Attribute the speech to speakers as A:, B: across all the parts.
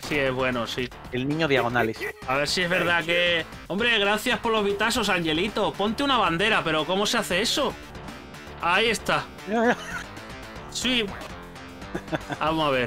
A: Sí, es bueno, sí.
B: El niño diagonales.
A: A ver si es verdad que... Hombre, gracias por los vitazos, Angelito. Ponte una bandera, pero ¿cómo se hace eso? Ahí está. Sí. Vamos a ver.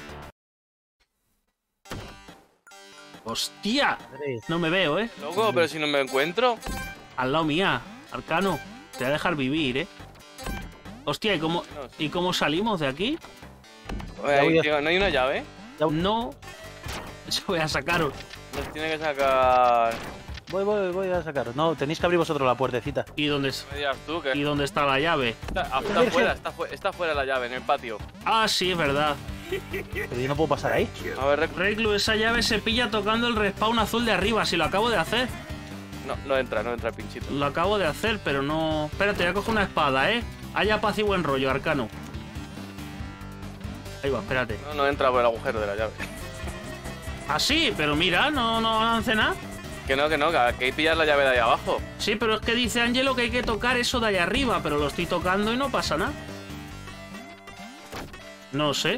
A: ¡Hostia! No me veo, ¿eh?
C: Loco, pero si no me encuentro.
A: Al lado mía. Arcano. Te voy a dejar vivir, ¿eh? Hostia, ¿y cómo salimos de aquí?
C: Oye, tío, ¿no hay una llave?
A: No. Yo voy a sacaros.
C: Nos tiene que sacar...
B: Voy a sacaros. No, tenéis que abrir vosotros la puertecita.
A: ¿Y dónde,
C: Me digas tú que...
A: ¿Y dónde está la llave?
C: Está fuera la llave, en el patio.
A: Ah, sí, es verdad.
B: Pero yo no puedo pasar ahí.
C: A ver,
A: Reclu, esa llave se pilla tocando el respawn azul de arriba, si lo acabo de hacer.
C: no entra el pinchito.
A: Lo acabo de hacer, pero no... Espérate, voy a coger una espada, ¿eh? Haya paz y buen rollo, Arcano. Ahí va, espérate.
C: No entra por el agujero de la llave.
A: Ah, sí, pero mira, no hace nada.
C: Que hay que pillar la llave de ahí abajo.
A: Sí, pero es que dice Angelo que hay que tocar eso de ahí arriba, pero lo estoy tocando y no pasa nada. No sé.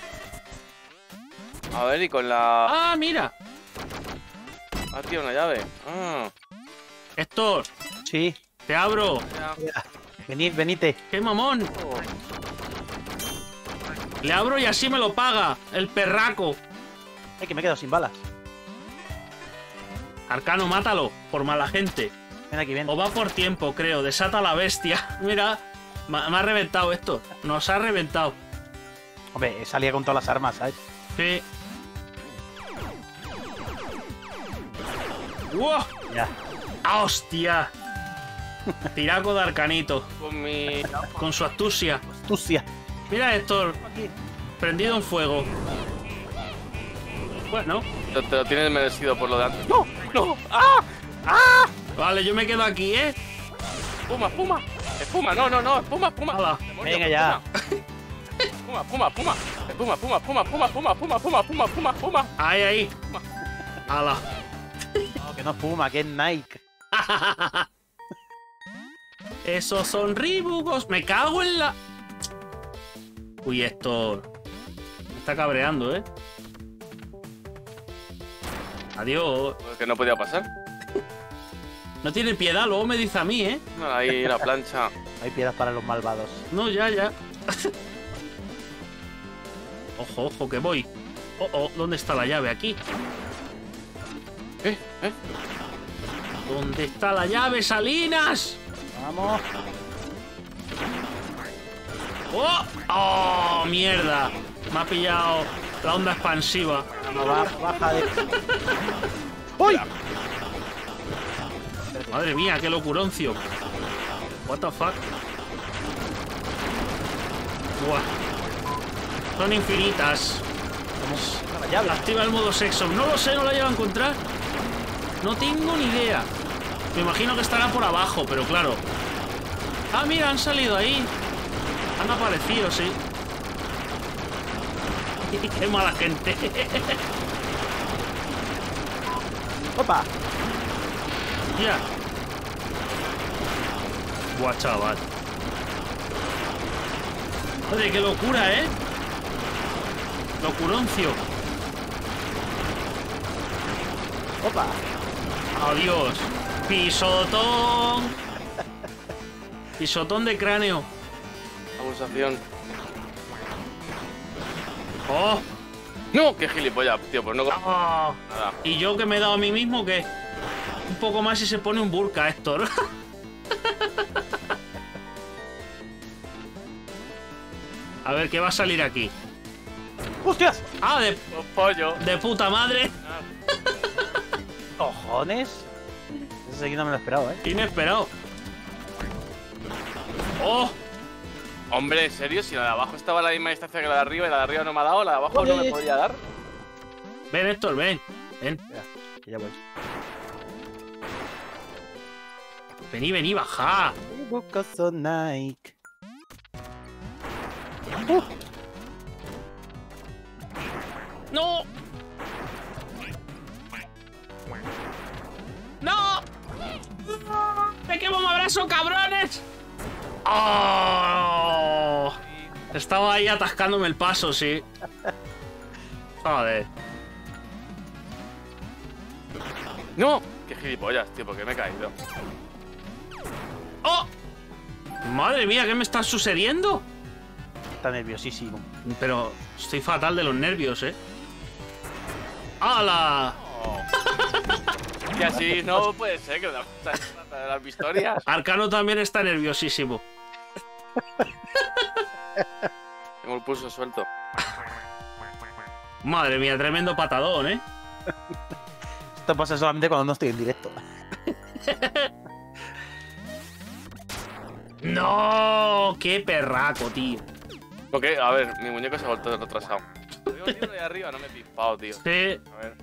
C: A ver, y con la...
A: Ah, mira.
C: Ah, tío, una llave. Ah.
A: Héctor,
B: Sí.
A: te abro.
C: Ya.
B: Venite.
A: ¡Qué mamón! Le abro y así me lo paga, el perraco.
B: Ay, que me he quedado sin balas.
A: Arcano, mátalo, por mala gente.
B: Ven aquí, ven.
A: O va por tiempo, creo. Desata a la bestia. Mira, me ha reventado esto. Nos ha reventado.
B: Hombre, salía con todas las armas, ¿sabes?
A: Sí. ¡Wow!
B: Ya.
A: ¡Ah, hostia! Tiraco de Arcanito.
C: Con mi...
A: Con su astucia.
B: Astucia.
A: Mira, Héctor. Prendido en fuego. Bueno.
C: Te lo tienes merecido por lo de antes.
B: ¡No!
C: ¡No! ¡Ah! ¡Ah!
A: Vale, yo me quedo aquí, ¿eh?
C: ¡Espuma! ¡Espuma! ¡No! ¡Espuma!
A: Hala.
B: Venga ya.
C: ¡Espuma!
A: Ahí. Hala.
B: No, que no fuma, que es Nike.
A: Esos son Reeboks. Me cago en la... Uy, Héctor. Me está cabreando, ¿eh? Adiós.
C: Pues que no podía pasar.
A: No tiene piedad, luego me dice a mí, ¿eh?
C: No, ahí la plancha.
B: Hay piedras para los malvados.
A: No, ya. Ojo, que voy. ¿Dónde está la llave? Aquí. ¿Dónde está la llave, Salinas?
B: Vamos.
A: ¡Oh, mierda! Me ha pillado la onda expansiva.
B: No, baja de... ¡Uy!
A: Madre mía, qué locuroncio. What the fuck. Buah. Son infinitas.
B: La llave.
A: Activa el modo sexo. No lo sé, no la llevo a encontrar. No tengo ni idea. Me imagino que estará por abajo, pero claro. Ah, mira, han salido ahí. Han aparecido, sí. Qué mala gente.
B: ¡Opa!
A: Ya. Buah, chaval. Joder, qué locura, ¿eh? Locuroncio.
B: ¡Opa!
A: Adiós. Pisotón. Pisotón de cráneo.
C: Abusación.
A: ¡Oh!
C: ¡No! ¡Qué gilipollas, tío! Pues no...
A: ¡Oh!
C: Nada.
A: ¿Y yo que me he dado a mí mismo qué? Un poco más y se pone un burka, Héctor. A ver, ¿qué va a salir aquí?
B: ¡Hostias!
A: Ah, de
C: Pollo.
A: puta madre.
B: ¿Cojones? Ese seguido no me lo esperaba, ¿eh?
A: Inesperado. ¡Oh!
C: Hombre, ¿en serio? Si la de abajo estaba a la misma distancia que la de arriba y la de arriba no me ha dado, la de abajo no me podría dar.
A: Ven, Héctor, ven.
B: Espera, que ya voy.
A: Vení, baja.
B: Bocazo Nike.
A: ¡No! ¡No! ¡Me quemo un abrazo, cabrones! ¡Oh! Estaba ahí atascándome el paso, sí. Joder.
C: ¡No! ¡Qué gilipollas, tío! ¿Por qué me he caído?
A: ¡Oh! Madre mía, ¿qué me está sucediendo?
B: Está nerviosísimo.
A: Pero estoy fatal de los nervios, ¿eh? ¡Hala!
C: Oh. Que así no puede ser que las victorias.
A: Arcano también está nerviosísimo.
C: Tengo el pulso suelto.
A: Madre mía, tremendo patadón, ¿eh?
B: Esto pasa solamente cuando no estoy en directo.
A: ¡No! ¡Qué perraco, tío!
C: Ok, a ver, mi muñeco se ha vuelto retrasado. Digo, tiro de arriba, no me he pispado, tío.
A: Sí.
C: A ver.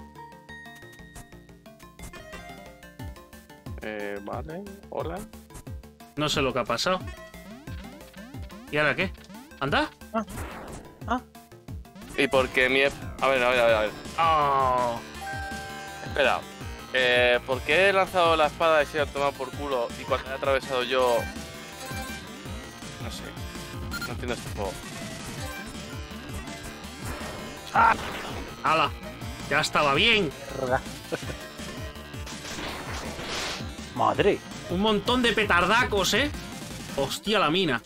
C: Vale, hola.
A: No sé lo que ha pasado. ¿Y ahora qué? ¿Anda?
C: ¿Y por qué mi... A ver.
A: ¡Oh!
C: Espera. ¿Por qué he lanzado la espada y se ha tomado por culo y cuando he atravesado yo... No sé. No entiendo este juego.
A: ¡Ah! ¡Hala! Ya estaba bien.
B: Madre.
A: Un montón de petardacos, ¿eh? Hostia, la mina.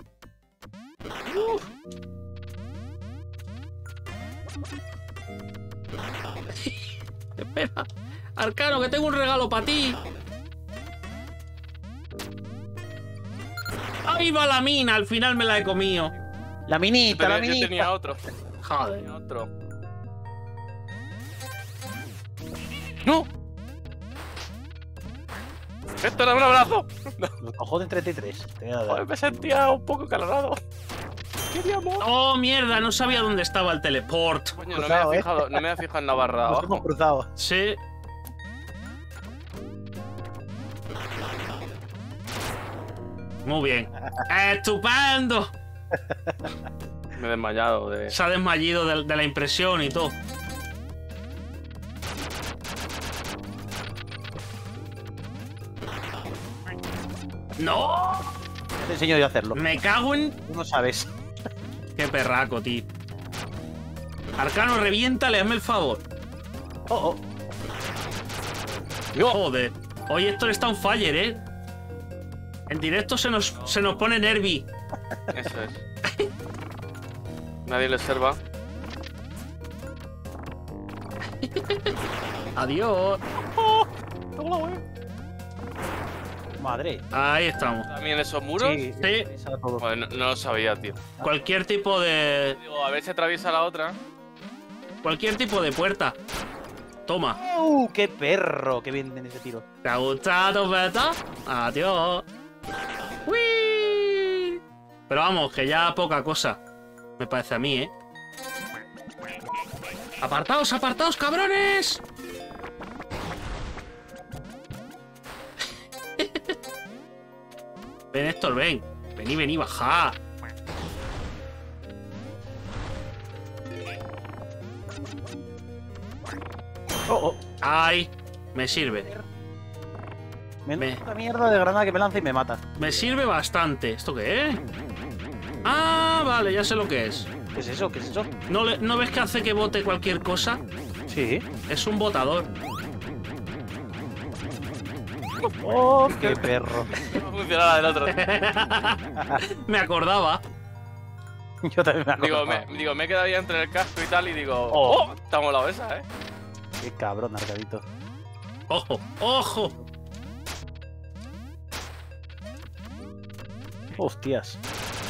A: Espera. Arcano, que tengo un regalo para ti. Ahí va la mina, al final me la he comido.
B: La minita,
C: Pero
B: la
C: yo
B: minita.
C: tenía otro.
A: Joder.
C: Tenía otro. ¡No! ¡Esto era un abrazo!
B: Los cojones 33. Te voy a dar.
C: Joder, me sentía un poco calorado. Queríamos.
A: Oh, mierda, no sabía dónde estaba el teleport.
C: Coño,
B: Cruzado,
C: no me había fijado en la barra de
B: Nos hemos
C: abajo.
B: cruzado.
A: Sí. Muy bien. ¡Estupendo!
C: Me he desmayado de...
A: Se ha desmayido de la impresión y todo. ¡No!
B: Te enseño yo a hacerlo.
A: Me cago en...
B: Tú no sabes.
A: ¡Qué perraco, tío! Arcano, reviéntale, hazme el favor.
B: Oh, oh.
A: Joder. Hoy esto está on fire, ¿eh? En directo se nos pone nervi.
C: Eso es. Nadie le observa.
A: Adiós.
B: Madre.
A: Ahí estamos.
C: ¿También esos muros?
B: Sí,
A: Sí.
B: esa era todo.
C: Joder, no lo sabía, tío.
A: Cualquier tipo de...
C: Digo, a ver si atraviesa la otra.
A: Cualquier tipo de puerta. Toma.
B: ¡Qué perro! ¡Qué bien en ese tiro!
A: ¿Te ha gustado, beta? Adiós. ¡Uy! Pero vamos, que ya poca cosa. Me parece a mí, ¿eh? ¡Apartaos, apartaos, cabrones! Ven, Héctor, ven. Vení, vení, baja.
B: ¡Oh, oh!
A: ¡Ay! Me sirve.
B: Menuda mierda de granada que me lanza y me mata.
A: Me sirve bastante. ¿Esto qué es? Ah, vale, ya sé lo que es.
B: ¿Qué es eso? ¿Qué es eso?
A: ¿No ves que hace que bote cualquier cosa?
B: Sí.
A: Es un botador.
B: ¡Oh, qué perro!
C: No funciona la del otro.
A: Me acordaba.
B: Yo también me acuerdo.
C: Me he quedado ahí entre el casco y tal y digo...
B: Oh.
C: ¡Oh! Está molado esa, ¿eh?
B: Qué cabrón, Arcadito.
A: ¡Ojo! ¡Ojo!
B: Hostias.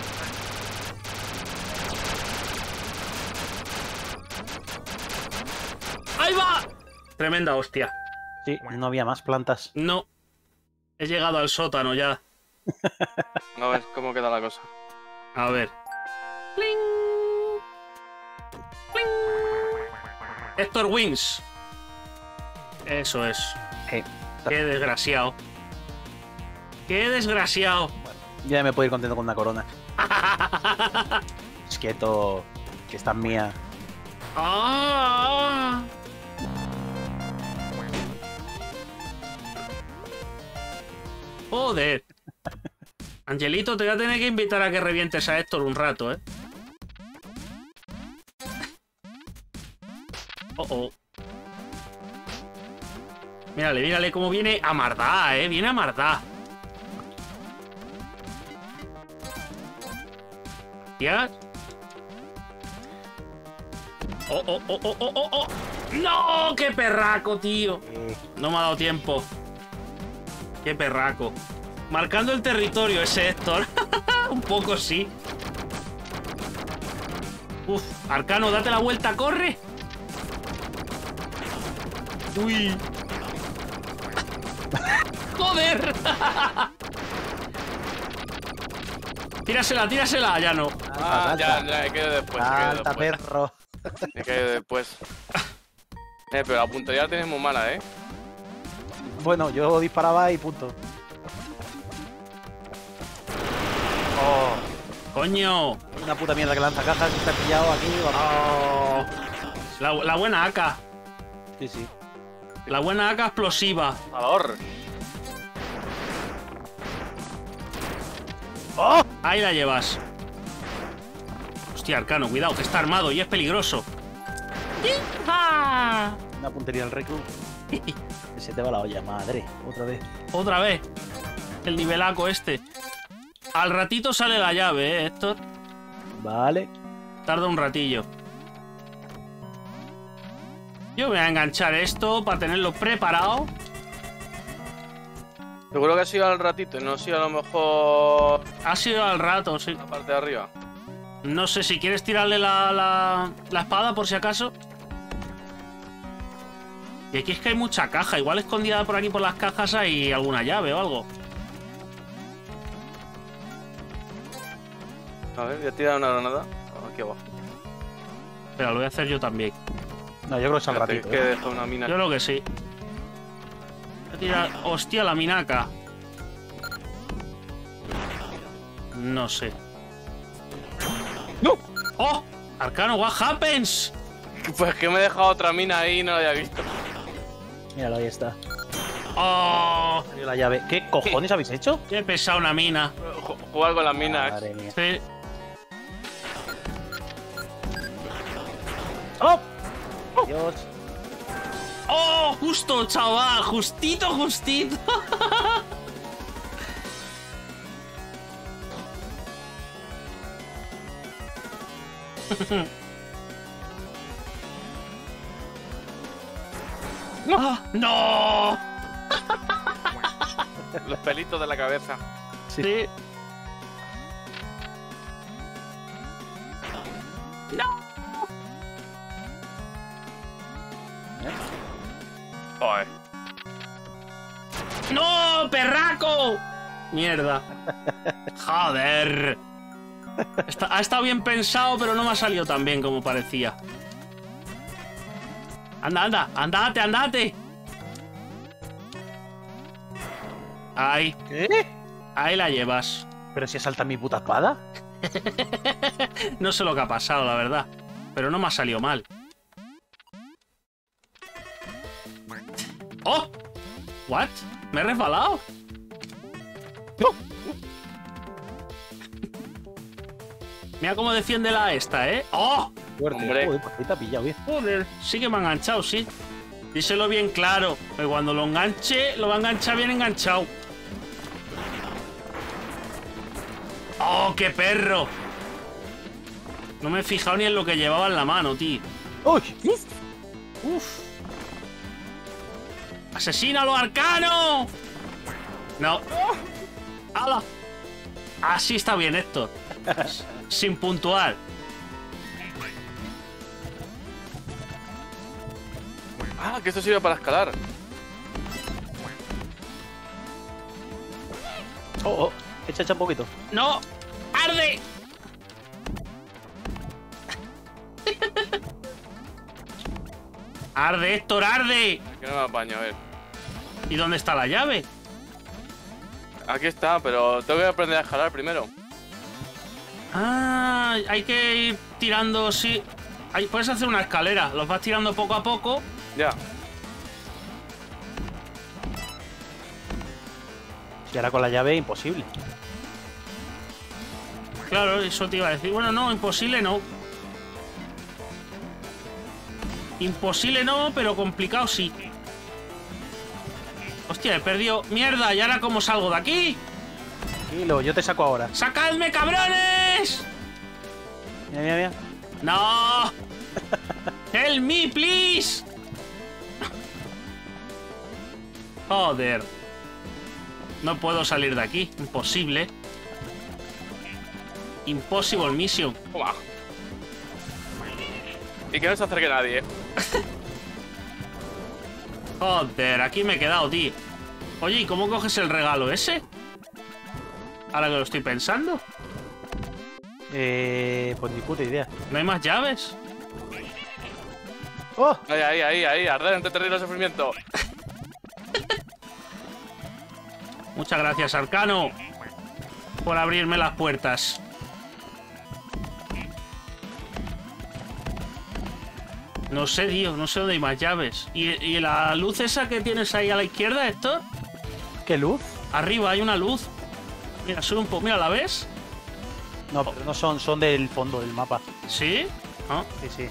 A: ¡Ahí va! Tremenda hostia.
B: Sí, no había más plantas.
A: No. He llegado al sótano ya.
C: A ver cómo queda la cosa.
A: A ver. ¡Pling! ¡Pling! Héctor wins. Eso es. Qué desgraciado. Qué desgraciado.
B: Ya me puedo ir contento con una corona. Es quieto, que esta es mía.
A: ¡Ah! Joder. Angelito, te voy a tener que invitar a que revientes a Héctor un rato, ¿eh? Oh, oh. Mírale, mírale cómo viene a mardá, viene a mardá. ¿Ya? ¡Oh, oh, oh, oh, oh, oh, oh! ¡No! ¡Qué perraco, tío! No me ha dado tiempo. ¡Qué perraco! Marcando el territorio ese Héctor. Un poco sí. Uf, Arcano, date la vuelta, corre. Uy. ¡Joder! Tírasela, tírasela, ya no.
C: Ah, ya, he caído después.
B: Salta, perro.
C: He caído después. Pero la puntería la tienes muy mala, ¿eh?
B: Bueno, yo disparaba y punto.
A: Oh, coño.
B: Una puta mierda que lanza cajas, está pillado aquí.
A: Oh. La buena AK.
B: Sí, sí.
A: La buena AK explosiva.
C: Valor.
B: ¡Oh!
A: Ahí la llevas. Hostia, Arcano, cuidado, que está armado y es peligroso.
B: Una puntería del reclu. Se te va la olla, madre. Otra vez.
A: Otra vez. El nivelaco este. Al ratito sale la llave, Héctor.
B: Vale.
A: Tarda un ratillo. Yo voy a enganchar esto para tenerlo preparado.
C: Seguro que ha sido al ratito y no ha sido a lo mejor
A: Ha sido al rato, sí.
C: la parte de arriba.
A: No sé si quieres tirarle la espada por si acaso. Y aquí es que hay mucha caja. Igual escondida por aquí por las cajas hay alguna llave o algo.
C: A ver, voy a tirar una granada. Aquí abajo.
A: Pero lo voy a hacer yo también.
B: No, yo creo que es al
C: Espérate,
B: ratito.
C: que deja una mina.
A: Yo creo que sí. Voy a tirar... Hostia, la minaca. No sé.
C: ¡No!
A: ¡Oh! Arcano, what happens?
C: Pues que me he dejado otra mina ahí y no la había visto.
B: Míralo, ahí está.
A: ¡Oh!
B: Salió la llave. ¿Qué cojones habéis hecho?
A: Qué pesado una mina.
C: Jugar con las minas.
B: Madre mía.
A: Sí.
B: ¡Oh! Dios.
A: ¡Oh! Justo, chaval. Justito, justito. ¡No! ¡No!
C: Los pelitos de la cabeza.
A: Sí. ¡No!
C: Joder.
A: ¡No, perraco! Mierda. Joder. Ha estado bien pensado, pero no me ha salido tan bien como parecía. Anda, anda, andate, andate. Ahí,
B: ¿Qué?
A: ahí la llevas.
B: ¿Pero si salta mi puta espada?
A: No sé lo que ha pasado, la verdad. Pero no me ha salido mal. ¡Oh! ¿What? ¿Me he resbalado?
B: ¡No!
A: Mira cómo defiende la esta, ¿eh? ¡Oh!
B: Fuerte.
C: Hombre.
B: Joder, pues ahí te ha pillado bien.
A: Joder, sí que me ha enganchado, sí. Díselo bien claro, que cuando lo enganche, lo va a enganchar bien enganchado. ¡Oh, qué perro! No me he fijado ni en lo que llevaba en la mano, tío.
B: ¡Uy!
A: ¡Uf! ¡Asesínalo, Arcano! No. ¡Hala! Así está bien, Héctor. Sin puntuar.
C: Ah, que esto sirve para escalar.
B: ¡Oh, oh! Echa un poquito.
A: ¡No! ¡Arde! ¡Arde, Héctor, arde!
C: Que no me apaño, a ver.
A: ¿Y dónde está la llave?
C: Aquí está, pero tengo que aprender a escalar primero.
A: Ah, hay que ir tirando, sí. Puedes hacer una escalera, los vas tirando poco a poco.
C: Ya.
B: Si ahora con la llave, imposible.
A: Claro, eso te iba a decir. Bueno, no, imposible no. Imposible no, pero complicado sí. Hostia, he perdido... ¡Mierda! ¿Y ahora cómo salgo de aquí?
B: Tranquilo, yo te saco ahora.
A: ¡Sacadme, cabrones!
B: Mira, mira, mira.
A: ¡No! ¡Help me, please! Joder. No puedo salir de aquí. Imposible. Impossible mission.
C: Toma. Y que no se acerque nadie.
A: Joder, aquí me he quedado, tío. Oye, ¿y cómo coges el regalo ese? Ahora que lo estoy pensando.
B: Pues ni puta idea.
A: ¿No hay más llaves?
B: ¡Oh!
C: Ahí, arder ante terrible sufrimiento.
A: Muchas gracias, Arcano, por abrirme las puertas. No sé, tío, no sé dónde hay más llaves. ¿Y la luz esa que tienes ahí a la izquierda, Héctor?
B: ¿Qué luz?
A: Arriba hay una luz. Mira, sube un poco. Mira, ¿la ves?
B: No, pero no son del fondo del mapa.
A: ¿Sí? ¿Ah?
B: Sí, sí.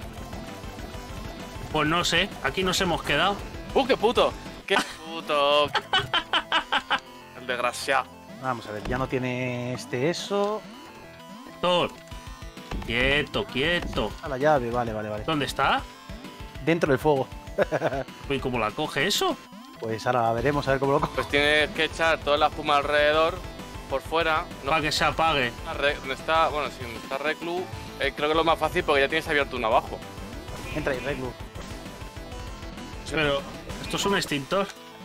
A: Pues no sé, aquí nos hemos quedado.
C: ¡Qué puto! ¡Qué puto! El desgraciado.
B: Vamos a ver, ya no tiene eso.
A: Héctor. Quieto, quieto.
B: A la llave, vale.
A: ¿Dónde está?
B: Dentro del fuego.
A: ¿Y cómo la coge eso?
B: Pues ahora veremos a ver cómo lo cojo.
C: Pues tienes que echar toda la espuma alrededor, por fuera. No,
A: Para que se apague.
C: donde está, bueno, si donde está Reclu, creo que es lo más fácil porque ya tienes abierto uno abajo.
B: Entra ahí, Reclu.
A: Pero esto es un extintor.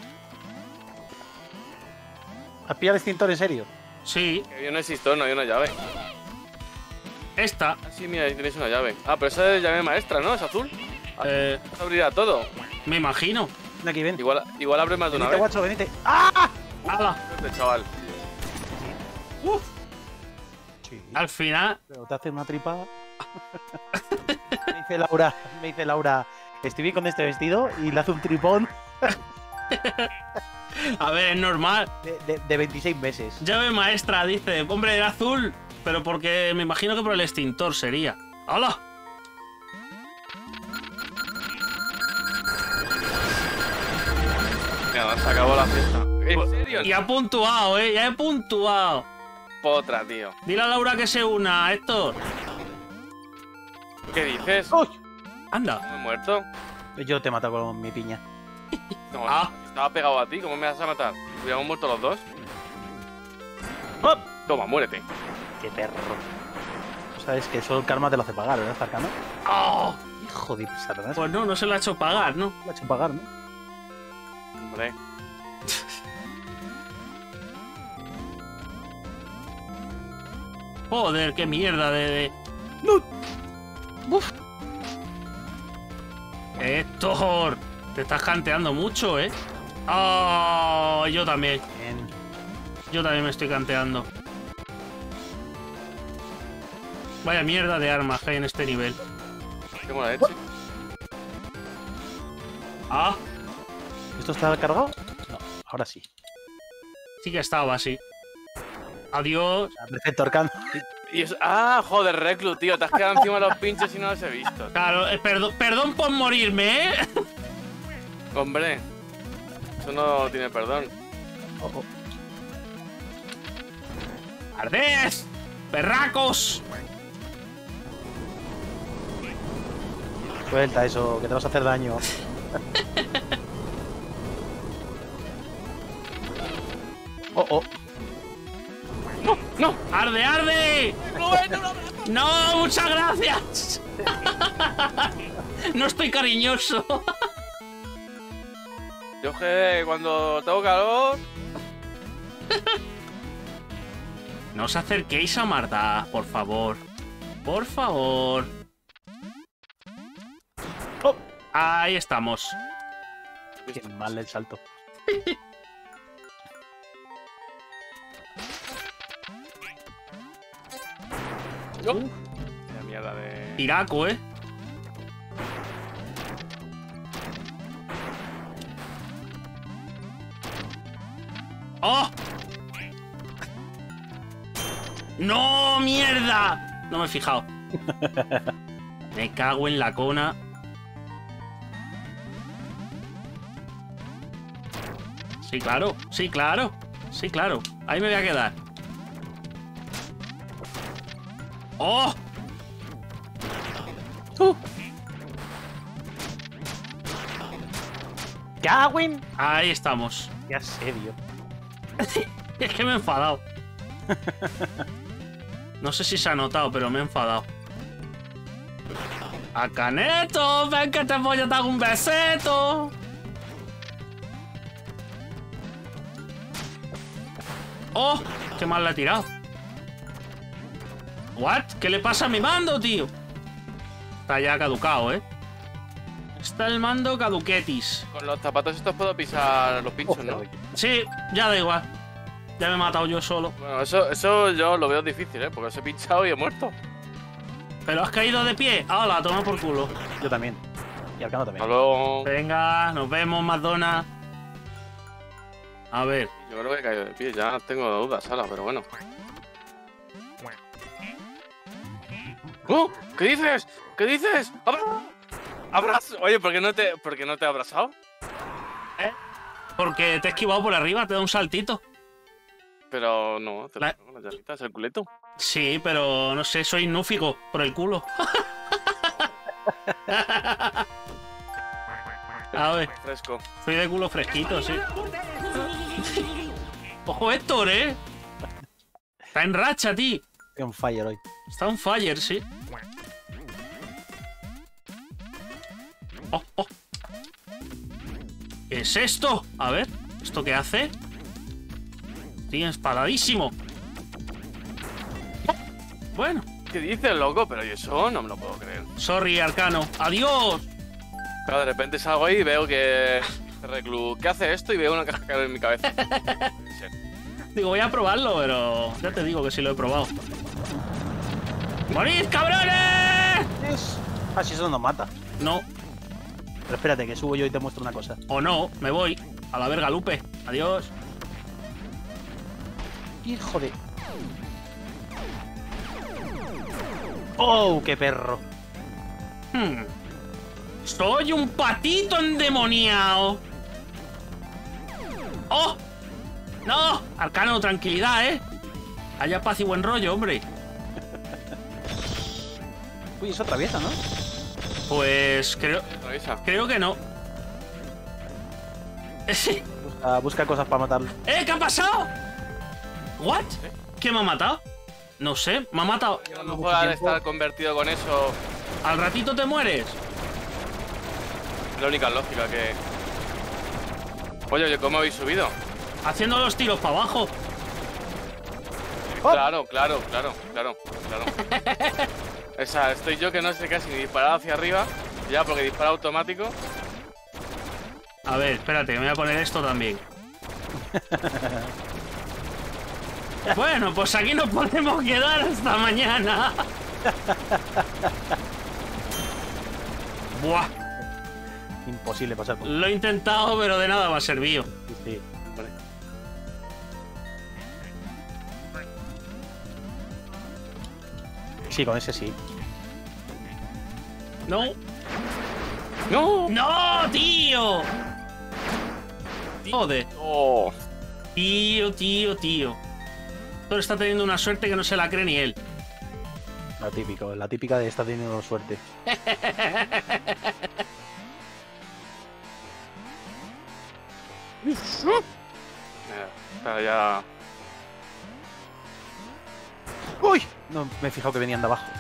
B: ¿Has pillado el extintor en serio?
A: Sí,
C: Que yo no existo, no hay una llave.
A: esta.
C: Ah, sí, mira, ahí tenéis una llave. Ah, pero esa es llave maestra, ¿no? Es azul. Eso abrirá todo.
A: Me imagino.
B: Ven aquí, ven.
C: Igual abre más de una
B: Venite,
C: vez.
B: guacho, venite. ¡Ah!
A: ¡Hala!
C: Este chaval.
B: Sí.
A: Al final.
B: Pero te hace una tripa. me dice Laura, estoy bien con este vestido y le hace un tripón
A: A ver, es normal.
B: de 26 meses.
A: Llave maestra, dice. Hombre, era azul. Pero porque me imagino que por el extintor sería. ¡Hala!
C: Mira, se acabó la fiesta. ¿En serio?
A: Y ha puntuado, ya he puntuado.
C: Otra, tío.
A: Dile a Laura que se una, Héctor.
C: ¿Qué dices?
B: ¡Uy!
A: Anda.
C: ¿Me he muerto?
B: Yo te he matado con mi piña.
C: No,
A: Ah.
C: estaba pegado a ti, ¿cómo me vas a matar? ¿Hubiéramos muerto los dos?
B: ¡Oh!
C: Toma, muérete.
B: ¡Qué perro! Sabes que eso el karma te lo hace pagar, ¿verdad, Zarcano?
A: ¡Oh!
B: Hijo de Satanás.
A: Pues no se lo ha hecho pagar, ¿no?
B: Lo ha hecho pagar, ¿no?
C: Hombre.
A: Joder, qué mierda de...
B: ¡Uf!
A: Héctor, te estás canteando mucho, ¿eh? ¡Oh! Yo también.
B: Bien.
A: Yo también me estoy canteando. Vaya mierda de armas que hay en este nivel.
C: Qué mala leche.
A: Ah,
B: ¿Esto está cargado? No, ahora sí.
A: sí que estaba así. Adiós.
B: Ah, perfecto, Arcano.
C: Joder, Reclu, tío. Te has quedado encima de los pinchos y no los he visto.
A: Claro, perdón por morirme, ¿eh?
C: Hombre. Eso no tiene perdón.
B: Oh, oh.
A: ¡Ardés! ¡Perracos!
B: Suelta eso, que te vas a hacer daño. Oh, oh.
C: ¡No!
A: ¡Arde, arde! ¡No, muchas gracias! No estoy cariñoso.
C: Yo que cuando tengo calor...
A: No os acerquéis a Mardá, por favor. Por favor.
B: Oh.
A: Ahí estamos.
B: Qué mal el salto.
C: ¡No! Qué mierda de...
A: Tiraco, ¿eh? ¡Oh! ¡No, mierda! No me he fijado. Me cago en la cona. Sí, claro. Sí, claro. Sí, claro. Ahí me voy a quedar. ¡Oh!
B: ¡Gawin!
A: Ahí estamos.
B: ¡Qué asedio!
A: Es que me he enfadado. No sé si se ha notado, pero me he enfadado. ¡A Caneto! ¡Ven que te voy a dar un besito! ¡Oh! ¡Qué mal la he tirado! ¿What? ¿Qué le pasa a mi mando, tío? Está ya caducado, ¿eh? Está el mando caduquetis.
C: Con los zapatos estos puedo pisar los pinchos, ¿no?
A: Sí, ya da igual. Ya me he matado yo solo.
C: Bueno, eso yo lo veo difícil, ¿eh? Porque os he pinchado y he muerto.
A: ¿Pero has caído de pie? ¡Hala, toma por culo!
B: Yo también. Y Arcano también.
C: Hasta luego.
A: Venga, nos vemos, McDonald's. A ver.
C: Yo creo que he caído de pie, ya tengo dudas, Sala, pero bueno. ¡Oh! ¿Qué dices? ¿Qué dices? ¡Abrazo! Oye, ¿por qué no te he abrazado?
A: Porque te he esquivado por arriba, te da un saltito.
C: Pero no, te lo pongo las llamitas, el culeto.
A: Sí, pero no sé, soy núfico por el culo. A ver,
C: Fresco.
A: soy de culo fresquito, sí. Ojo Héctor, ¿eh? Está en racha, tío.
B: Estoy on fire hoy.
A: Está on fire, sí. Oh, oh. ¿Qué es esto? A ver, ¿esto qué hace? Estoy espadadísimo. Bueno,
C: ¿Qué dices, loco? Pero yo eso no me lo puedo creer.
A: sorry, Arcano. ¡Adiós!
C: Pero de repente salgo ahí y veo que... Reclu, ¿qué hace esto? Y veo una caja en mi cabeza.
A: Digo, voy a probarlo, pero ya te digo que sí lo he probado. ¡Morid, cabrones!
B: Ah, si eso nos mata.
A: No,
B: Pero espérate, que subo yo y te muestro una cosa.
A: o no, me voy. A la verga, Lupe. Adiós.
B: Hijo de... ¡Oh, qué perro!
A: Soy un patito endemoniado. ¡Oh! ¡No! Arcano, tranquilidad, ¿eh? Haya paz y buen rollo, hombre.
B: Uy, es otra vieja, ¿no?
A: Pues
C: Avisa.
A: creo que no. Sí.
B: Busca cosas para matarlo.
A: ¿Qué ha pasado? ¿What? ¿Qué me ha matado? No sé, me ha matado.
C: A lo mejor al estar convertido con eso,
A: ¿Al ratito te mueres?
C: es la única lógica que... Oye, ¿cómo habéis subido?
A: Haciendo los tiros para abajo.
B: ¡Oh!
C: Claro. Esa, estoy yo que no sé casi ni disparar hacia arriba, ya porque dispara automático.
A: A ver, espérate, me voy a poner esto también. Bueno, pues aquí nos podemos quedar hasta mañana. Buah,
B: Imposible pasar por...
A: lo he intentado, pero de nada me ha servido.
B: Sí, sí. Vale. Sí, con ese sí.
A: No.
C: ¡No!
A: ¡No, tío! Joder.
C: ¡Oh!
A: Tío. Héctor está teniendo una suerte que no se la cree ni él.
B: Lo típico, la típica de estar teniendo suerte.
C: Está ya...
B: ¡Uy! No, me he fijado que venían de abajo.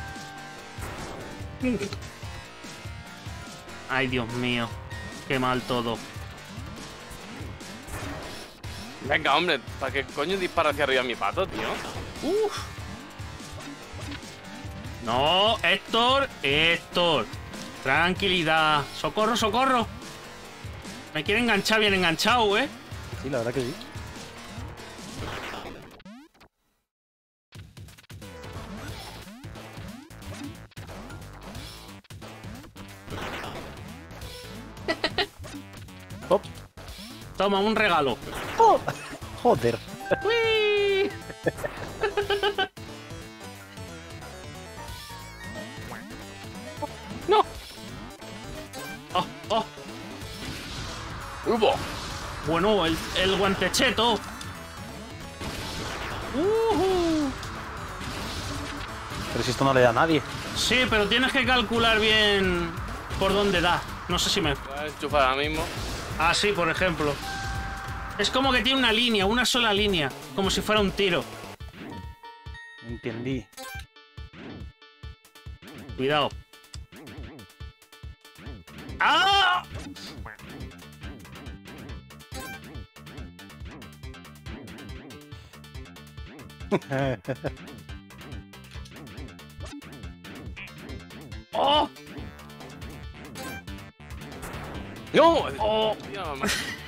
A: Ay, Dios mío. Qué mal todo.
C: Venga, hombre, ¿para qué coño dispara hacia arriba mi pato, tío?
A: Uf. No, Héctor. Tranquilidad. Socorro. Me quiere enganchar bien enganchado, ¿eh?
B: Sí, la verdad que sí. ¡Oh!
A: Toma, un regalo.
B: ¡Oh! ¡Joder!
A: ¡Uy!
C: ¡No!
A: ¡Oh!
C: ¡Hubo!
A: Bueno, el guantecheto.
B: Pero si esto no le da a nadie.
A: Sí, pero tienes que calcular bien por dónde da. No sé si me...
C: Voy a enchufar ahora mismo.
A: Ah, sí, por ejemplo. Es como que tiene una línea, una sola línea. Como si fuera un tiro.
B: Entendí.
A: Cuidado. ¡Ah! ¡Oh!
C: ¡No!
A: ¡Oh!
C: Tío, mamá.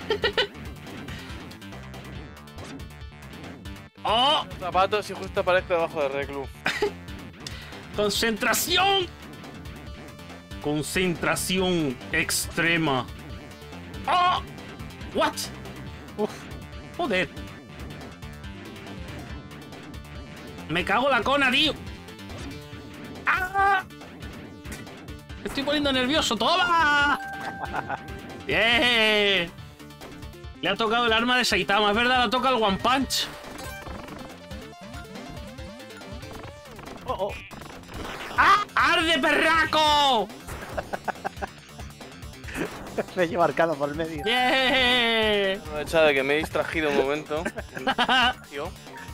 A: ¡Oh!
C: Zapatos y justo aparezco debajo de Reclu.
A: ¡Concentración! Concentración extrema. ¡Oh! ¿What?
B: Uf.
A: Joder. Me cago en la cona, tío. ¡Ah! Me estoy poniendo nervioso. ¡Toma! ¡Bien! Le ha tocado el arma de Saitama. Es verdad, le toca el One Punch.
B: Oh, oh.
A: ¡Ah! ¡Arde, perraco!
B: Me lleva arcano por el medio.
A: ¡Bien!
C: Aprovecha de que me he distraído un momento. Yo.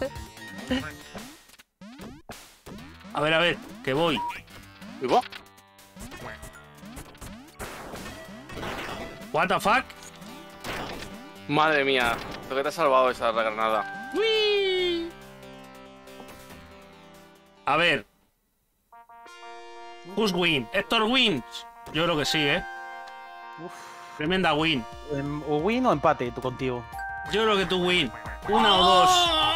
A: A ver, que voy.
C: ¿Y vos?
A: What the fuck?
C: Madre mía, lo que te ha salvado esa granada.
A: ¡Uy! A ver. Who's win? ¿Héctor wins? Yo creo que sí, ¿eh?
B: Uf.
A: Tremenda win.
B: O win o empate, tú contigo.
A: Yo creo que tú win. Una o dos.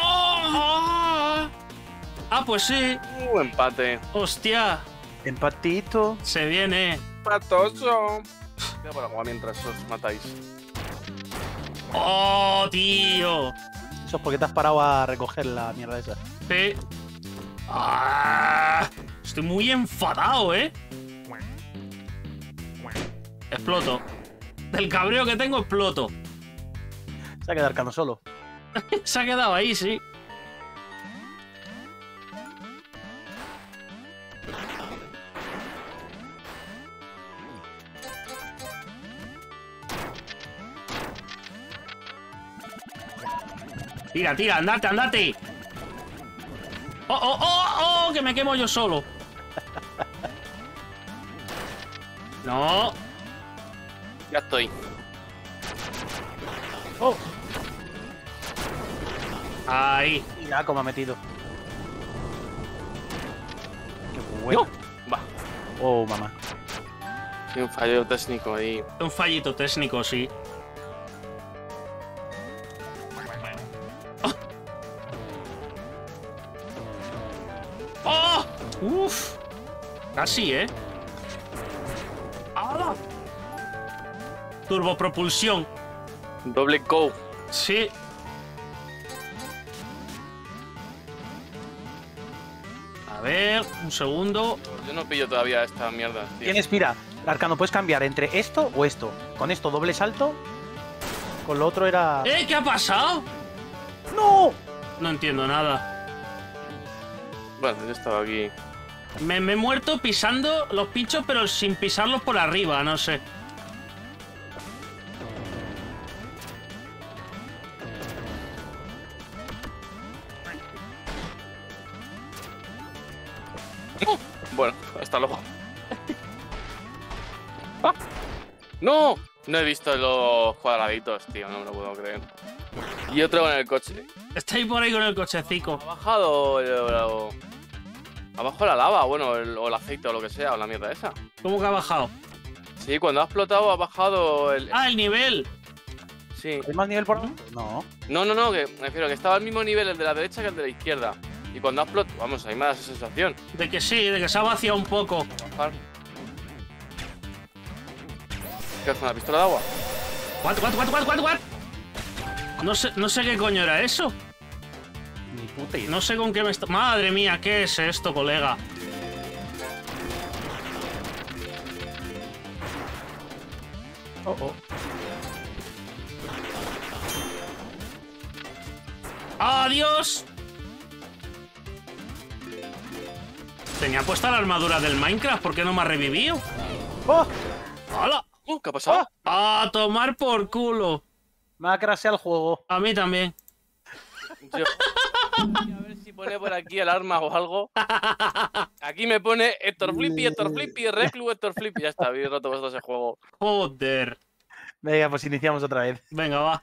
A: Ah, pues sí.
C: Empate.
A: Hostia.
B: Empatito.
A: Se viene.
C: Patoso. Voy a por agua mientras os matáis.
A: ¡Oh, tío!
B: Eso es porque te has parado a recoger la mierda esa.
A: Sí. Ah, estoy muy enfadado, ¿eh? Exploto. Del cabreo que tengo, exploto.
B: Se ha quedado arcano solo.
A: Se ha quedado ahí, sí. Tira, tira, andate, andate. ¡Oh, oh, oh, oh! Que me quemo yo solo. No.
C: Ya estoy.
B: Oh.
A: Ahí.
B: Mira cómo ha metido. Qué bueno.
C: Va.
B: Oh, mamá.
C: Hay un fallo técnico ahí.
A: Un fallito técnico, sí. ¡Oh! ¡Uf! Casi, ¿eh? ¡Hala! Turbopropulsión.
C: Doble go.
A: Sí. A ver, un segundo.
C: Yo no pillo todavía esta mierda, tío.
B: Tienes, mira, arcano, puedes cambiar entre esto o esto. Con esto doble salto. Con lo otro era.
A: ¿Qué ha pasado?
B: ¡No!
A: No entiendo nada.
C: Bueno, yo estaba aquí.
A: Me he muerto pisando los pinchos, pero sin pisarlos por arriba, no sé.
C: Bueno, hasta luego. ¡Ah! ¡No! No he visto los cuadraditos, tío, no me lo puedo creer. Y otro con el coche.
A: Está ahí por ahí con el cochecico.
C: ¿Ha bajado abajo la lava? Bueno, o el aceite o lo que sea, o la mierda esa.
A: ¿Cómo que ha bajado?
C: Sí, cuando ha explotado ha bajado el...
A: Ah, el nivel.
C: Sí.
B: ¿Hay más nivel por ahí? No.
C: No, que me refiero que estaba al mismo nivel el de la derecha que el de la izquierda. Y cuando ha explotado... Vamos, a mí me da esa sensación.
A: De que sí, de que se ha vaciado un poco.
C: Bajar. ¿Qué hace una pistola de agua?
A: What? No sé qué coño era eso.
B: Ni puta idea.
A: No sé con qué me está... Madre mía, ¿qué es esto, colega?
B: Oh, oh.
A: ¡Adiós! Tenía puesta la armadura del Minecraft, ¿por qué no me ha revivido?
B: ¡Oh!
A: ¡Hala!
C: ¿Qué ha pasado?
A: ¡A tomar por culo!
B: Me ha crasheado el juego.
A: A mí también.
C: Yo... A ver si pone por aquí el arma o algo. Aquí me pone Héctor Flippy, Reclu, Héctor Flippy. Ya está, habéis roto vosotros ese juego.
A: Joder.
B: Venga, pues iniciamos otra vez.
A: Venga, va.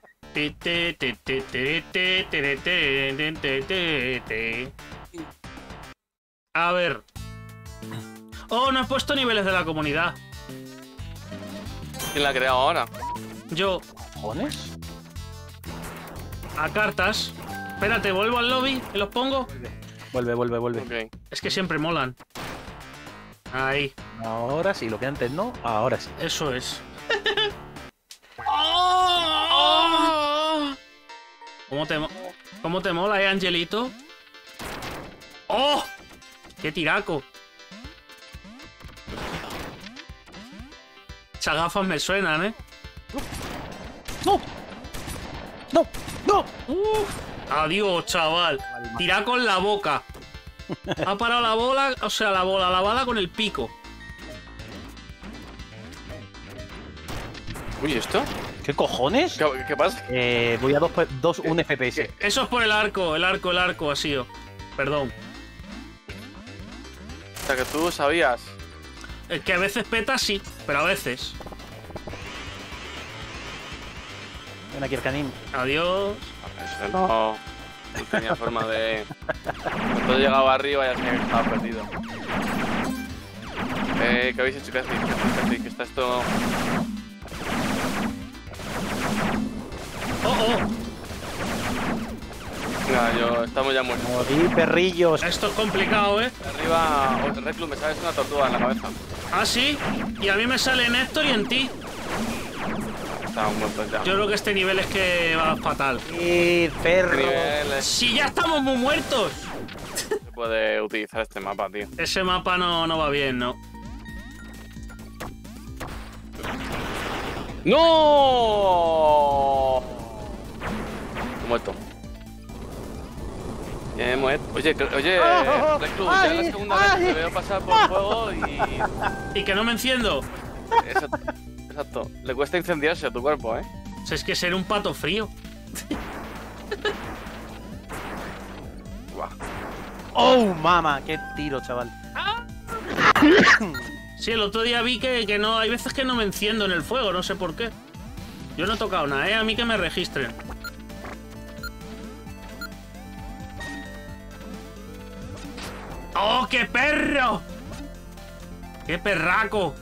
A: A ver. Oh, no he puesto niveles de la comunidad.
C: ¿Quién la ha creado ahora?
A: Yo,
B: ¿Cojones?
A: a cartas. Espérate, vuelvo al lobby y los pongo.
B: Vuelve.
C: Ok.
A: Es que siempre molan. Ahí,
B: Ahora sí, lo que antes no, ahora sí.
A: eso es. ¡Oh! ¿Cómo te mola, Angelito? ¡Oh! ¡Qué tiraco! Esas gafas me suenan, ¿eh?
B: ¡No! ¡No! ¡No!
A: Adiós, chaval. Tiraco en la boca. Ha parado la bola, o sea, la bala con el pico.
C: Uy, ¿esto?
B: ¿Qué cojones?
C: ¿Qué pasa?
B: Voy a 1 FPS.
A: Eso es por el arco ha sido. Perdón.
C: O sea, que tú sabías.
A: Es que a veces peta, sí, pero a veces.
B: Ven aquí el canín.
A: Adiós.
C: No tenía forma de... Cuando llegaba arriba ya sabía que estaba perdido. ¿Qué habéis hecho? ¿Qué hacéis? ¿Qué está esto?
A: Oh.
C: Venga, estamos ya muertos.
B: Morí, perrillos.
A: Esto es complicado, ¿eh?
C: Arriba, Reclu, me sales una tortuga en la cabeza.
A: Ah, sí. Y a mí me sale en Héctor y en ti.
C: Estamos muertos ya.
A: Yo creo que este nivel es que va fatal.
B: Perro.
C: Niveles.
A: Si ya estamos muy muertos.
C: Se puede utilizar este mapa, tío.
A: Ese mapa no va bien, ¿no?
C: ¡No! He muerto. Oye, Reclu, ya es la segunda vez que te veo pasar por el juego y...
A: Y que no me enciendo.
C: Exacto. Le cuesta incendiarse a tu cuerpo, ¿eh?
A: O sea, es que ser un pato frío.
C: Buah.
B: ¡Oh, mama! ¡Qué tiro, chaval!
A: Sí, el otro día vi que no... Hay veces que no me enciendo en el fuego, no sé por qué. Yo no he tocado nada, ¿eh? A mí que me registren. ¡Oh, qué perro! ¡Qué perraco!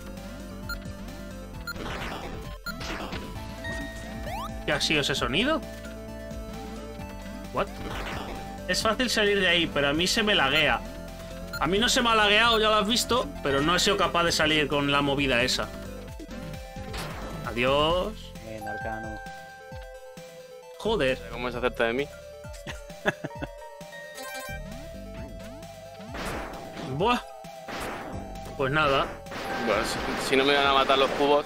A: ¿Qué ha sido ese sonido? ¿What? Es fácil salir de ahí, pero a mí se me laguea. A mí no se me ha lagueado, ya lo has visto, pero no he sido capaz de salir con la movida esa. Adiós.
B: Bien, Arcano.
A: Joder.
C: ¿Cómo es hacerte de mí?
A: Buah. Pues nada.
C: Bueno, si no me van a matar los cubos.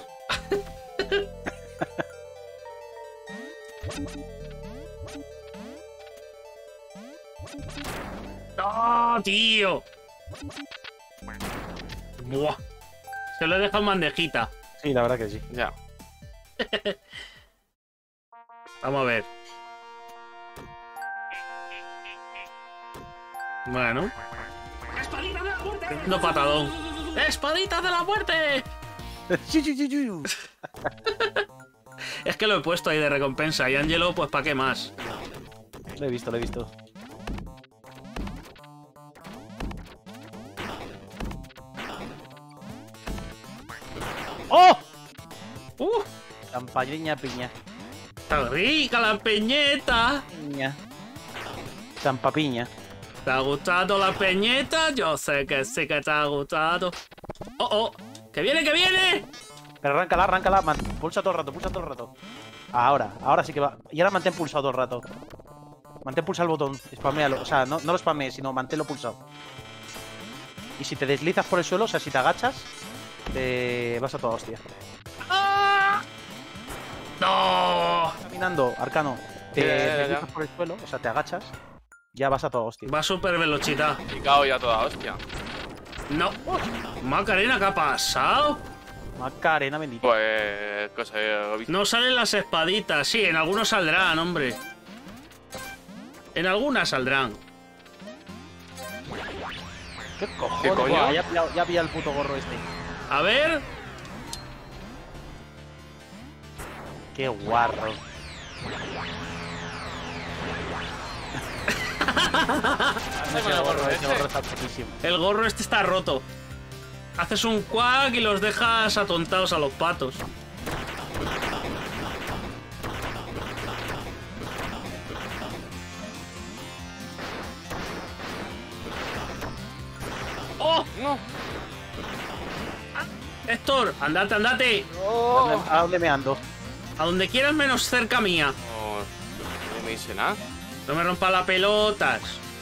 A: ¡Ah, tío! Buah. Se lo he dejado en bandejita.
B: Sí, la verdad que sí.
C: Ya.
A: Vamos a ver. Bueno. ¡Espadita de la muerte! No patadón. ¡Espadita de la muerte! Es que lo he puesto ahí de recompensa. Y Angelo, pues ¿para qué más?
B: Lo he visto. ¡Oh! Champaña piña.
A: ¡Está rica la peñeta!
B: Piña. Champapiña.
A: ¿Te ha gustado la peñeta? Yo sé que sí que te ha gustado. ¡Oh! ¡Que viene, que viene!
B: Pero arráncala. Pulsa todo el rato. Ahora sí que va. Y ahora mantén pulsado todo el rato. Mantén pulsado el botón. Spamealo. O sea, no lo spamees, sino manténlo pulsado. Y si te deslizas por el suelo, o sea, si te agachas, te vas a toda hostia.
A: ¡Ah! ¡No!
B: Caminando, Arcano. te
C: Ya.
B: deslizas por el suelo, o sea, te agachas, ya vas a toda hostia.
A: Va súper velocidad.
C: Picado ya toda hostia.
A: No. Macarena, ¿qué ha pasado?
B: Macarena bendita.
C: Pues. Cosa que.
A: No salen las espaditas. Sí, en algunos saldrán, hombre. En algunas saldrán.
B: ¿Qué cojones?
C: ¿Qué coño?
B: Buah, ya pilla el puto gorro este.
A: A ver.
B: Qué guarro.
C: Ese gorro
B: Ese gorro está putísimo.
A: El gorro este está roto. Haces un cuac y los dejas atontados a los patos. ¡Oh!
C: No.
A: Héctor, andate, andate.
B: ¿A dónde me ando?
A: A donde quieras menos cerca mía.
C: No me dice nada.
A: No me rompa las pelotas.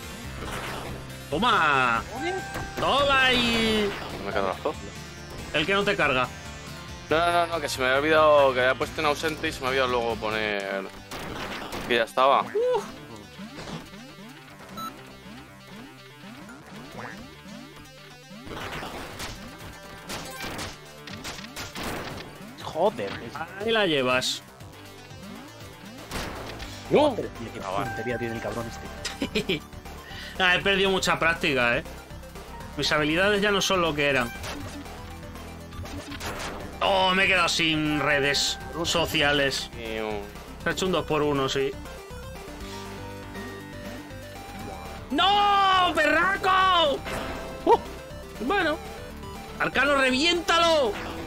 A: Toma. Toma y...
C: No me cargas todo.
A: El que no te carga.
C: No, que se me había olvidado que había puesto en ausente y se me había olvidado luego poner que ya estaba.
B: Joder.
A: Ahí la llevas.
C: ¡No!
B: Qué puntería tiene el cabrón este.
A: He perdido mucha práctica, ¿eh? Mis habilidades ya no son lo que eran. Oh, me he quedado sin redes sociales. Se ha hecho un 2x1, sí. ¡No! ¡Perraco! Bueno. Arcano, reviéntalo.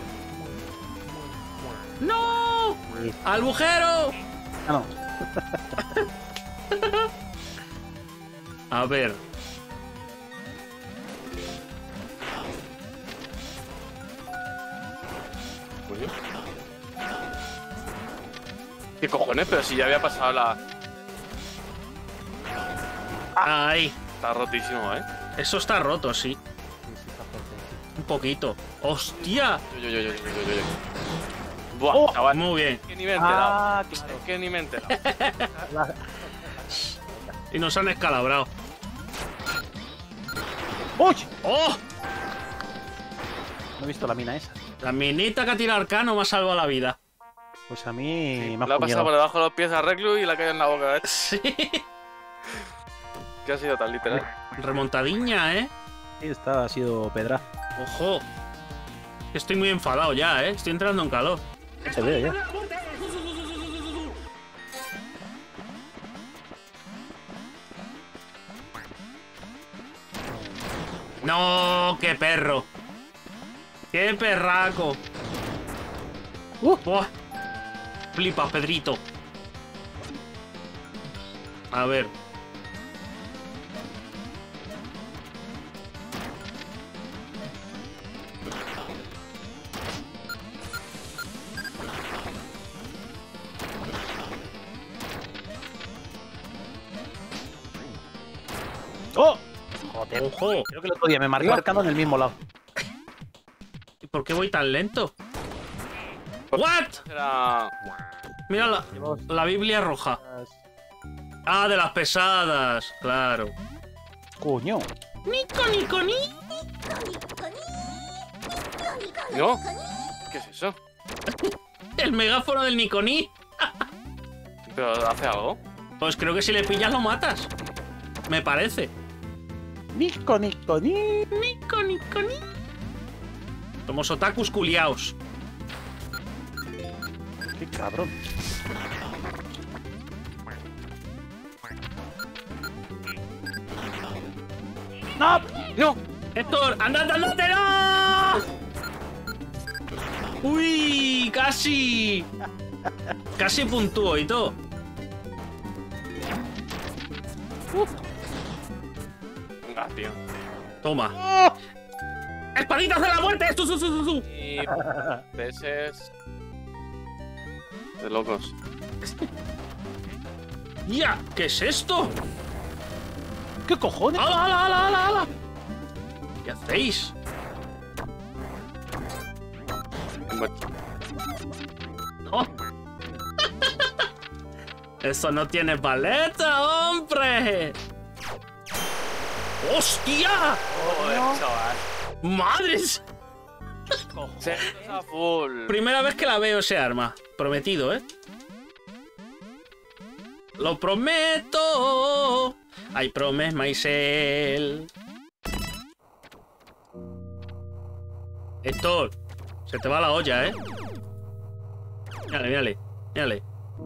A: ¡No! ¡Al agujero!
B: Ah, no.
A: A ver.
C: ¿Qué cojones? Pero si ya había pasado la...
A: Ahí.
C: Está rotísimo, ¿eh?
A: Eso está roto, sí. Un poquito. ¡Hostia!
C: Yo. Buah,
B: Oh,
C: chaval.
A: Muy bien.
C: ¿Qué ni me he enterado?
B: Ah, claro.
C: ¿Qué ni me he enterado?
A: Y nos han escalabrado.
B: ¡Uy!
A: ¡Oh!
B: No he visto la mina esa.
A: La minita que ha tirado Arcano me ha salvado la vida.
B: Pues a mí me ha
C: La ha pasado por debajo de los pies a Reclus y la caído en la boca, ¿eh?
A: Sí.
C: ¿Qué ha sido tan literal?
A: Remontadiña, ¿eh?
B: Sí, esta ha sido pedra.
A: Ojo. Estoy muy enfadado ya, ¿eh? Estoy entrando en calor.
B: Se ve ya.
A: ¡No! ¡Qué perro! ¡Qué perraco! ¡Buah! Flipa, Pedrito. A ver.
B: ¡Oh! Joder.
A: ¡Ojo!
B: Creo que el otro día me marcó Arcano en el mismo lado.
A: ¿Y por qué voy tan lento? ¿What?
C: Era...
A: Mira la Biblia roja. Ah, de las pesadas. Claro.
B: Coño.
A: Nico, Nico, ni.
C: ¿No? ¿Qué es eso?
A: El megáfono del Niconí.
C: ¿Pero hace algo?
A: Pues creo que si le pillas lo matas. Me parece.
B: Nico, Nico, ni.
A: Nico, Nico, ni. Somos otakus culiaos.
B: Qué cabrón. ¡No!
C: ¡No!
A: Héctor, andate, andate, no. Uy, casi. Casi puntúo y todo.
C: Venga, tío.
A: Toma.
B: ¡Oh!
A: ¡Espaditas de la muerte! ¡Su!
C: Y... veces... de locos.
A: ¡Ya! ¿Qué es esto?
B: ¿Qué cojones?
A: ¡Hala, hala, hala, hala, hala! ¿Qué hacéis? Oh. Eso no tiene paleta, hombre. ¡Hostia!
C: Joder, chaval.
A: ¡Madres!
C: Segundos a full.
A: Primera vez que la veo ese arma. Prometido, ¿eh? ¡Lo prometo! I promise myself. Héctor, se te va la olla, ¿eh? Mírale, mírale, mírale.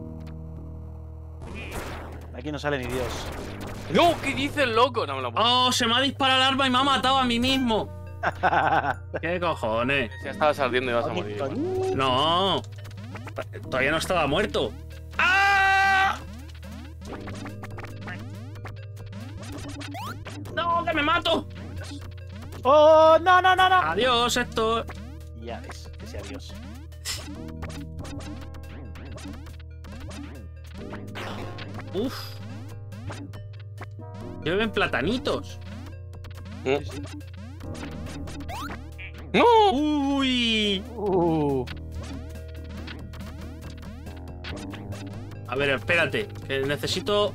B: Aquí no sale ni Dios.
C: No, ¿qué dice el loco? No me lo puedo.
A: ¡Oh, se me ha disparado el arma y me ha matado a mí mismo! ¿Qué cojones?
C: Ya estabas ardiendo y vas a morir.
A: No, todavía no estaba muerto. ¡Ah! ¡No, que me mato!
B: ¡Oh, no, no, no, no!
A: Adiós, Héctor.
B: Ya ves, que sea Dios.
A: Uf. Lleven platanitos.
C: ¡No!
A: Uy. A ver, espérate, que necesito...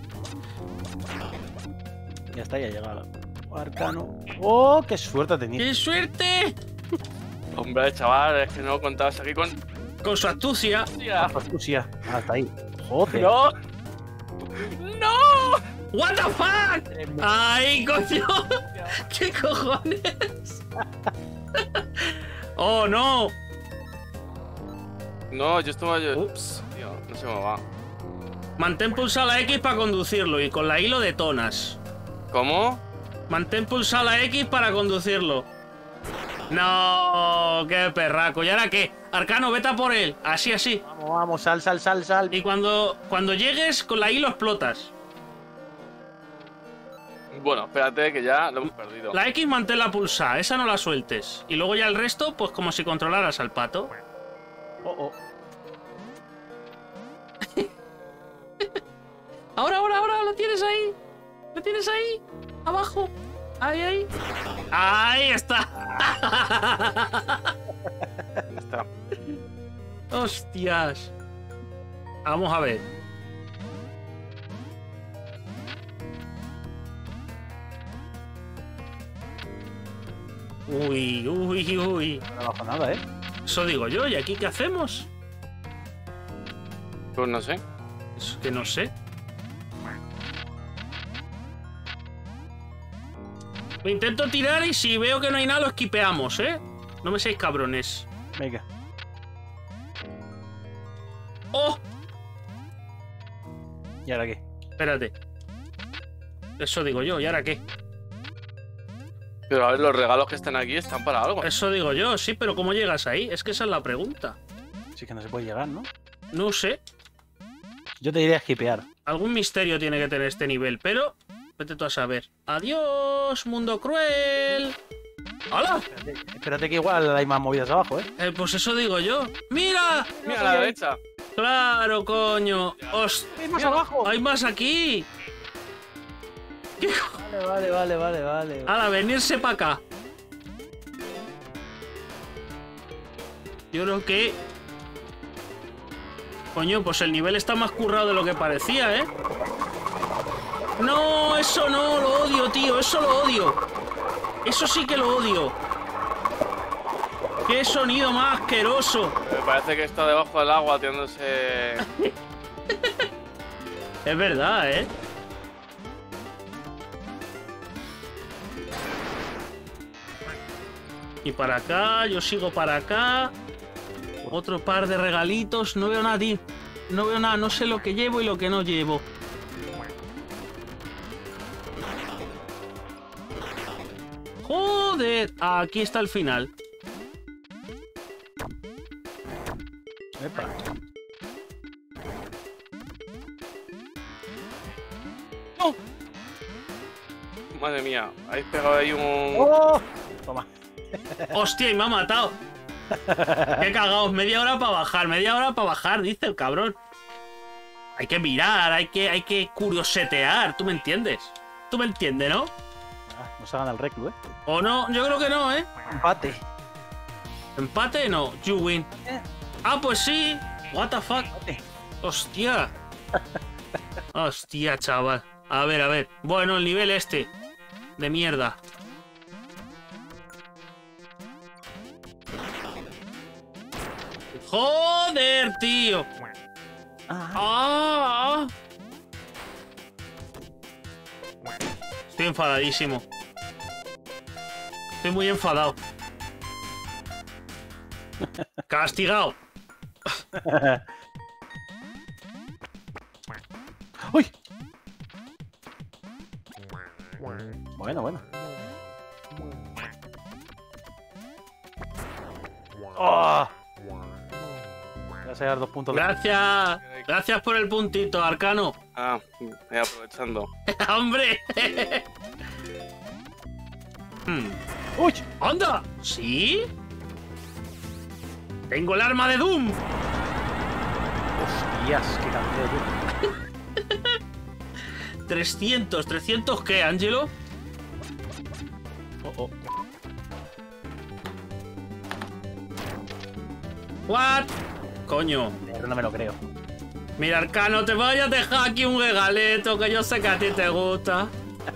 B: Ya está, ya ha llegado. Arcano. ¡Oh, qué suerte ha tenido!
A: ¡Qué suerte!
C: Hombre, chaval, es que no contabas aquí con.
A: Con su astucia.
C: ¡Hostia!
B: Astucia. Hasta ahí. Joder.
C: ¡No! ¡No!
A: What the fuck. ¡Ay, coño! ¿Qué cojones? ¡Oh, no!
C: No, yo estuve.
A: Ups.
C: Tío, no se me va.
A: Mantén pulsada la X para conducirlo y con la I lo detonas.
C: ¿Cómo?
A: Mantén pulsada la X para conducirlo. No, qué perraco. ¿Y ahora qué? Arcano, vete a por él. Así, así.
B: Vamos, vamos, sal, sal, sal, sal.
A: Y cuando llegues, con la I lo explotas.
C: Bueno, espérate que ya lo hemos perdido.
A: La X manténla pulsada, esa no la sueltes. Y luego ya el resto, pues como si controlaras al pato.
B: Oh, oh.
A: Ahora, lo tienes ahí. Lo tienes ahí. Abajo. Ahí, ahí. Ahí está.
C: Ya está.
A: Hostias. Vamos a ver. Uy, uy, uy.
B: No bajo nada, ¿eh?
A: Eso digo yo. ¿Y aquí qué hacemos?
C: Pues no sé.
A: Es que no sé. Lo intento tirar y si veo que no hay nada lo esquipeamos, ¿eh? No me seáis cabrones.
B: Venga.
A: ¡Oh!
B: ¿Y ahora qué?
A: Espérate. Eso digo yo. ¿Y ahora qué?
C: Pero a ver, los regalos que están aquí están para algo.
A: Eso digo yo, sí, pero ¿cómo llegas ahí? Es que esa es la pregunta.
B: Sí que no se puede llegar, ¿no?
A: No sé.
B: Yo te diría skipear.
A: Algún misterio tiene que tener este nivel, pero... Vete tú a saber. ¡Adiós, mundo cruel! ¡Hola!
B: Espérate que igual hay más movidas abajo, ¿eh?
A: Pues eso digo yo. ¡Mira!
C: Mira a la derecha.
A: ¡Claro, coño! ¡Hostia!
B: ¡Hay más abajo!
A: ¡Hay más aquí! ¿Qué co-
B: Vale.
A: ¡Hala, venirse para acá! Yo creo que... Coño, pues el nivel está más currado de lo que parecía, ¿eh? ¡No! Eso no, lo odio, tío. Eso lo odio. Eso sí que lo odio. ¡Qué sonido más asqueroso!
C: Me parece que está debajo del agua tirándose.
A: Es verdad, ¿eh? Y para acá, yo sigo para acá. Otro par de regalitos. No veo nada, tío. No veo nada, no sé lo que llevo y lo que no llevo. Joder, aquí está el final.
B: Epa.
C: Madre mía, habéis pegado ahí un.
B: ¡Oh! Toma.
A: Hostia, y me ha matado. Qué cagaos, media hora para bajar, dice el cabrón. Hay que mirar, hay que curiosetear, ¿tú me entiendes? ¿Tú me entiendes, no?
B: Ah, no se gana el reclu, ¿eh?
A: ¿O no? Yo creo que no, ¿eh?
B: Empate.
A: Empate, no. You win. Ah, pues sí. What the fuck.
B: Empate.
A: Hostia. Hostia, chaval. A ver, a ver. Bueno, el nivel este. De mierda. Joder, tío. Ah. Estoy enfadadísimo. Estoy muy enfadado. Castigado.
B: ¡Uy! Bueno, bueno. ¡Oh! Voy a sacar 2 puntos.
A: Gracias. Gracias por el puntito, Arcano.
C: Ah, voy aprovechando.
A: ¡Hombre!
B: ¡Uy!
A: ¡Anda! ¿Sí? ¡Tengo el arma de Doom!
B: ¡Hostias! ¡Qué canteo, tío!
A: 300. ¿300 qué, Ángelo?
B: Oh, oh.
A: ¿What? Coño.
B: No me lo creo.
A: Mira, Arcano, te voy a dejar aquí un regaleto que yo sé que a ti te gusta.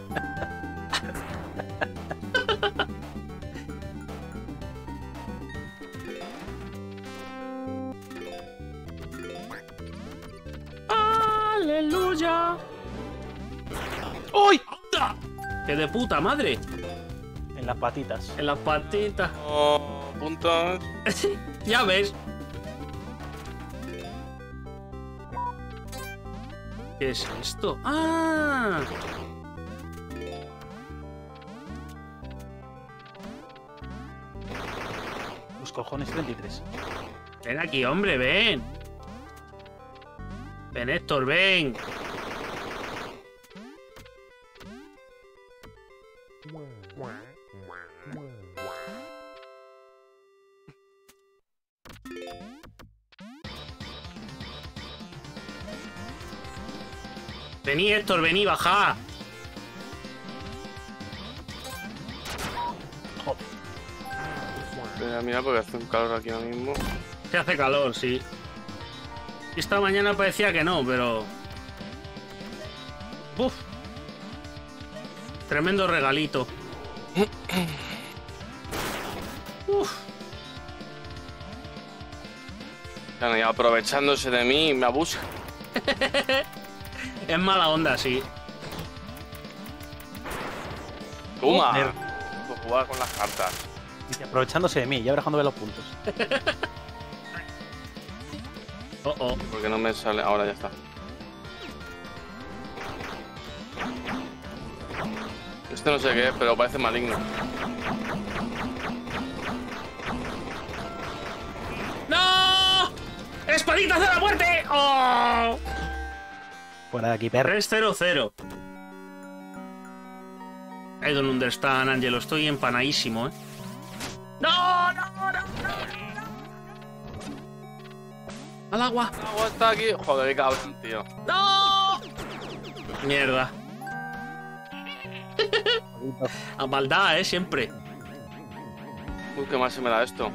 A: ¡Aleluya!
B: ¡Uy!
A: ¡Anda! ¡Qué de puta madre!
B: En las patitas.
A: En las patitas.
C: Oh, puntos.
A: Ya ves. ¿Qué es esto? ¡Ah!
B: Los cojones 33.
A: Ven aquí, hombre, ven. Ven, Héctor, ven. Vení, Héctor, vení, baja.
C: Mira, porque hace un calor aquí ahora mismo.
A: Se hace calor, sí. Esta mañana parecía que no, pero... ¡Buf! Tremendo regalito. ¡Uf!
C: Bueno, y aprovechándose de mí, me abusa.
A: Es mala onda, sí.
C: ¡Toma!
B: Joder.
C: Por jugar con las cartas.
B: Dice, aprovechándose de mí, ya verás cuando ve los puntos.
A: Oh, oh.
C: Porque no me sale. Ahora ya está. Este no sé qué es, pero parece maligno.
A: ¡No! ¡Espaditas de la muerte! ¡Oh!
B: Fuera de aquí, perro.
A: 3-0-0. I don't understand, Angelo. Estoy empanadísimo, ¿eh? ¡No, no, no, no! ¡Al agua!
C: El agua está aquí. Joder, qué cabrón, tío.
A: ¡No! Mierda. A maldad, siempre.
C: Uy, qué mal se me da esto.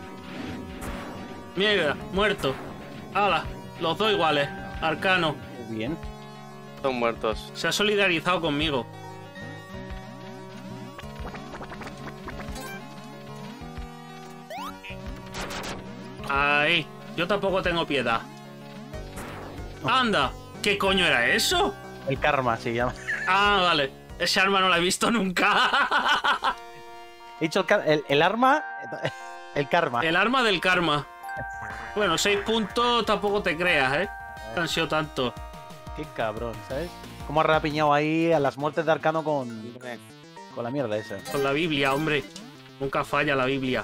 A: Mierda, muerto. ¡Hala! Los dos iguales. Arcano.
B: Muy bien.
C: Están muertos.
A: Se ha solidarizado conmigo. Ahí. Yo tampoco tengo piedad. ¡Anda! ¿Qué coño era eso?
B: El karma se llama.
A: Ah, vale. Ese arma no la he visto nunca.
B: He dicho el arma. El karma.
A: El arma del karma. Bueno, 6 puntos tampoco te creas, ¿eh? Han sido tanto.
B: Qué cabrón, ¿sabes? Cómo ha rapiñado ahí a las muertes de Arcano con la mierda esa.
A: Con la Biblia, hombre. Nunca falla la Biblia.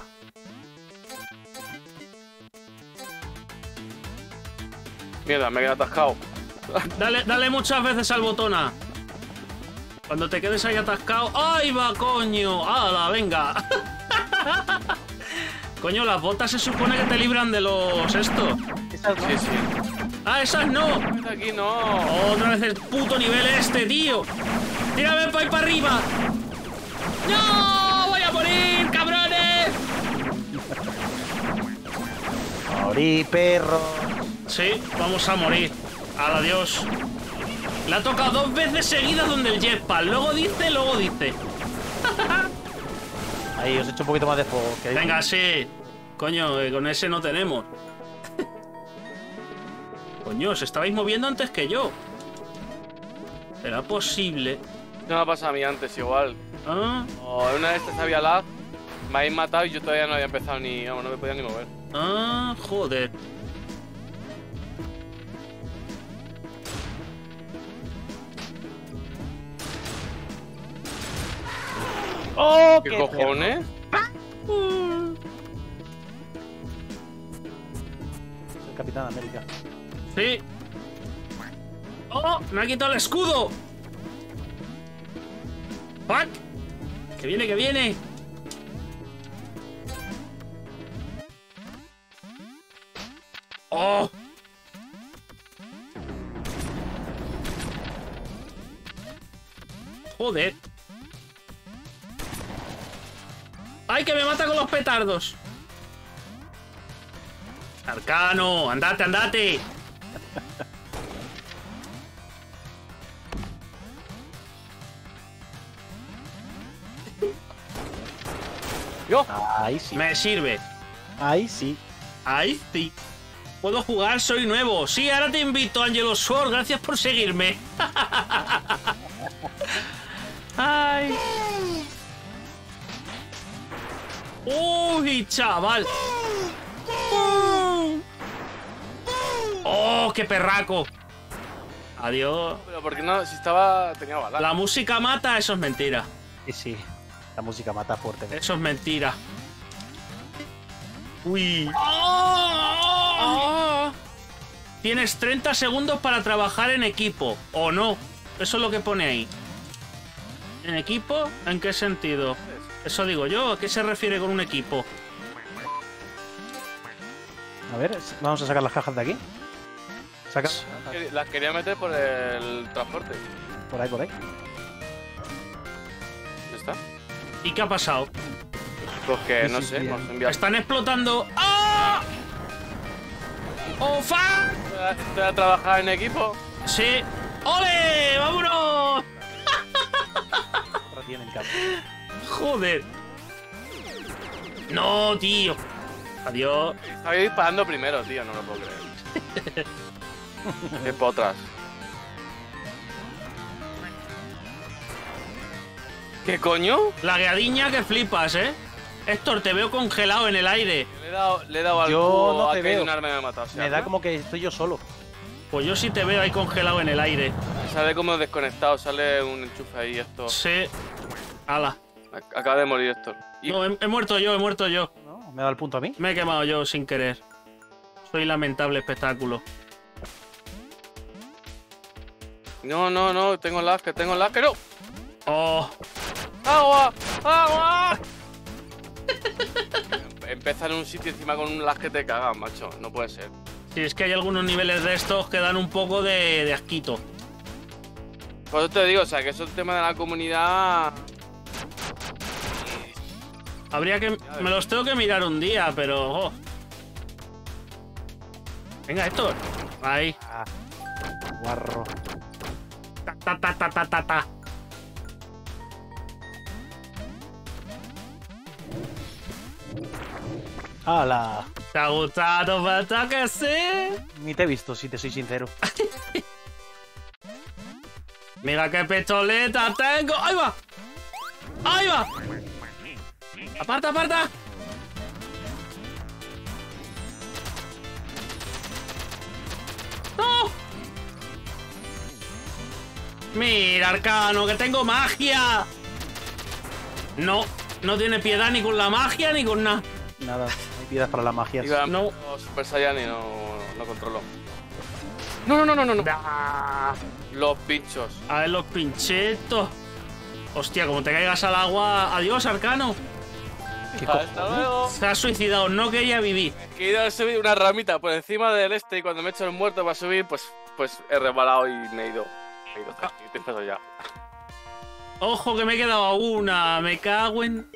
C: Mierda, me he quedado atascado.
A: Dale muchas veces al botón A. Cuando te quedes ahí atascado. ¡Ay, va, coño! ¡Hala, venga! Coño, las botas se supone que te libran de los estos.
B: Esas no.
C: Sí, sí.
A: ¡Ah, esas no!
C: Aquí no.
A: Otra vez el puto nivel este, tío. ¡Tírame para ahí para arriba! ¡No! ¡Voy a morir, cabrones!
B: Morí, perro.
A: Sí, vamos a morir. Adiós. Le ha tocado 2 veces seguidas donde el jetpack. Luego dice, luego dice.
B: Ahí, os he hecho un poquito más de fuego. Que
A: Venga, sí. Coño, con ese no tenemos. Coño, os estabais moviendo antes que yo. ¿Será posible?
C: No me ha pasado a mí antes igual.
A: Ah,
C: O una de estas había lag, me habéis matado y yo todavía no había empezado ni... Vamos, no me podía ni mover.
A: ah, joder.
B: ¡Oh,
C: ¿Qué cojones?
B: El Capitán América.
A: Sí. ¡Oh! ¡Me ha quitado el escudo! ¡Fuck! ¡Que viene, que viene! ¡Oh! ¡Joder! ¡Ay, que me mata con los petardos! ¡Arcano! ¡Andate, andate!
C: ¡Yo!
B: Ahí sí.
A: Me sirve.
B: Ahí sí.
A: Ahí sí. Puedo jugar, soy nuevo. Sí, ahora te invito, Angelo Sword. Gracias por seguirme. Ay. Uy, chaval. Oh, qué perraco. Adiós.
C: Pero ¿por qué no? Si estaba... tenía balas.
A: La música mata, eso es mentira.
B: Sí, sí. La música mata fuerte.
A: Eso es mentira. Uy. Tienes 30 segundos para trabajar en equipo. ¿O no? Eso es lo que pone ahí. ¿En equipo? ¿En qué sentido? Eso digo yo. ¿A qué se refiere con un equipo?
B: A ver, vamos a sacar las cajas de aquí. Saca.
C: Las quería meter por el transporte.
B: Por ahí, por ahí.
C: ¿Ya está?
A: ¿Y qué ha pasado?
C: Pues que
B: Sí,
C: no
B: sí,
C: sé,
B: sí.
C: hemos enviado...
A: Están explotando. ¡Ah! ¡Oh, fuck!
C: ¿Te voy a trabajar en equipo?
A: Sí. ¡Ole! ¡Vámonos!
B: Otra tiene el campo.
A: Joder. No, tío. Adiós.
C: Estaba disparando primero, tío, no lo puedo creer. Qué potras. ¿Qué coño?
A: La guiadiña que flipas, ¿eh? Héctor, te veo congelado en el aire.
C: Le he dado al
B: Yo
C: cubo,
B: no
C: ha
B: te
C: caído
B: veo.
C: un arma y me ha matado.
B: Me da como que estoy yo solo.
A: Pues yo sí te veo ahí congelado en el aire.
C: Sale como desconectado, sale un enchufe ahí, esto.
A: Sí. Ala.
C: Acaba de morir Héctor. Y...
A: No, he muerto yo, he muerto yo.
B: ¿No? ¿Me da el punto a mí?
A: Me he quemado yo sin querer. Soy lamentable espectáculo.
C: No, tengo lag, que no.
A: Oh.
C: ¡Agua! ¡Agua! Empieza en un sitio encima con un lag que te cagas, macho. No puede ser.
A: Si es que hay algunos niveles de estos que dan un poco de asquito.
C: Por eso te digo, o sea, que eso es el tema de la comunidad.
A: Habría que... Me los tengo que mirar un día, pero... oh. Venga, Héctor. Ahí.
B: Ah, guarro.
A: Ta.
B: ¡Hala!
A: ¿Te ha gustado, falta que sí?
B: Ni te he visto, si te soy sincero.
A: Mira qué pistoleta tengo. ¡Ahí va! ¡Ahí va! ¡Aparta, aparta! ¡No! Mira, Arcano, que tengo magia. No, no tiene piedad ni con la magia ni con nada.
B: Nada, no hay piedad para la magia.
C: Iba
A: No.
C: Super Saiyan y no controlo. No.
A: Ah,
C: Los pinchos.
A: a ver los pinchetos. Hostia, como te caigas al agua. Adiós, Arcano.
B: ¿Qué
C: Hasta luego.
A: Se ha suicidado, no quería vivir.
C: Que he ido a subir una ramita por encima del este y cuando me he hecho el muerto para subir, pues he resbalado y me he ido. Estoy peso ya.
A: Ojo, que me he quedado a una. Me cago en...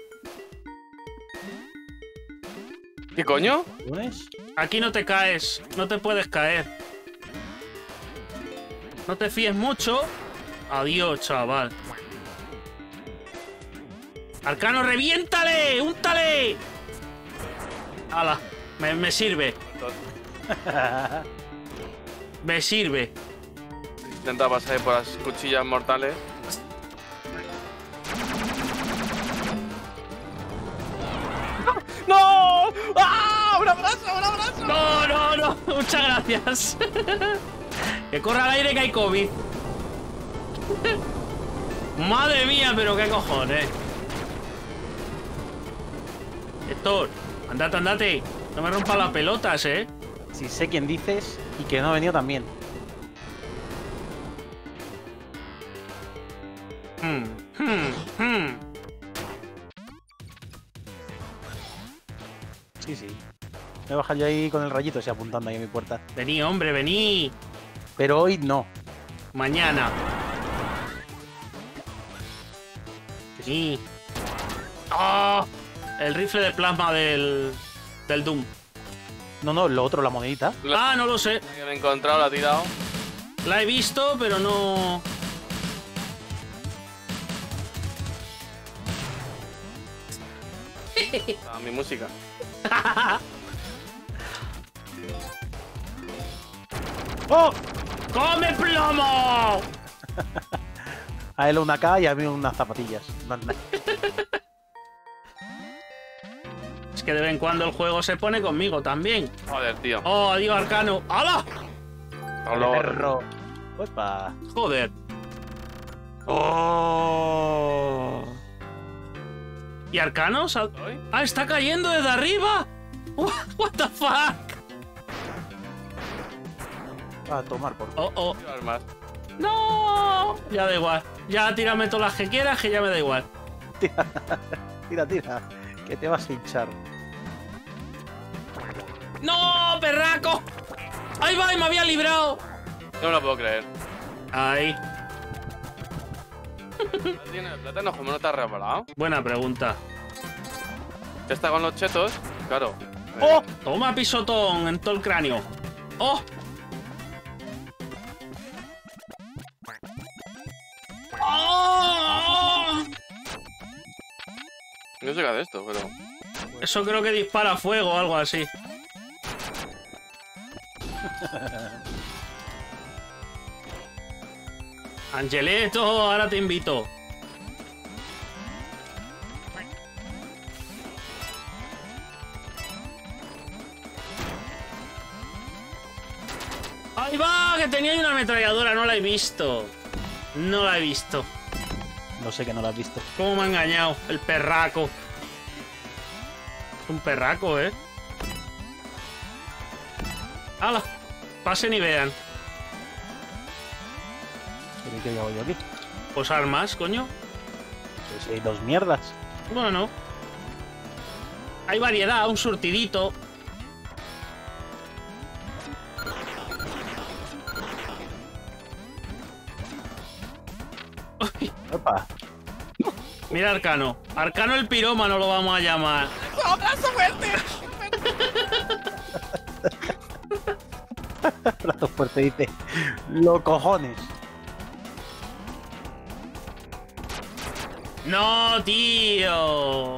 C: ¿Qué coño?
B: ¿Lunes?
A: Aquí no te caes. No te puedes caer. No te fíes mucho. Adiós, chaval. Arcano, reviéntale. ¡Úntale! ¡Hala! Me sirve. Me sirve.
C: Intenta pasar por las cuchillas mortales. ¡No! ¡Ah! ¡Un abrazo! ¡Un abrazo!
A: No, no, no. Muchas gracias. Que corra al aire que hay COVID. Madre mía, pero qué cojones. Héctor, andate, andate. No me rompas las pelotas, ¿eh?
B: Si sé quién dices y que no ha venido también. Sí, sí. Me baja yo ahí con el rayito, así apuntando ahí a mi puerta.
A: Vení, hombre, vení.
B: Pero hoy no.
A: Mañana. Vení. ¡Oh! El rifle de plasma del Doom.
B: No, no, lo otro, la monedita.
A: Ah, no lo sé.
C: Lo he encontrado, lo ha tirado.
A: La he visto, pero no...
C: Ah, mi música.
B: ¡Oh!
A: ¡Come plomo!
B: A él una K y a mí unas zapatillas.
A: Es que de vez en cuando el juego se pone conmigo también.
C: Joder, tío.
A: ¡Oh, adiós, Arcano! ¡Hala!
B: Perro. Pues pa.
A: Joder. ¡Oh! ¿Y Arcano?
C: ¿Hoy?
A: ¡Ah, está cayendo desde arriba! ¡What the fuck!
B: A tomar por.
A: ¡Oh, oh!
C: Quiero armas.
A: ¡No! Ya da igual. Ya tírame todas las que quieras, que ya me da igual.
B: Tira, tira, tira. Que te vas a hinchar.
A: ¡No, perraco! ¡Ahí va! ¡Y me había librado!
C: No me lo puedo creer.
A: Ahí.
C: ¿Tiene el plátano como no te has reparado?
A: Buena pregunta.
C: ¿Ya está con los chetos? Claro.
B: ¡Oh!
A: Toma pisotón en todo el cráneo. ¡Oh! ¡Oh!
C: No sé qué hace esto, pero...
A: Eso creo que dispara fuego o algo así. Angeleto, ahora te invito. ¡Ahí va! Que tenía ahí una ametralladora, no la he visto. No la he visto.
B: No sé que no lo has visto.
A: ¿Cómo me ha engañado el perraco? Un perraco, ¿eh? ¡Hala! Pasen y vean.
B: ¿Qué hago yo aquí?
A: Pues armas, coño.
B: Pues hay dos mierdas.
A: Bueno. Hay variedad, un surtidito. Uy,
B: Opa.
A: mira Arcano. Arcano el pirómano lo vamos a llamar.
C: ¡Abrazo fuerte!
B: Brazo fuerte dice. Lo cojones.
A: ¡No, tío!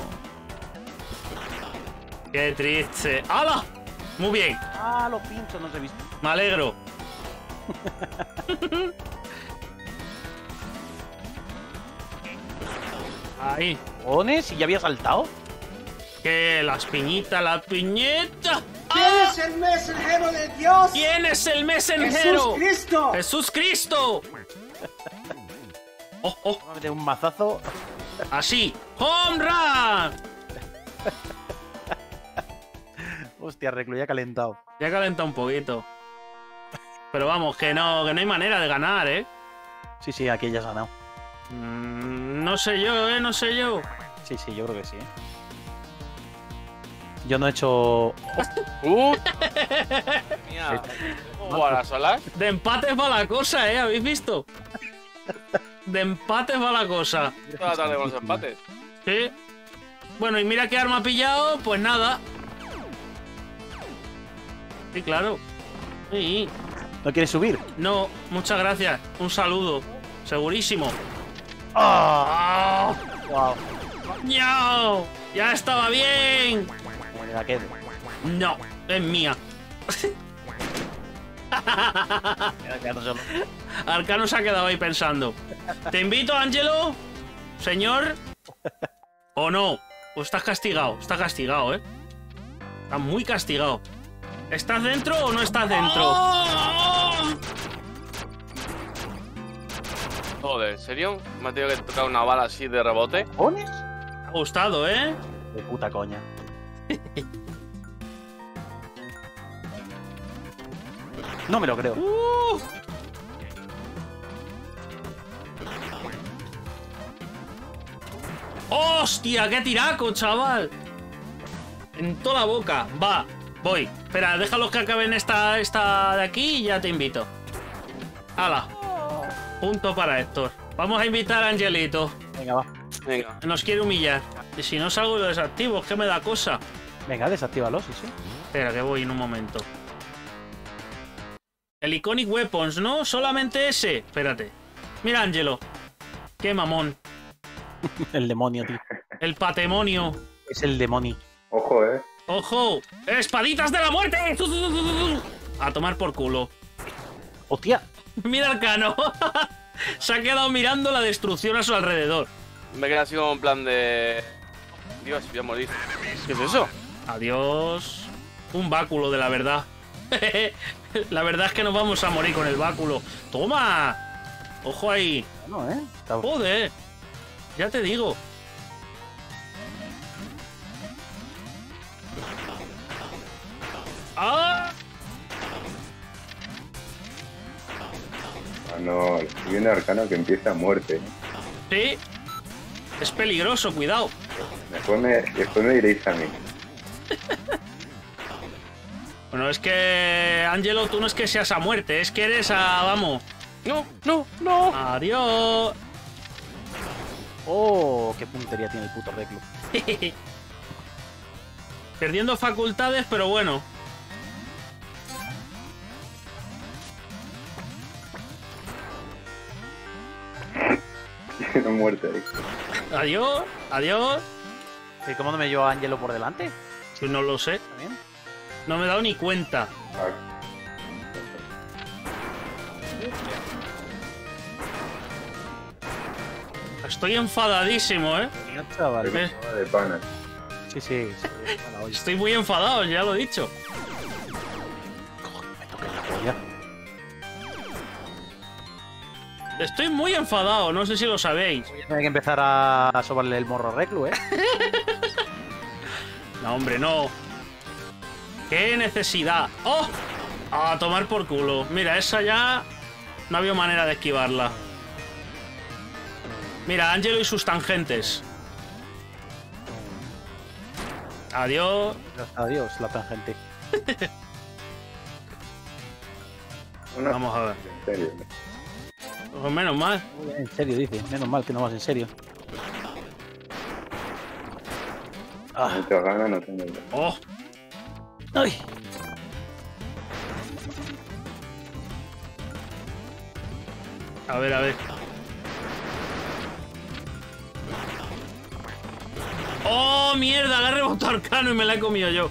A: ¡Qué triste! ¡Hala! Muy bien,
B: Ah, los pinchos no se he visto.
A: me alegro. Ahí.
B: ¿Cojones? ¿Y ya había saltado?
A: Que las piñitas, la piñeta.
D: ¿Quién es el mensajero de Dios?
A: ¿Quién es el mesengero?
D: ¡Jesús Cristo!
A: ¡Jesús Cristo! ¡Oh, oh!
B: Me va a meter un mazazo.
A: Así. ¡Home run!
B: Hostia, Reclu, ya calentado.
A: Ya calenta un poquito. Pero vamos, que no hay manera de ganar, ¿eh?
B: Sí, sí, aquí ya has ganado.
A: No sé yo, ¿eh? No sé yo.
B: Sí, sí, yo creo que sí. Yo no he hecho...
C: Mía. ¿Cómo a las olas?
A: De empates va la cosa, ¿eh? ¿Habéis visto? De empates va la cosa.
C: Toda la tarde con los empates.
A: Sí. Bueno, y mira qué arma ha pillado, pues nada. Sí, claro. Sí.
B: ¿No quieres subir?
A: No, muchas gracias. Un saludo. Segurísimo.
B: ¡Ah! ¡Wow!
A: ¡No! ¡Ya estaba bien!
B: Como la quede.
A: No, es mía.
B: Quédate solo.
A: Arcano se ha quedado ahí pensando. ¿Te invito, Ángelo? ¿Señor? ¿O no? ¿O estás castigado? Está castigado, ¿eh? Está muy castigado. ¿Estás dentro o no estás dentro?
C: Joder, ¿en serio? Me ha tenido que tocar una bala así de rebote.
B: ¿Pones?
A: Te ha gustado, ¿eh?
B: De puta coña. No me lo creo.
A: ¡Hostia! ¡Qué tiraco, chaval! En toda la boca. Va, voy. Espera, déjalos que acaben esta de aquí y ya te invito. ¡Hala! Punto para Héctor. Vamos a invitar a Angelito.
B: Venga, va.
C: Venga.
A: Nos quiere humillar. Y si no salgo y lo desactivo, es que me da cosa.
B: Venga, desactívalo, sí, sí.
A: Espera, que voy en un momento. El Iconic Weapons, ¿no? Solamente ese. Espérate. Mira, Angelo. Qué mamón.
B: El demonio, tío.
A: El patrimonio.
B: Es el demonio.
E: Ojo,
A: ¡Ojo! ¡Espaditas de la muerte! A tomar por culo.
B: ¡Hostia!
A: Mira Arcano. Se ha quedado mirando la destrucción a su alrededor.
C: Me queda así como en plan de... Dios, voy a morir. ¿Qué es eso?
A: Adiós. Un báculo de la verdad. La verdad es que nos vamos a morir con el báculo. ¡Toma! Ojo ahí.
B: No, Está...
A: Joder. Ya te digo. ¡Ah!
E: Ah, no, estoy viendo Arcano que empieza a muerte.
A: Sí. Es peligroso, cuidado.
E: Después me diréis a mí.
A: Bueno, es que... Angelo, tú no es que seas a muerte, es que eres a... Vamos.
C: No, no, no.
A: Adiós.
B: ¡Oh! ¡Qué puntería tiene el puto reclu!
A: Perdiendo facultades, pero bueno.
E: Tiene muerte ahí.
A: Adiós, adiós.
B: ¿Y cómo no me llevo a Angelo por delante?
A: Si no lo sé.
B: ¿También?
A: No me he dado ni cuenta.
E: Ah,
A: Estoy enfadadísimo, ¿eh?
B: Mira, chaval.
A: ¿Ves?
E: de pana.
B: Sí, sí, sí. Hola, oye.
A: Estoy muy enfadado, ya lo he dicho.
B: Me toques la polla.
A: Estoy muy enfadado, no sé si lo sabéis.
B: Hay que empezar a sobarle el morro a reclu, ¿eh?
A: No, hombre, no. ¡Qué necesidad! ¡Oh! A tomar por culo. Mira, esa ya... No había manera de esquivarla. Mira, Ángelo y sus tangentes. Adiós.
B: Adiós, la tangente.
A: Vamos a ver.
E: En serio.
A: Pues menos mal.
B: En serio, dice. Menos mal que no vas en serio.
E: Muchas ganas no tengo yo.
A: ¡Oh!
B: ¡Ay!
A: A ver, a ver. ¡Oh, mierda! La he rebotado Arcano y me la he comido yo.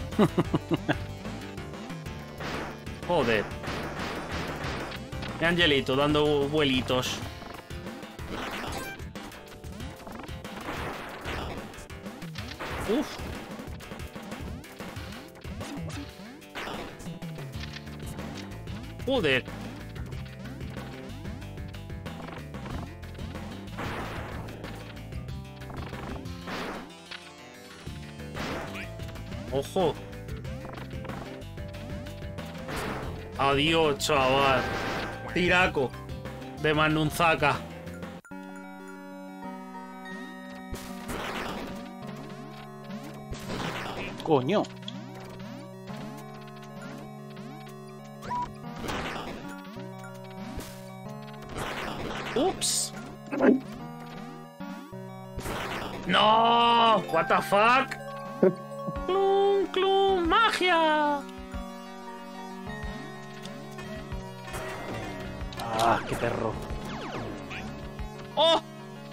A: Joder. Y Angelito dando vuelitos. Uf. Joder. Ojo. Adiós, chaval. Tiraco. De Manunzaka.
B: ¡Coño!
A: Ups. No. What the fuck. Clum, clum, magia.
B: Ah, qué perro.
A: ¡Oh!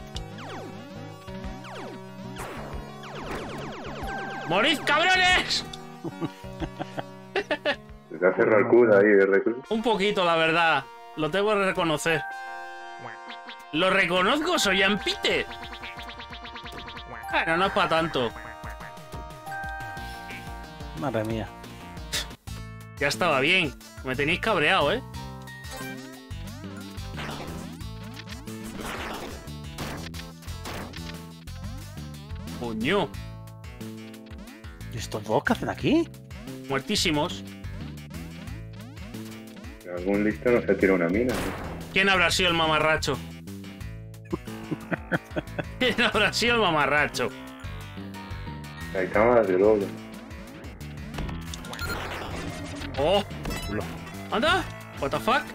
A: ¡Morid, cabrones!
E: Se te hace el culo ahí de reclus.
A: Un poquito, la verdad. Lo tengo que reconocer. Lo reconozco, soy Ampite. Bueno, no es para tanto.
B: Madre mía.
A: Ya estaba bien. Me tenéis cabreado, ¿eh? Coño.
B: ¿Y estos dos qué hacen aquí?
A: Muertísimos.
E: Algún listo no se tira una mina, ¿no?
A: ¿Quién habrá sido el mamarracho? ¿Quién habrá sido el mamarracho?
E: Hay cámaras de lobo.
A: ¡Oh! ¡Anda! ¿What the fuck?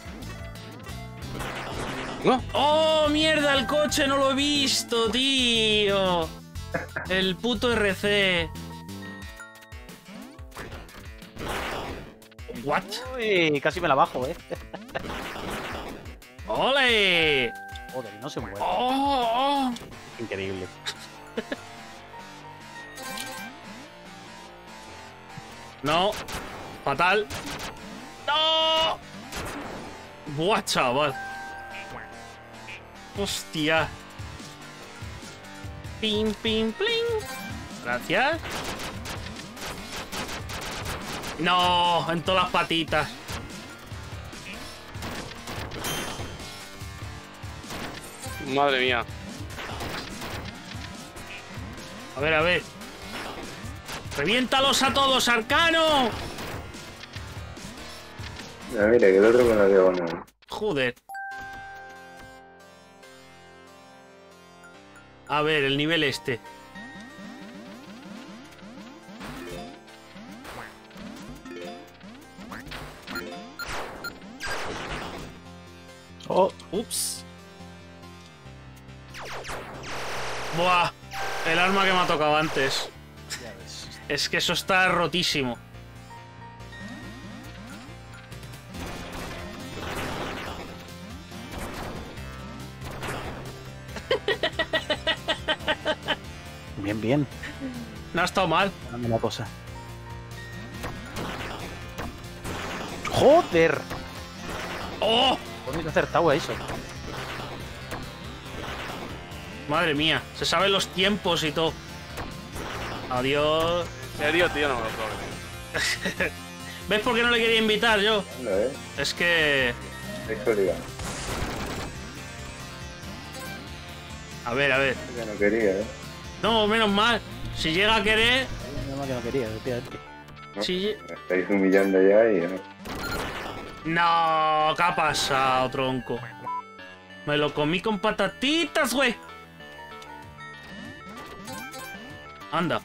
C: No.
A: ¡Oh, mierda! El coche no lo he visto, tío. El puto RC. ¿What?
B: Uy, casi me la bajo,
A: ¡Ole!
B: Joder, no se mueve.
A: ¡Oh! ¡Oh!
B: Increíble.
A: No. Fatal. ¡No! Buah, chaval. Hostia. Pim, pim, pling. Gracias. No, en todas las patitas.
C: Madre mía.
A: A ver, a ver. ¡Reviéntalos a todos, Arcano!
E: Ah, mira, que el otro con la diagonal.
A: Joder. A ver, el nivel este.
B: Oh,
A: Ups. Buah. El arma que me ha tocado antes.
B: ya ves.
A: Es que eso está rotísimo.
B: Bien, bien.
A: No ha estado mal.
B: Dame la cosa. ¡Joder!
A: ¡Oh!
B: ¿Dónde he acertado a eso?
A: Madre mía. Se saben los tiempos y todo. Adiós.
C: En serio, tío, no me lo puedo creer.
A: ¿Ves por qué no le quería invitar yo?
E: Anda,
A: Es que...
E: Eso diga.
A: A ver, a ver.
E: Ya no quería,
A: No, menos mal. Si llega a querer...
B: Nada más que no quería, efectivamente.
E: ¿no?
A: Si...
E: Me estáis humillando ya y no.
A: No, ¿qué ha pasado, tronco? Me lo comí con patatitas, güey. Anda.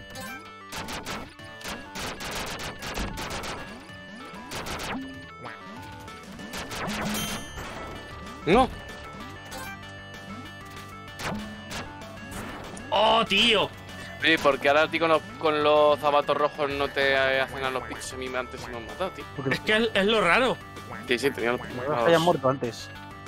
C: No.
A: ¡Oh, tío!
C: Sí, porque ahora a ti con los zapatos rojos no te hacen a los bichos a mí antes y me han matado, tío.
A: Es que es lo raro.
C: Sí, sí, tenía los
B: Hayan muerto antes.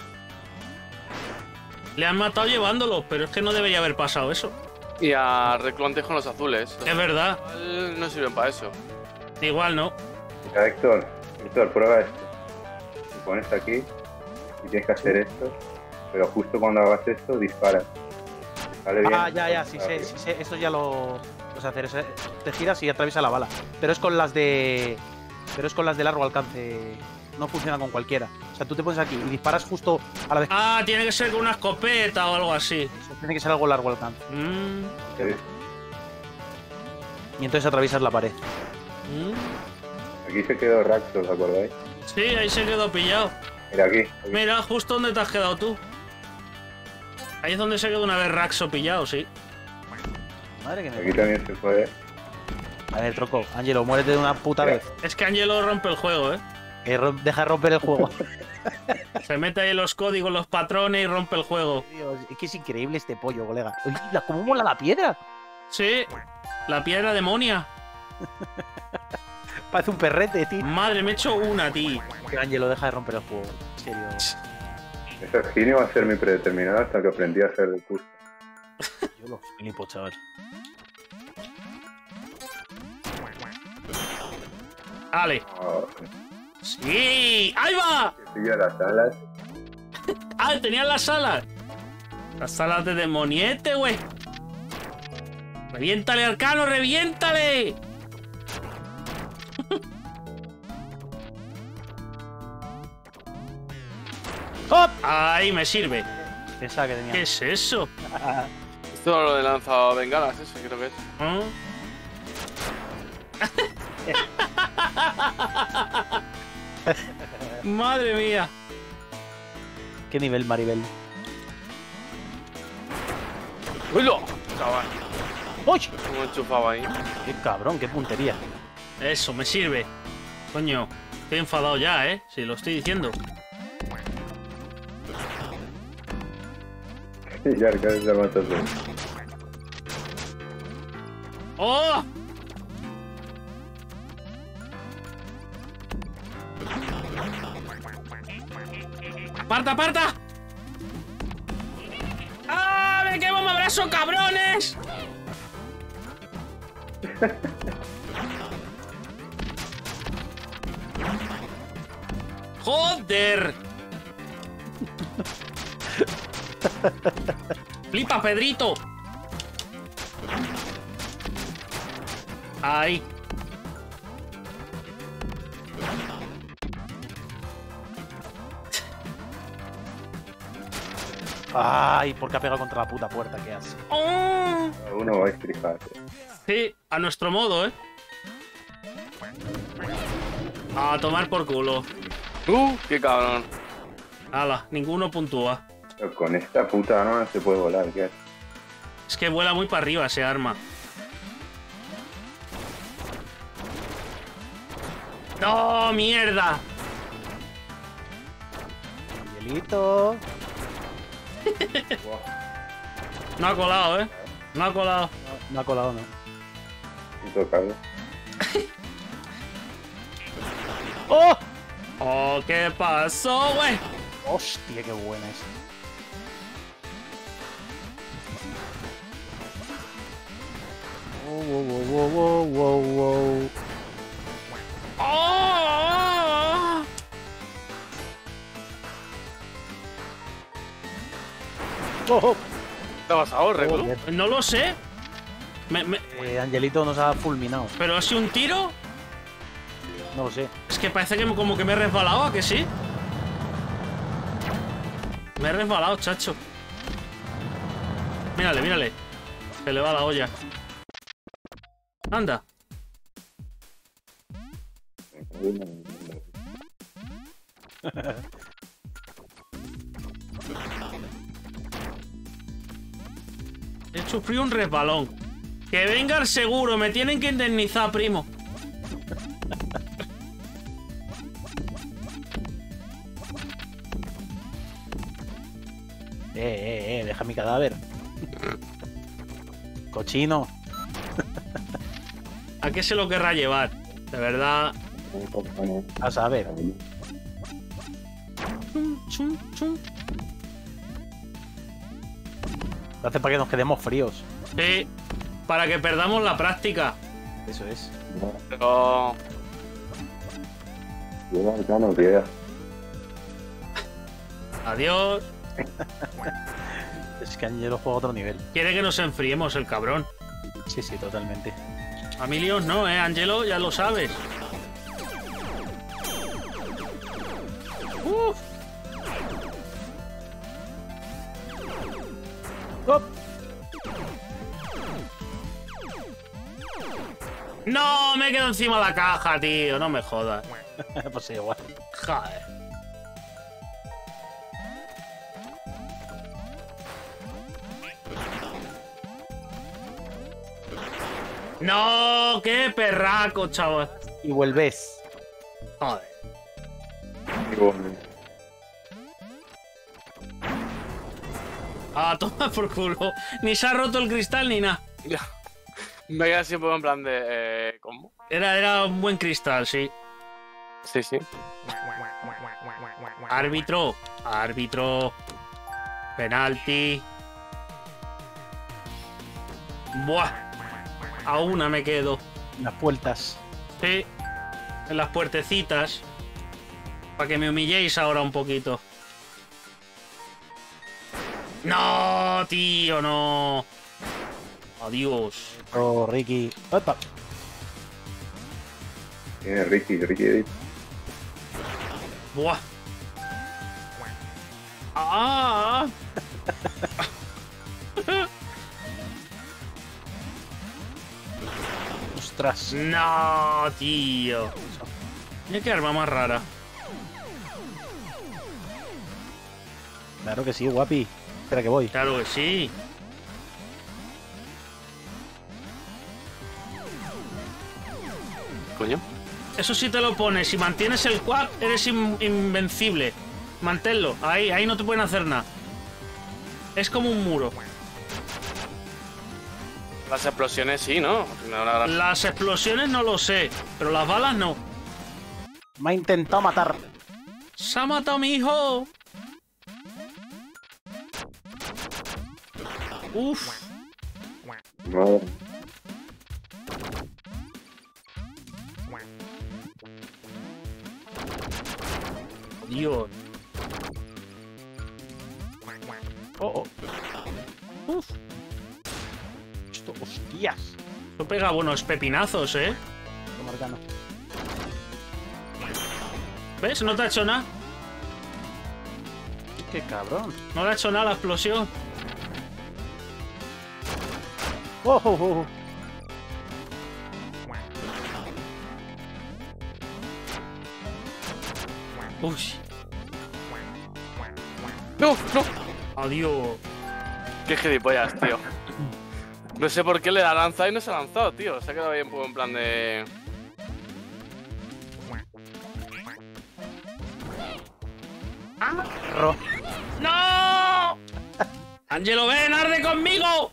A: Le han matado llevándolos, pero es que no debería haber pasado eso.
C: Y a Reclu antes con los azules.
A: Es verdad.
C: Igual no sirven para eso.
A: Igual no.
E: Mira, Héctor, prueba esto. Te pones aquí y tienes que hacer esto, pero justo cuando hagas esto, dispara. ¿Sale bien?
B: Ah, ya, sí sé, sí sé. Esto ya lo puedes hacer. Te giras y atraviesa la bala. Pero es con las de. Pero es con las de largo alcance. No funciona con cualquiera. O sea, tú te pones aquí y disparas justo a la vez.
A: Ah, tiene que ser con una escopeta o algo así.
B: Eso tiene que ser algo largo alcance.
E: Sí.
B: Y entonces atraviesas la pared.
E: Aquí se quedó Raxo, ¿os acordáis?
A: Sí, ahí se quedó pillado.
E: Mira aquí.
A: Mira, justo donde te has quedado tú. Ahí es donde se quedó una vez Raxo pillado, sí.
B: Madre que
E: Aquí
B: me.
E: también se puede.
B: A ver, troco. Ángelo, muérete de una puta
E: Mira.
B: vez.
A: Es que Angelo rompe el juego, ¿eh?
B: Deja de romper el juego.
A: Se mete ahí en los códigos, los patrones y rompe el juego.
B: Dios, es que es increíble este pollo, colega. Oye, ¿cómo mola la piedra?
A: Sí, la piedra demonia.
B: Parece un perrete, tío.
A: Madre, me he hecho una, tío.
B: Que Ángelo deja de romper el juego. serio.
E: Esa skin iba a ser mi predeterminada hasta que aprendí a hacer el curso.
B: Yo lo flipo, chaval.
A: Vale.
E: Oh,
A: ¡Sí! ¡Ahí va!
E: que pillo las alas.
A: ¡Ah, tenían las alas! Las alas de demoniete, güey. ¡Reviéntale, Arcano! ¡Reviéntale!
B: ¡Hop!
A: ¡Ay, me sirve!
B: Pensaba que tenía.
A: ¿Qué es eso?
C: Esto es lo de lanzado bengalas, ese creo que es.
A: ¿Ah? Madre mía.
B: ¿Qué nivel, Maribel?
C: ¡Uy-lo! Chaval,
B: ¡Uy!
C: como enchufado ahí.
B: ¡Qué cabrón! ¡Qué puntería!
A: Eso, me sirve. Coño, estoy enfadado ya, ¿eh? Si lo estoy diciendo.
E: Y ya que se mató todo.
A: ¡Oh! ¡Aparta, aparta! ¡Ah! ¡Me quemo, me abrazo, cabrones! ¡Joder! ¡Flipa, Pedrito! ¡Ay!
B: ¡Ay! ¿Por qué ha pegado contra la puta puerta? ¿Qué hace?
A: ¡Oh!
E: Uno va a estrijar.
A: Sí, a nuestro modo, ¿eh? A tomar por culo.
C: ¡Qué cabrón!
A: Hala, ninguno puntúa.
E: Pero con esta puta arma se puede volar, ¿qué?
A: Es que vuela muy para arriba ese arma. ¡No, mierda!
B: Angelito.
A: No ha colado, ¿eh? No ha colado.
B: No ha colado, ¿no?
E: Intocable.
B: ¡Oh!
A: ¡Oh, qué pasó, güey!
B: ¡Hostia, qué buena es! Wow, wow, wow, wow, wow, wow.
A: ¡Oh!
B: ¡Oh!
C: ¿Qué ha pasado, Reclu?
B: Joder.
A: No lo sé.
B: Angelito nos ha fulminado.
A: ¿Pero ha sido un tiro?
B: No lo sé.
A: Es que parece que como que me he resbalado, ¿a que sí? Me he resbalado, chacho. Mírale, mírale. Se le va la olla. Anda. He sufrido un resbalón. Que venga el seguro, me tienen que indemnizar, primo.
B: Deja mi cadáver. Cochino.
A: ¿A qué se lo querrá llevar? De verdad.
B: A saber.
A: Chum, chum, chum.
B: Lo hace para que nos quedemos fríos.
A: Sí, para que perdamos la práctica.
B: Eso es.
C: Pero...
E: Yo Arcano, tía.
A: Adiós.
B: Es que Angelo juega a otro nivel.
A: Quiere que nos enfriemos el cabrón.
B: Sí, sí, totalmente.
A: A mí líos no, Angelo, ya lo sabes. Uf.
B: ¡Oh!
A: No, me quedo encima de la caja, tío. No me jodas.
B: Pues igual.
A: Joder. No, qué perraco, chaval.
B: Y vuelves.
A: Joder. Ah, toma por culo. Ni se ha roto el cristal ni nada.
C: Ya. Me queda siempre en plan de... ¿Cómo?
A: Era un buen cristal, sí.
C: Sí, sí.
A: Árbitro. Árbitro. Penalti. Buah. A una me quedo.
B: Las puertas.
A: Sí. En las puertecitas. Para que me humilléis ahora un poquito. No, tío, no. Adiós.
B: Oh, Ricky. Opa.
E: Tiene Ricky.
A: Buah. Ah.
B: Ostras.
A: No, tío. Mira qué arma más rara.
B: Claro que sí, guapi. Espera que voy.
A: Claro que sí.
C: Coño.
A: Eso sí te lo pones. Si mantienes el quad, eres invencible. Manténlo. Ahí no te pueden hacer nada. Es como un muro.
C: Las explosiones sí, ¿no? Al final ahora-
A: Las explosiones no lo sé, pero las balas no.
B: Me ha intentado matar.
A: ¡Se ha matado mi hijo! Uf.
E: Madre.
A: Dios.
B: Oh, oh.
A: Uf.
B: Esto, hostias.
A: Esto pega buenos pepinazos, ¿eh?
B: Toma, Arcano.
A: ¿Ves? No te ha hecho nada.
B: Qué cabrón.
A: No le ha hecho nada la explosión.
B: Oh, oh, oh.
A: Uy.
C: ¡No! ¡No!
A: Adiós.
C: ¡Qué gilipollas, tío! No sé por qué le ha lanzado y no se ha lanzado, tío. Se ha quedado ahí un poco en plan de...
B: Ro-
A: ¡No! ¡Ángelo, ven! ¡Arde conmigo!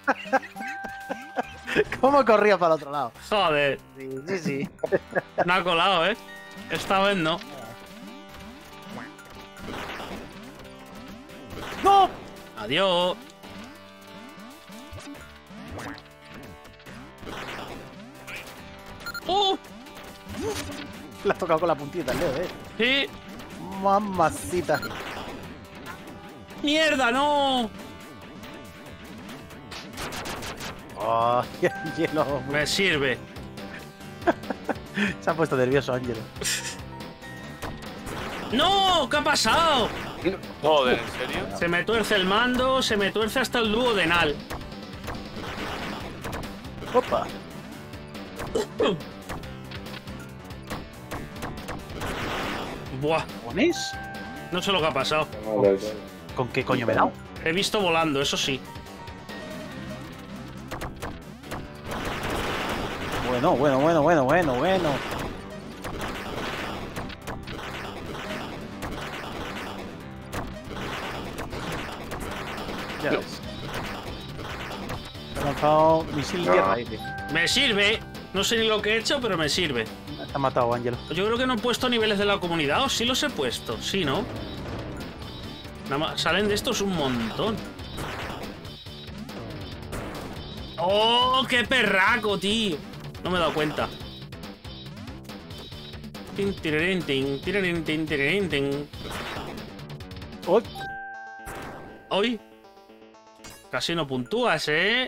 B: ¿Cómo corría para el otro lado?
A: Joder.
B: Sí, sí.
A: No ha colado, ¿eh? Esta vez no.
B: ¡No!
A: Adiós.
B: Le has tocado con la puntita el dedo,
A: Sí.
B: Mamacita.
A: ¡Mierda, no!
B: Oh, hielo.
A: Me sirve.
B: Se ha puesto nervioso, Ángelo.
A: ¡No! ¿Qué ha pasado?
C: Joder, ¿en serio?
A: Se me tuerce el mando, se me tuerce hasta el duodenal.
B: Opa.
A: Buah,
B: ¿Pones?
A: no sé lo que ha pasado.
B: ¿Con qué coño me he dado?
A: He visto volando, eso sí.
B: Bueno. Ya ves. He lanzado misil tierra-aire.
A: Me sirve. No sé ni lo que he hecho, pero me sirve.
B: Te ha matado, Ángelo.
A: Yo creo que no he puesto niveles de la comunidad, o sí los he puesto. Sí, ¿no? Nada más, salen de estos un montón. ¡Oh, qué perraco, tío! No me he dado cuenta. Tin, tirirín, tin, tirirín, tin, tirirín, tin.
B: ¡Uy!
A: ¡Uy! Casi no puntúas, ¿eh?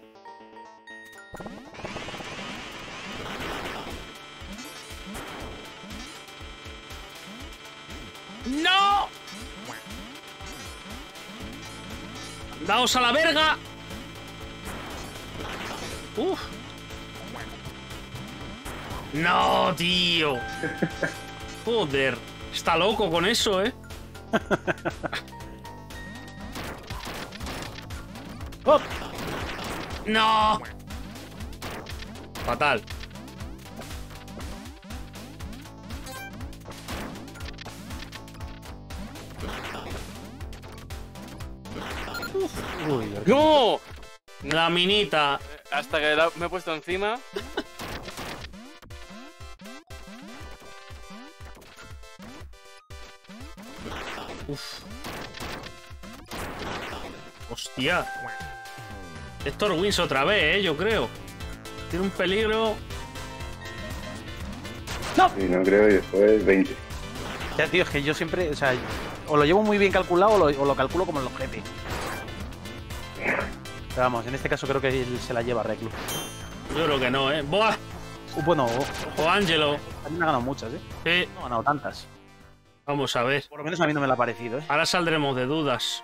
A: ¡No! ¡Daos a la verga! ¡Uf! ¡No, tío! Joder, está loco con eso, ¿eh?
B: ¡Oh!
A: ¡No! Fatal.
B: Uy,
C: ¡No!
A: La minita.
C: Hasta que me he puesto encima.
A: Uf. Hostia. Héctor Wins otra vez, yo creo. Tiene un peligro.
E: Sí, no creo, y después 20.
B: Ya, tío, es que yo siempre, o sea, o lo llevo muy bien calculado o lo calculo como el ojete. Pero vamos, en este caso creo que él se la lleva Reclus.
A: Yo creo que no, ¿eh? ¡Buah!
B: Bueno,
A: O Ángelo.
B: a mí me ha ganado muchas, ¿eh?
A: Sí.
B: No ha ganado tantas.
A: Vamos a ver.
B: Por lo menos a mí no me la ha parecido, ¿eh?
A: Ahora saldremos de dudas.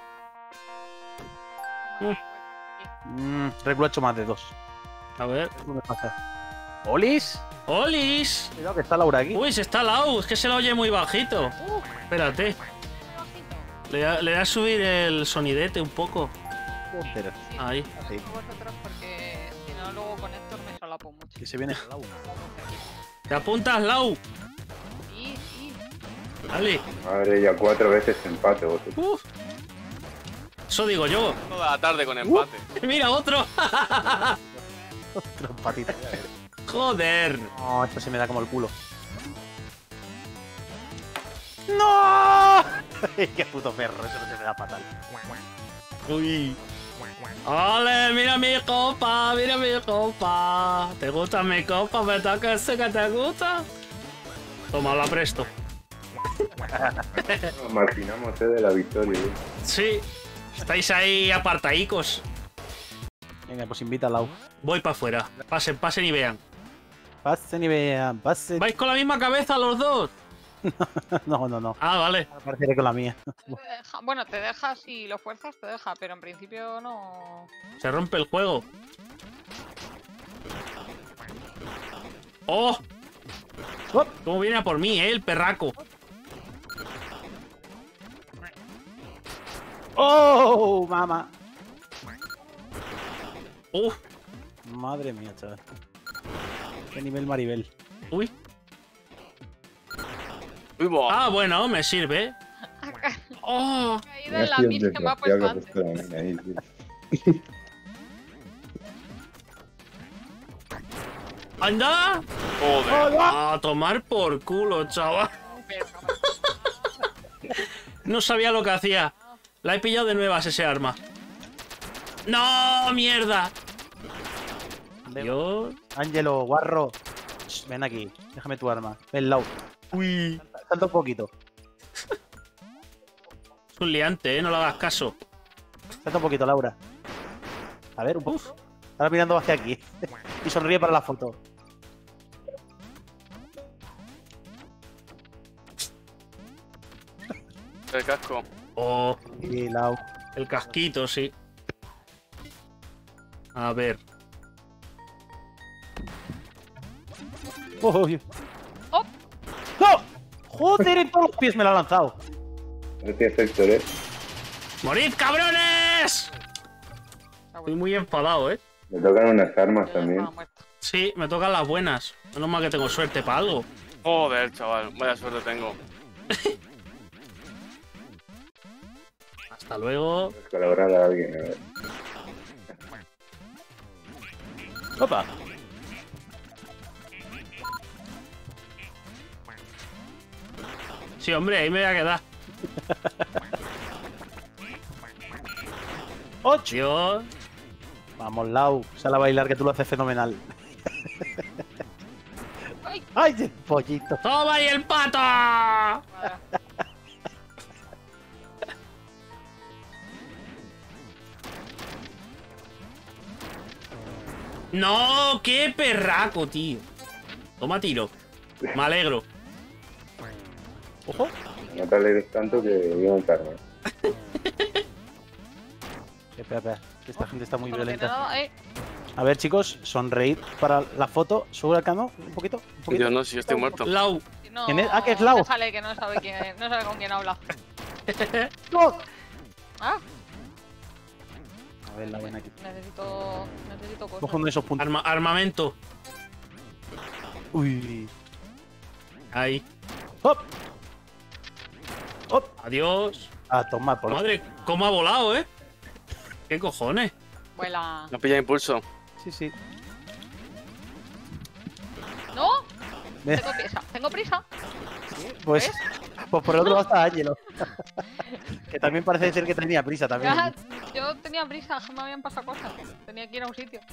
B: Reclus ha hecho más de 2.
A: A ver.
B: ¿Qué me pasa? ¿Olis?
A: ¡Olis!
B: Cuidado que está Laura aquí.
A: Uy, se está Lau. Es que se lo oye muy bajito. Espérate. Le da a subir el sonidete un poco.
B: Joder,
A: Ahí.
B: sí,
F: Vosotros porque si no luego con Héctor me solapo mucho.
B: que se viene Laura.
A: ¿Te apuntas, Lau?
F: Sí, sí.
A: Dale.
E: Madre, ya 4 veces empate vosotros.
A: Uf. Eso digo yo.
C: Toda la tarde con empate.
A: Mira, otro.
B: Trompatita.
A: Joder.
B: No, esto se me da como el culo. ¡No! ¡Qué puto perro! Eso no se me da fatal.
A: Uy. ¡Ole! ¡Mira mi copa! ¡Mira mi copa! ¿Te gusta mi copa? ¿Me toca ese que te gusta? Toma, la presto.
E: Nos marginamos de la victoria.
A: Sí. Estáis ahí apartaicos.
B: Venga, pues invita a Lau.
A: Voy para afuera. Pasen, pasen y vean.
B: Pasen y vean, pasen.
A: ¿Vais con la misma cabeza los dos?
B: No, no, no.
A: Ah, vale.
B: Parece que con la mía.
F: Bueno, te dejas si lo fuerzas, te deja, pero en principio no.
A: Se rompe el juego. ¡Oh!
B: ¡Oh!
A: ¿Cómo viene a por mí, el perraco?
B: ¡Oh, mamá!
A: ¡Uf!
B: Madre mía, chaval. Qué nivel Maribel.
A: ¡Uy!
C: Uy, buah.
A: Ah, bueno, me sirve. ¡Oh!
F: Ha caído en la misma que me ha puesto antes.
A: ¡Anda!
C: Joder.
A: A tomar por culo, chaval. No sabía lo que hacía. La he pillado de nuevas ese arma. ¡No! ¡Mierda! Dios.
B: Ángelo, guarro. Shh, ven aquí. Déjame tu arma. Ven, Lau.
A: Uy.
B: Salta un poquito.
A: Es un liante, ¿eh? No le hagas caso.
B: Salta un poquito, Laura. A ver, un poco. Ahora mirando hacia aquí. Y sonríe para la foto.
C: El casco.
A: Oh,
B: Y Lau.
A: el casquito, sí. A ver.
B: ¡Oh! Dios.
F: ¡Oh!
B: ¡No! ¡Joder! En todos los pies me la ha lanzado.
E: No tiene efecto, ¿eh?
A: ¡Morid, cabrones! Estoy muy enfadado, ¿eh?
E: Me tocan unas armas también.
A: Sí, me tocan las buenas. Menos mal que tengo suerte para algo.
C: Joder, chaval. Vaya suerte tengo.
A: Hasta luego.
E: Colaborar a alguien, a ver.
B: ¡Opa!
A: Sí, hombre, ahí me voy a quedar.
B: 8.
A: Dios.
B: Vamos, Lau. Sal a bailar que tú lo haces fenomenal.
F: ¡Ay!
B: ¡Ay, el pollito!
A: ¡Toma ahí el pato! No, qué perraco, tío. Toma tiro. Me alegro.
B: ¡Ojo!
E: No te alegres tanto que yo no cargo.
B: Espera, espera. que Esta gente está muy
F: Por lo que
B: violenta.
F: no,
B: A ver, chicos, sonreír para la foto. Sube al cano un poquito. Un poquito.
C: Yo no, si yo estoy muerto.
A: Lau.
F: si no,
B: ¿Quién es? Ah, que es Lau.
F: Déjale que no sabe quién, no sabe con quién habla.
B: ¡No!
F: Ah,
B: A ver, la ven aquí.
F: necesito cosas.
B: Cojo uno de esos puntos.
A: Armamento.
B: Uy.
A: Ahí.
B: ¡Hop! ¡Hop!
A: Adiós.
B: A tomar por
A: Madre, cómo ha volado, ¿eh? ¿Qué cojones?
F: Vuela.
C: No pilla impulso.
B: Sí, sí.
F: ¿No?
B: Ve-
F: Tengo prisa. Tengo prisa.
B: Pues Pues por el otro lado está Ángelo. Que también parece ser que tenía prisa también.
F: Ya, yo tenía prisa, me habían pasado cosas. Tenía que ir a un sitio.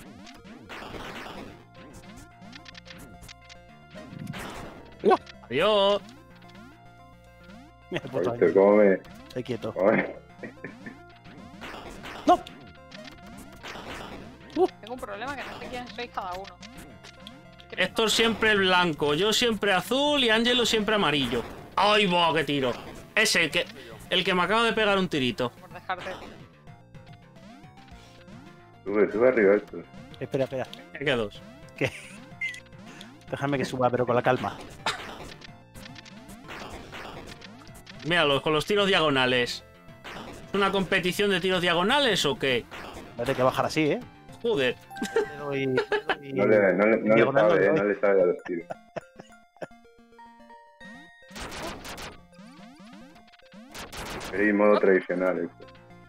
A: Adiós.
B: Mira el puto
E: ¿Viste
B: Ángelo.
E: cómo me...?
B: Estoy quieto.
E: cómo me-
B: ¡No!
F: Tengo un problema que no sé quién sois cada uno.
A: Héctor siempre blanco, yo siempre azul y Ángelo siempre amarillo. ¡Ay, boh, qué tiro! Ese, el que me acaba de pegar un tirito.
F: Por dejarte.
E: Sube arriba esto.
B: Espera, espera.
A: Me quedo dos.
B: Déjame que suba, pero con la calma.
A: Míralo, con los tiros diagonales. ¿Es una competición de tiros diagonales o qué?
B: Voy a que bajar así, ¿eh?
A: Joder.
B: Le doy-
E: No le
B: diagonal
E: sabe,
B: no le
E: no le sabe a los tiros. Preferí modo tradicional. Esto.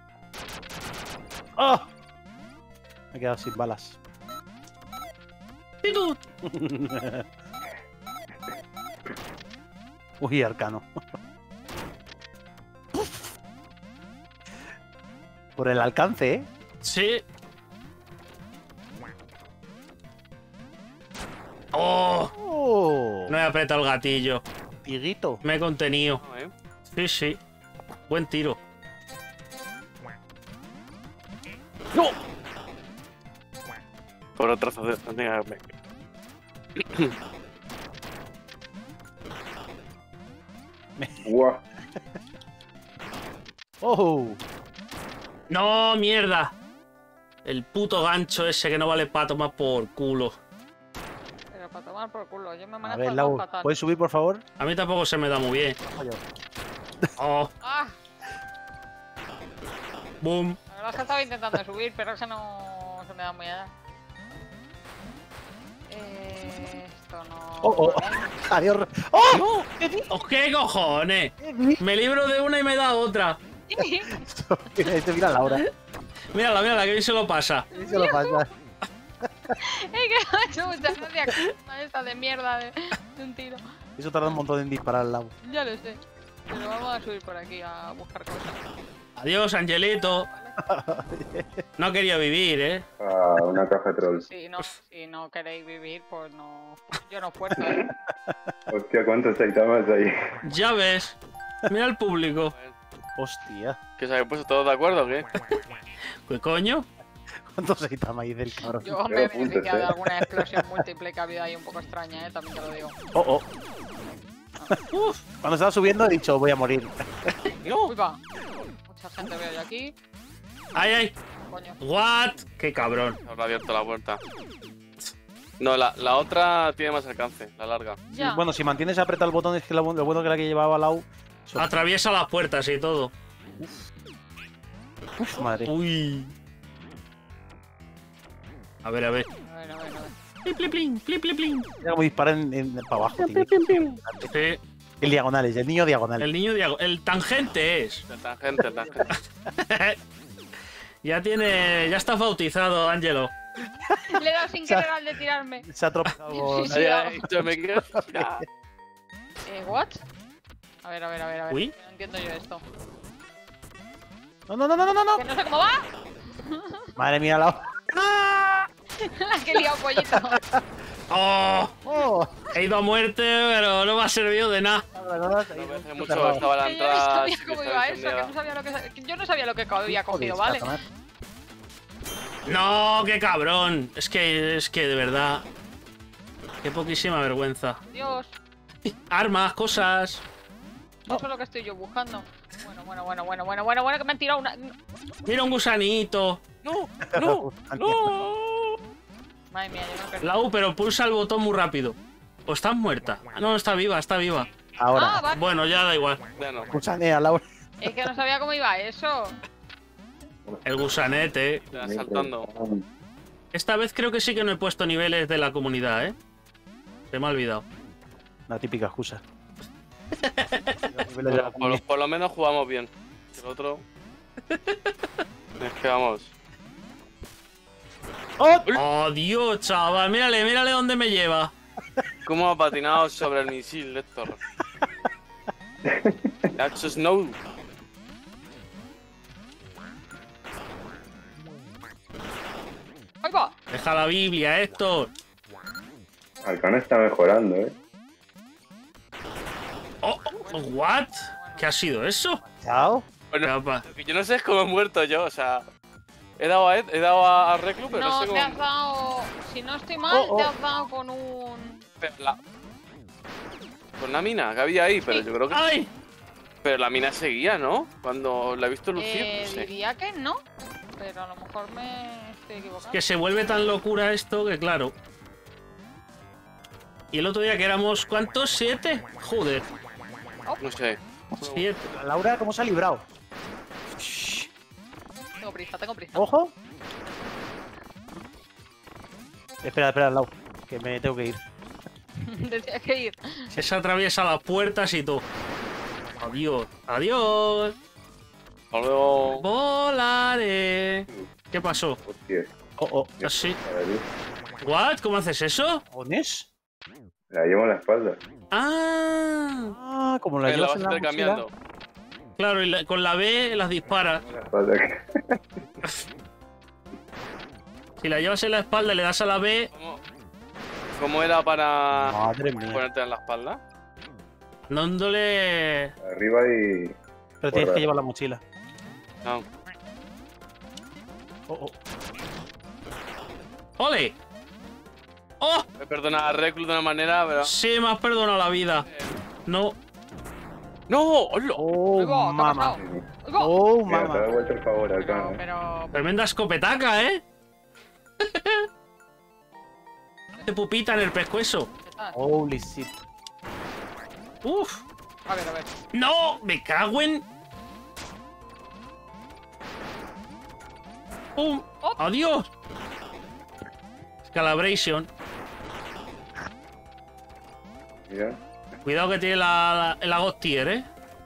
B: ¡Oh! Me he quedado sin balas.
A: ¡Pitu!
B: Uy, arcano. Por el alcance, ¿eh?
A: Sí. ¡Oh!
B: ¡Oh!
A: No he apretado el gatillo.
B: Tiguito.
A: Me he contenido.
C: No, ¿eh?
A: Sí, sí. Buen tiro.
B: ¡No!
C: Por otro trozo de...
E: ¡Guau!
B: ¡Oh!
A: ¡No, mierda! El puto gancho ese que no vale para tomar por culo.
F: Pero para tomar por culo, yo me
B: A
F: manejo
B: ver,
F: el
B: Lau,
F: fatal.
B: ¿puedes subir, por favor?
A: A mí tampoco se me da muy bien.
B: Bajo yo.
A: ¡Oh!
F: ¡Ah!
A: ¡Boom!
F: La verdad es que estaba intentando subir, pero es que no se me da muy allá. Esto no...
B: ¡Oh, oh! ¡Adiós! ¡Oh!
A: ¡Oh, qué cojones! Me libro de una y me da otra.
B: Este mira la hora.
A: Mírala, mírala, que bien se lo pasa.
B: ¿Qué se lo pasa?
F: ¡Ey, que me ha hecho mucha gracia esta de mierda de un tiro!
B: Eso tarda un montón en disparar al lado.
F: Ya lo sé. Pero vamos a subir por aquí a buscar cosas.
A: Adiós, Angelito. No quería vivir, ¿eh?
E: Ah, una caja troll.
F: Si no queréis vivir, pues no... Yo no fuerzo, ¿eh?
E: Hostia, ¿cuántos Saitamas hay?
A: Ya ves. Mira el público.
B: Hostia.
C: ¿Que se habéis puesto todos de acuerdo o qué?
A: ¿Qué coño?
B: ¿Cuántos Saitama hay del cabrón?
F: Yo me he
E: Pero apuntes,
F: beneficiado de
E: ¿eh?
F: alguna explosión múltiple que ha habido ahí un poco extraña, ¿eh? También te lo digo.
B: Oh, oh. Cuando estaba subiendo he dicho voy a morir.
F: ¡Uy, va! Mucha gente veo yo aquí.
A: ¡Ay, ay!
F: Coño.
A: ¿What? ¡Qué cabrón!
C: Habrá abierto la puerta. No, la otra tiene más alcance, la larga.
F: Ya.
B: Bueno, si mantienes apretado el botón es que lo bueno que la que llevaba Lau.
A: Atraviesa las puertas y todo.
B: Uf, madre.
A: Uy. A ver, a ver.
F: A ver, a ver, a ver.
A: Plin, plin, plin, plin, plin, plin.
B: Mira cómo dispara para abajo. Tío.
A: Sí,
B: El diagonales, el niño diagonal.
A: el niño el tangente es.
C: El tangente, el tangente.
A: Ya está bautizado, Ángelo.
F: Le he dado sin querer al de tirarme.
B: Se ha tropezado con...
F: Sí,
C: Nadie ha dicho, me quiero... Ya.
F: ¿What? A ver, a ver, a ver, a ver.
A: Uy.
F: No entiendo yo esto.
B: No, no, no, no, no, no.
F: Que no sé cómo va.
B: Madre mía, Lau.
F: La que he liado, pollito.
A: ¡Oh!
B: Oh.
A: He ido a muerte, pero no me ha servido de nada.
C: No hace mucho estaba la
F: Que yo no
C: entrada.
F: sabía
C: sí que
F: cómo
C: estaba
F: iba eso, que
C: encendida.
F: no sabía lo que... Yo no sabía lo que había cogido, ¿vale?
A: No, qué cabrón. Es que de verdad. Qué poquísima vergüenza.
F: Dios,
A: Armas, cosas.
F: eso es lo que estoy yo buscando. Bueno, que me han tirado una...
A: Mira un gusanito.
C: No, no, no.
F: Madre mía, yo no creo...
A: Lau, pero pulsa el botón muy rápido. ¿O estás muerta? No, está viva, está viva.
B: Ahora.
F: Ah, vale.
A: Bueno, ya da igual.
C: Ya no.
B: Gusanea, Lau.
F: Es que no sabía cómo iba eso.
A: El gusanete.
C: Ya saltando.
A: Esta vez creo que sí que no he puesto niveles de la comunidad, ¿eh? Se me ha olvidado.
B: La típica excusa.
C: Bueno, por lo menos jugamos bien. El otro... Es que vamos.
A: ¡Oh, Dios, chaval! Mírale dónde me lleva.
C: ¿Cómo ha patinado sobre el misil, Héctor? That's snow.
F: ¡Ahí va!
A: Deja la Biblia, Héctor.
E: Arcano está mejorando, ¿eh?
A: ¿What? ¿Qué ha sido eso?
B: Chao.
C: Bueno,
A: Capa.
C: lo que yo no sé es cómo he muerto yo, o sea... He dado a Ed, he dado a Reclu, pero no,
F: No,
C: sé
F: te has
C: cómo...
F: dado. Si no estoy mal,
B: Oh, oh.
F: te has dado con un.
C: Con la mina que había ahí, pero yo creo que...
A: ¡Ay!
C: Pero la mina seguía, ¿no? Cuando la he visto lucir, no sé.
F: Diría que no, pero a lo mejor me estoy equivocando.
A: Que se vuelve tan locura esto que claro. Y el otro día que éramos, ¿cuántos? ¿7? Joder,
C: No sé.
A: 7.
B: Laura, ¿cómo se ha librado?
F: Tengo prisa, tengo prisa.
B: Ojo. Espera, Lau, que me tengo que ir.
F: Decía que ir.
A: Se atraviesa las puertas y todo. Adiós, adiós.
C: Hasta luego.
A: Volaré. ¿Qué pasó?
E: Hostia,
B: Oh,
A: Así.
E: a ver,
A: ¿What? ¿Cómo haces eso?
B: ¿Ones?
E: la llevo en la espalda.
A: Ah,
B: Ah, como la
C: La
B: llevas
C: vas
B: en la mochila.
C: intercambiando.
A: claro, y con la B las dispara.
E: En la espalda.
A: Si la llevas en la espalda y le das a la B,
C: ¿Cómo era para
B: Madre mía.
C: ponerte en la espalda?
A: dándole...
E: Arriba y...
B: Pero tienes
E: Guarda.
B: que llevar la mochila.
C: No.
B: Oh.
A: ¡Ole! ¡Oh!
C: Me perdona a Reclu de una manera, pero...
A: Sí, me has perdonado la vida. No.
C: ¡No! ¡Hola!
B: Oh,
F: Ahí va, ¿qué ha
B: mamá.
F: pasado? Ahí va.
B: Oh,
E: Mira, te
B: mamá.
E: da vuelta el favor, Arcano.
F: No, pero.
A: Tremenda escopetaca, ¿eh? Hace pupita en el pescuezo.
F: ¿Qué tal?
B: Holy shit.
A: Uf.
F: A ver.
A: ¡No! ¡Me cago en...! ¡Pum!
F: Oh.
A: ¡Adiós! Scalabration.
E: Mira.
A: Cuidado que tiene la God Tier, ¿eh?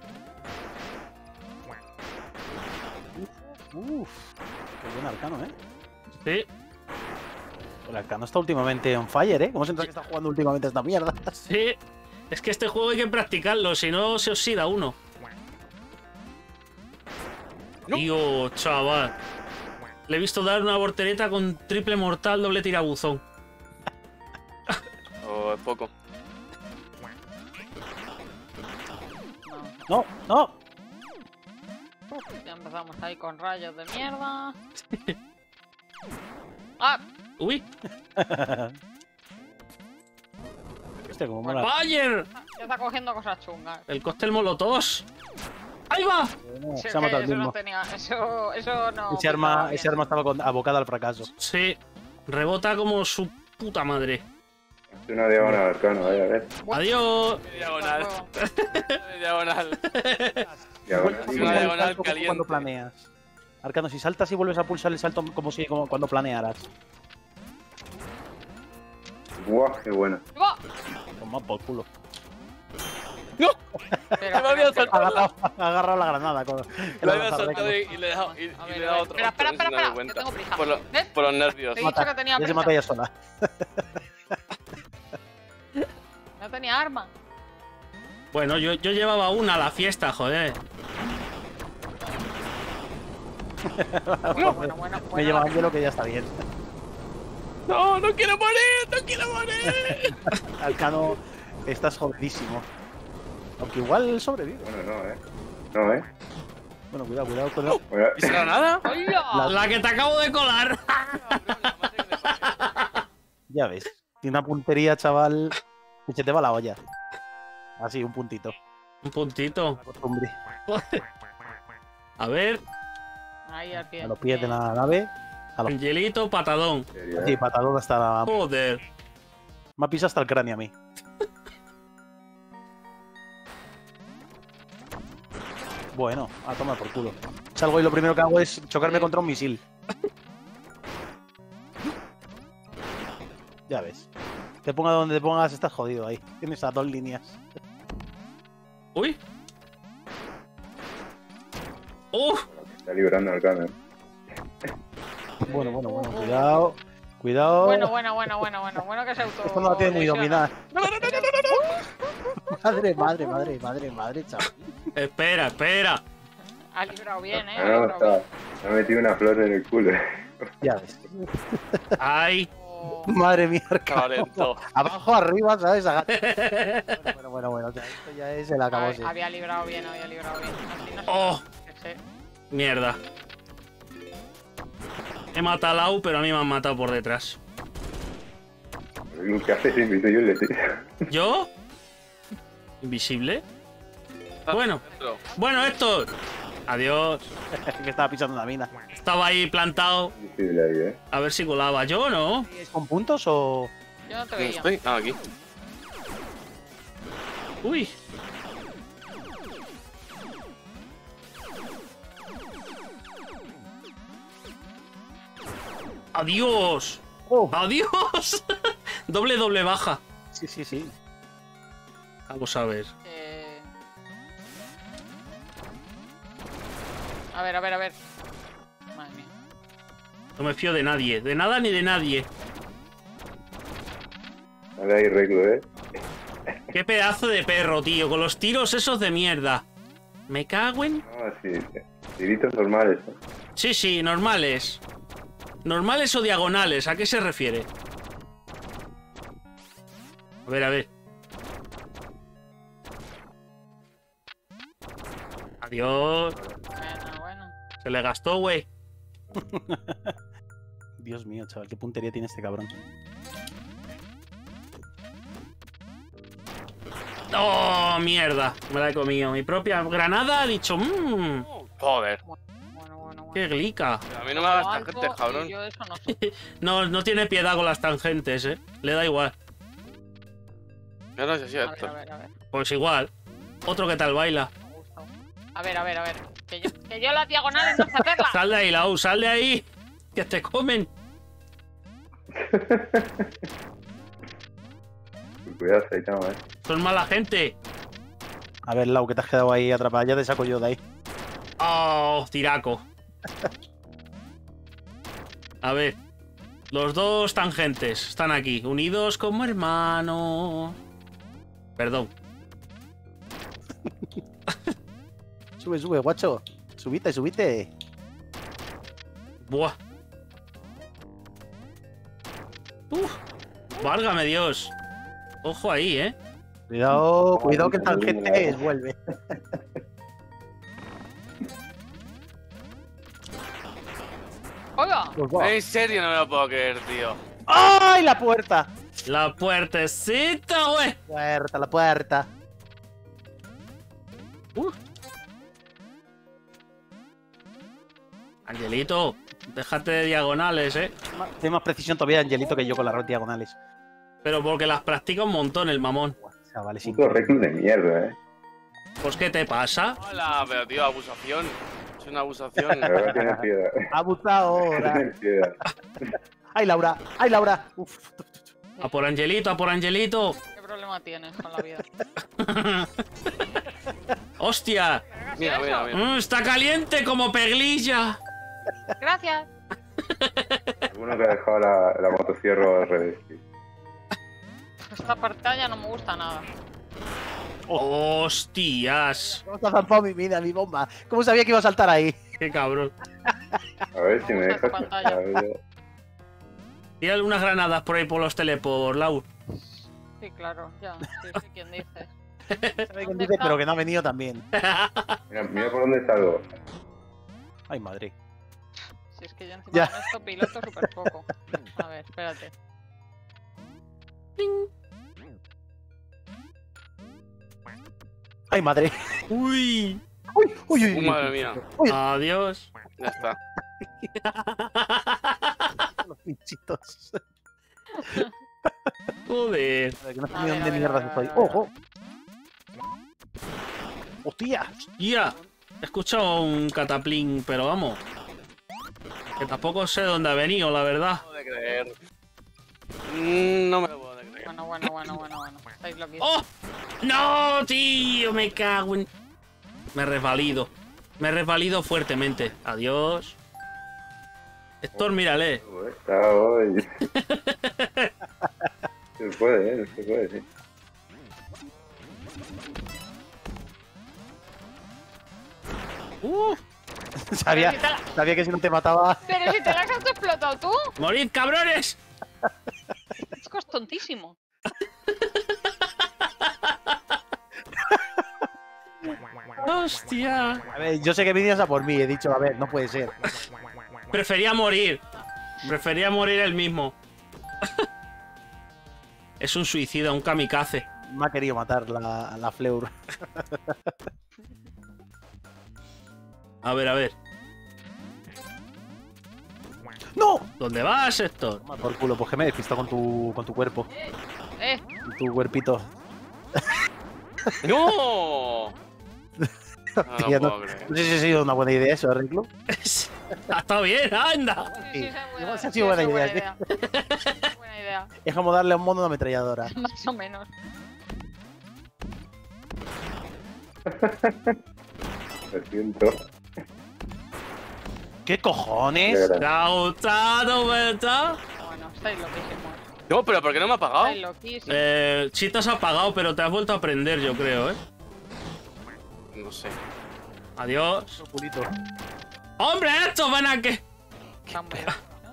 B: Uf. Qué buen Arcano, ¿eh?
A: Sí,
B: El Arcano está últimamente on fire, ¿eh? ¿Cómo se nota que está jugando últimamente esta mierda?
A: sí. Es que este juego hay que practicarlo, si no se oxida uno.
C: No.
A: Dios, chaval. Le he visto dar una voltereta con triple mortal, doble tirabuzón.
C: O es poco.
F: No.
B: No.
F: Ya empezamos ahí con rayos de mierda. ¡Ah!
A: ¡Uy!
B: Hostia, cómo mola.
A: ¡Bayer!
F: Ya está cogiendo cosas chungas.
A: El cóctel molotov. ¡Ahí va!
B: No,
F: Si es
B: se ha matado
F: que
B: el
F: eso
B: mismo.
F: no tenía. Eso no.
B: Ese arma estaba abocada al fracaso.
A: Sí. Rebota como su puta madre.
E: Es una diagonal, Arcano, a ver.
A: ¡Adiós!
C: Diagonal. Diagonal.
E: Diagonal.
C: Una diagonal
B: Salto
C: caliente.
B: Cuando planeas. Arcano, si saltas y vuelves a pulsar el salto como cuando planearas.
E: Buah, qué buena.
F: ¡Va!
B: Toma por culo.
F: Pero,
C: Me había saltado.
B: Ha agarrado la granada. Con
C: Lo había saltado y le he dado, y
F: A
C: le he
F: ver,
C: dado otro.
F: espera,
C: sin darme
F: que
C: cuenta.
F: tengo prisa. ¿Ves?
C: Por los nervios.
F: Te he dicho que tenía
B: Ya se
F: prisa.
B: mata ella sola.
F: No tenía arma.
A: Bueno, yo llevaba una a la fiesta, joder.
F: Bueno.
B: Me lleva Angelo que ya está bien.
C: ¡No, no quiero morir! ¡No quiero morir!
B: Arcano, estás jodidísimo. Aunque igual sobrevive.
E: Bueno, no, No,
B: Bueno, cuidado.
E: Bueno,
C: ¿Y será nada?
F: ¡Hola!
A: La que te acabo de colar.
B: Ya ves. Tiene una puntería, chaval. Que se te va la olla. Así, un puntito.
A: Un puntito.
B: La costumbre.
F: Ah,
A: A ver,
F: Ahí al pie.
B: A los pies de la nave.
A: Angelito, patadón.
E: sería.
B: Sí, patadón hasta la.
A: Joder.
B: Me ha pisado hasta el cráneo a mí. Bueno, a tomar por culo. Salgo y lo primero que hago es chocarme contra un misil. Ya ves. Te ponga donde te pongas, estás jodido ahí. Tienes a 2 líneas.
A: Uy. ¡Uf!
E: Está librando Arcano.
B: Bueno, cuidado. Cuidado.
F: Bueno que se auto.
B: Esto no lo tiene muy dominado. Madre, chaval.
A: Espera, espera.
F: Ha librado bien, ¿eh?
E: Ah,
F: Ha
E: no,
F: librado bien.
E: me ha metido una flor en el culo.
B: Ya ves.
A: Ay.
F: Oh,
B: Madre mía,
C: Estaba lento.
B: abajo, arriba, ¿sabes? Bueno, o sea, esto ya es el acabose.
F: había librado bien, había librado bien. Así no se
A: Oh,
F: sí.
A: mierda. He matado a Lau, pero a mí me han matado por detrás.
E: ¿Qué haces invisible, tío?
A: ¿Yo? ¿Invisible? Bueno.
C: Dentro.
A: Bueno, Héctor. Adiós.
B: Que estaba pisando la mina.
A: Estaba ahí plantado.
E: Invisible ahí, ¿eh?
A: A ver si colaba. ¿Yo o no?
B: ¿Es con puntos o...?
F: Yo no te
C: ¿Dónde
F: veía.
C: estoy? Ah, aquí.
A: Uy. Adiós.
B: Oh,
A: Adiós. Doble baja.
B: sí.
A: Vamos a ver.
F: A ver. Madre mía.
A: No me fío de nadie. De nada ni de nadie.
E: Ahora hay reglo, ¿eh?
A: Qué pedazo de perro, tío. Con los tiros esos de mierda. Me cago en...
E: No, sí. Tiritos normales, ¿eh?
A: Sí, normales. ¿Normales o diagonales? ¿A qué se refiere? A ver. Adiós.
F: Bueno.
A: Se le gastó, güey.
B: Dios mío, chaval, qué puntería tiene este cabrón.
A: ¡Oh, mierda! Me la he comido. Mi propia granada ha dicho...
C: Joder.
F: Bueno.
A: ¡Qué glica!
C: Pero a mí no me hagas
F: Lo
C: tangentes,
F: alto,
C: cabrón.
F: y yo eso no sé.
A: No tiene piedad con las tangentes, ¿eh? Le da igual.
C: Yo no sé si
F: A
C: esto.
F: ver.
A: Pues igual. Otro que tal baila.
F: Me gusta. A ver. Que yo las diagonales no sé hacerlas.
A: Sal de ahí, Lau, sal de ahí. Que te comen.
E: Cuidado, Saitama, ¿eh?
A: Son mala gente.
B: A ver, Lau, que te has quedado ahí atrapada. Ya te saco yo de ahí.
A: Oh, tiraco. A ver. Los dos tangentes están aquí, unidos como hermanos. Perdón.
B: Sube, guacho. Subite.
A: Buah. Válgame Dios. Ojo ahí, ¿eh?
B: Cuidado que el tangente vuelve.
F: Oiga.
B: Pues va.
C: En serio no me lo puedo creer, tío.
B: ¡Ay, la puerta!
A: La puertecita, güey.
B: La puerta.
A: Angelito, déjate de diagonales, ¿eh?
B: Tiene más precisión todavía Angelito que yo con las diagonales.
A: Pero porque las practica un montón el mamón.
B: Chavales,
E: Puto reclus de mierda, ¿eh?
A: Pues, ¿qué te pasa?
C: Hola, pero tío, abusación. Es una abusación.
E: Ahora tienes piedad.
B: Abusadora.
E: Tienes piedad.
B: ¡Ay, Laura! Uf.
A: A por Angelito, a por Angelito.
F: ¿Qué problema tienes con la vida?
A: ¡Hostia!
C: Mira.
A: Está caliente como peglilla.
F: Gracias.
E: Alguno que ha dejado la motosierra al revés, tío.
F: Esta pantalla no me gusta nada.
A: ¡Hostias!
B: ¿Cómo te ha zampado mi vida, mi bomba? ¿Cómo sabía que iba a saltar ahí?
A: ¡Qué cabrón!
E: A ver si me
F: gusta
E: dejas.
F: esta pantalla.
E: A ver,
A: Tira algunas granadas por ahí por los teleport, Lau.
F: Sí, claro, ya. Sí, quién dice.
B: Pero que no ha venido también.
E: mira por dónde salgo.
B: Ay, madre.
F: Si es que yo encima
B: Ya.
F: con esto piloto súper poco. A ver, espérate.
B: Ay, madre.
A: ¡Uy!
B: Uy.
C: Madre mía.
A: Adiós.
C: Ya está.
B: Los pinchitos.
A: Joder.
B: Que no sé
F: A
B: ni
F: ver,
B: dónde
F: a ver,
B: mierda
F: a ver,
B: estoy.
F: a ver.
B: ¡Ojo! ¡Hostia!
A: Ya. He escuchado un cataplín, pero vamos. Que tampoco sé dónde ha venido, la verdad.
C: No me puedo creer. No me lo puedo creer.
F: Bueno. Estáis loquísimos.
A: ¡Oh! ¡No, tío! Me cago en... Me he resbalido. Me he resbalido fuertemente. Adiós. Héctor, mírale.
E: Está hoy. Se puede, sí.
B: Sabía,
F: Pero si te la-
B: sabía que si no te mataba...
F: Pero si te las has explotado tú.
A: ¡Morid, cabrones!
F: Chico, es tontísimo.
A: ¡Hostia!
B: A ver, yo sé que venías a por mí, he dicho, a ver, no puede ser.
A: Prefería morir. Prefería morir él mismo. Es un suicida, un kamikaze.
B: Me ha querido matar la Fleur.
A: A ver, a ver.
B: ¡No!
A: ¿Dónde vas, Héctor?
B: Toma por culo, pues que me despisto con tu cuerpo. Con tu cuerpito.
C: ¡No! No, no
B: Tía,
C: puedo creer.
B: no sé si ha sido una buena idea eso, Reclu.
A: Ha estado bien, anda.
F: Sí,
B: Igual se ha sido buena idea,
F: Buena idea.
B: Es como darle a un mono una ametralladora.
F: Más o menos.
E: Lo siento.
B: ¿Qué
E: De
B: cojones?
E: verdad.
A: ¿Te ha gustado, verdad?
F: Bueno, estáis loquísimos.
C: No, pero ¿por qué no me ha pagado?
F: Estáis loquísimos.
A: Sí te has apagado, pero te has vuelto a aprender, yo creo, ¿eh?
C: No sé.
A: Adiós.
B: Culito.
A: ¡Hombre, estos ven aquí!
F: Están muy-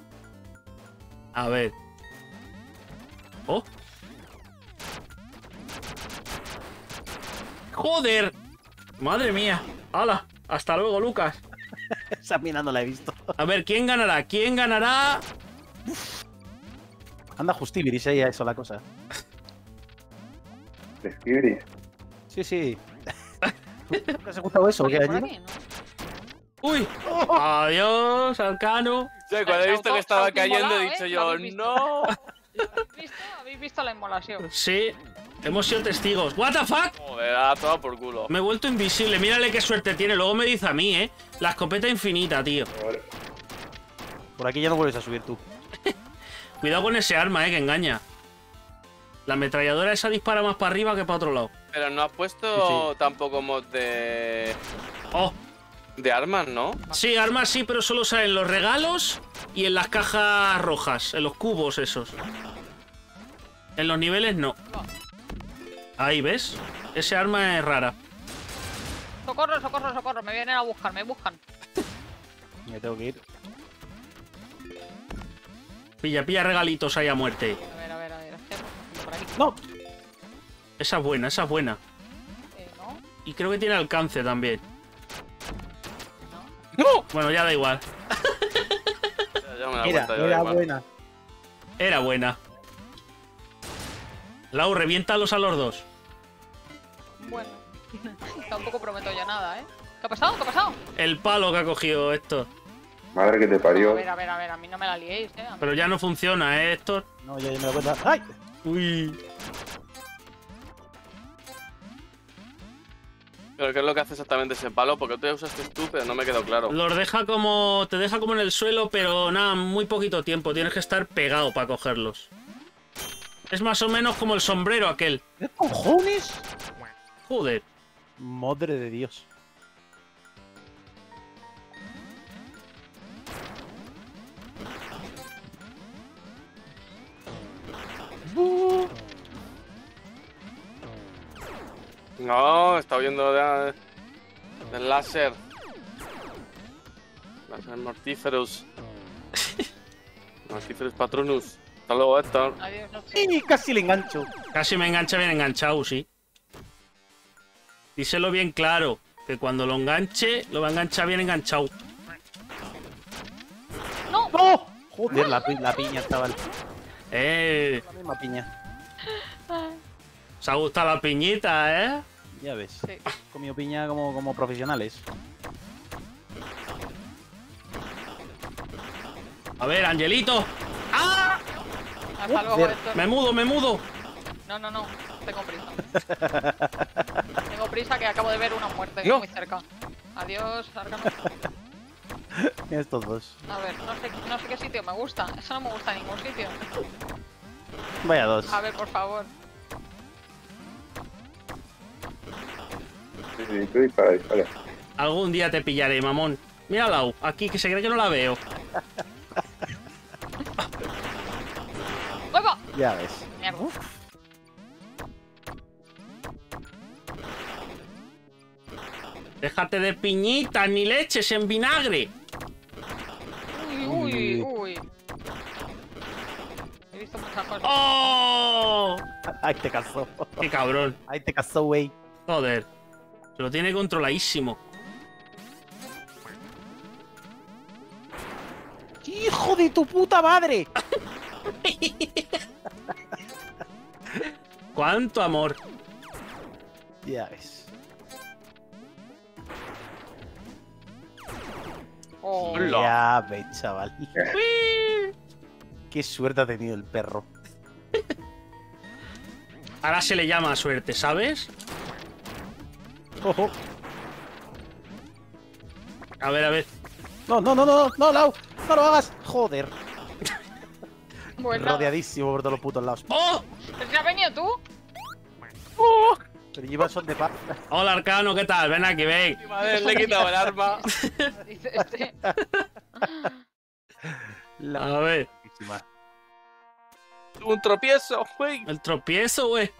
A: A ver. ¡Oh! ¡Joder! ¡Madre mía! ¡Hala! Hasta luego, Lucas.
B: Esa mina no la he visto.
A: A ver, ¿quién ganará? ¿Quién ganará?
B: Anda justibiris ahí a eso la cosa.
E: Escribir.
B: Sí, sí. ¿Nunca os ha gustado eso? ¿O qué,
F: Por
B: Gallina?
F: aquí, ¿no?
A: ¡Uy! Adiós, Arcano.
C: Sí, cuando he visto que estaba
F: Se ha
C: cayendo he
F: inmolado,
C: dicho
F: ¿eh? ¿Lo
C: yo,
F: habéis visto?
C: no.
F: ¿Habéis visto la inmolación?
A: Sí, hemos sido testigos. ¿What the fuck?
C: Joder, ha tomado por culo.
A: Me he vuelto invisible. Mírale qué suerte tiene. Luego me dice a mí, ¿eh? La escopeta infinita, tío.
B: Por aquí ya no vuelves a subir tú.
A: Cuidado con ese arma, que engaña. La ametralladora esa dispara más para arriba que para otro lado.
C: Pero no has puesto
B: Sí,
C: tampoco mod de
A: ¡Oh!
C: armas, ¿no?
A: Sí, armas sí, pero solo salen los regalos y en las cajas rojas, en los cubos esos. En los niveles no. Ahí, ¿ves? Ese arma es rara.
F: Socorro, socorro, socorro. Me vienen a buscar, me buscan.
B: Me tengo que ir.
A: Pilla, pilla regalitos ahí a muerte.
F: A ver, a ver, a ver. Por aquí.
B: ¡No!
A: Esa es buena, esa es buena.
F: ¿No?
A: Y creo que tiene alcance también.
C: ¡No!
A: Bueno, ya da igual.
C: Ya me da
B: Mira,
C: cuenta yo,
B: era
C: igual.
B: buena.
A: Era buena. Lau, reviéntalos a los dos.
F: Bueno. Tampoco prometo ya nada, ¿eh? ¿Qué ha pasado? ¿Qué ha pasado?
A: El palo que ha cogido Héctor.
E: Madre que te
F: A
E: parió.
F: ver, a ver, a ver. A mí no me la liéis, ¿eh?
A: Pero ya no funciona, ¿eh, Héctor?
B: No, ya me doy cuenta. ¡Ay!
A: Uy.
C: Pero ¿qué es lo que hace exactamente ese palo? Porque tú ya usaste tú, pero no me quedó claro.
A: Los deja como... Te deja como en el suelo, pero nada, muy poquito tiempo. Tienes que estar pegado para cogerlos. Es más o menos como el sombrero aquel.
B: ¿Qué cojones?
A: Joder.
B: Madre de Dios.
C: No, está huyendo del láser. Láser Mortiferus. Mortiferus Patronus. Hasta luego, Héctor.
F: Adiós, no sé.
B: ¡Sí! Casi le engancho.
A: Casi me engancha bien enganchado, sí. Díselo bien claro. Que cuando lo enganche, lo va a enganchar bien enganchado.
F: ¡No!
B: ¡No! Joder, la piña estaba la misma piña.
A: ¿Os ha gustado la piñita, eh?
B: Ya ves.
F: Sí.
B: Comido piña como profesionales.
A: A ver, Angelito. ¡Ah!
F: Hasta luego,
B: Joder.
F: Héctor.
A: Me mudo, me mudo.
F: No, no, no. Tengo prisa. Tengo prisa que acabo de ver una muerte
C: Yo.
F: muy cerca. Adiós, Arcano.
B: Estos dos.
F: A ver, no sé qué sitio me gusta. Eso no me gusta en ningún sitio.
B: Vaya dos.
F: A ver, por favor.
E: Sí, sí, tú dispara, dispara.
A: Algún día te pillaré, mamón. Mira Lau, aquí que se cree que no la veo.
F: ¡Huevo!
B: Ya ves.
F: Mierda.
A: Déjate de piñitas ni leches en vinagre.
F: Uy. He visto muchas cosas.
A: ¡Oh!
B: Ahí te casó.
A: ¡Qué cabrón!
B: Ahí te casó, güey.
A: Joder. Se lo tiene controladísimo.
B: ¡Hijo de tu puta madre!
A: ¡Cuánto amor!
B: Ya ves.
F: Oh.
C: Hola.
B: Ya ves, chaval. Qué suerte ha tenido el perro.
A: Ahora se le llama suerte, ¿sabes?
B: Ojo.
A: A ver.
B: No, Lau. No lo hagas. Joder.
F: Bueno,
B: Rodeadísimo por todos los putos lados.
A: ¡Oh!
F: ¿pero has venido tú?
B: Pero lleva son de paz.
A: Hola, Arcano, ¿qué tal? Ven aquí, ven.
C: Madre, le he quitado el arma.
F: Dice este.
A: A ver,
C: Tuve un tropiezo, güey.
A: el tropiezo, güey.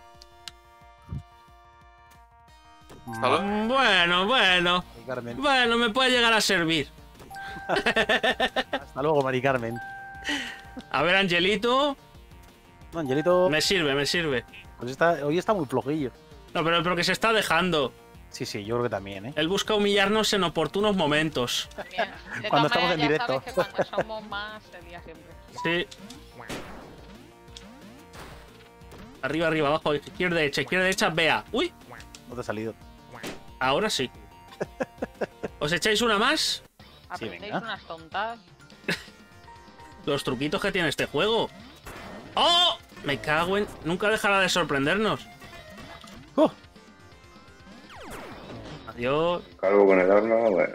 C: ¿Sabes?
A: Bueno.
B: Mari Carmen.
A: Bueno, me puede llegar a servir.
B: Hasta luego, Mari Carmen.
A: A ver, Angelito.
B: No, Angelito.
A: Me sirve.
B: Pues hoy está muy flojillo.
A: No, pero que se está dejando.
B: Sí, yo creo que también, ¿eh?
A: Él busca humillarnos en oportunos momentos.
F: Bien. De
B: Cuando
F: todas
B: estamos en
F: maneras, ya
B: directo.
F: sabes que cuando somos más sería siempre.
A: Sí. Arriba, abajo, izquierda, derecha, vea. ¡Uy!
B: No te ha salido.
A: Ahora sí. ¿Os echáis una más?
B: Sí,
F: Aprendéis
B: venga.
F: unas tontas.
A: Los truquitos que tiene este juego. ¡Oh! Me cago en... Nunca dejará de sorprendernos.
B: ¡Oh!
A: Adiós.
E: Calvo con el arma, bueno.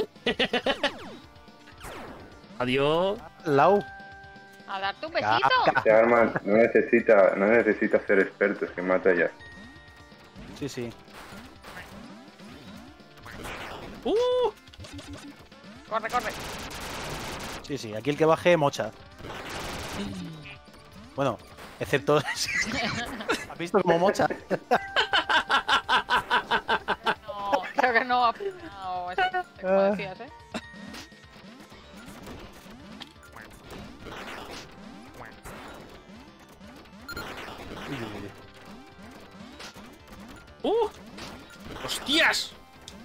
A: Adiós.
B: Lau.
F: A darte un besito.
E: Este arma no necesita ser experto, se mata ya.
B: Sí.
F: Corre.
B: Sí. Aquí el que baje, mocha. Bueno, excepto... ¿Has visto como mocha?
F: No, creo que no ha funcionado eso, como decías, ¿eh?
A: ¡Hostias!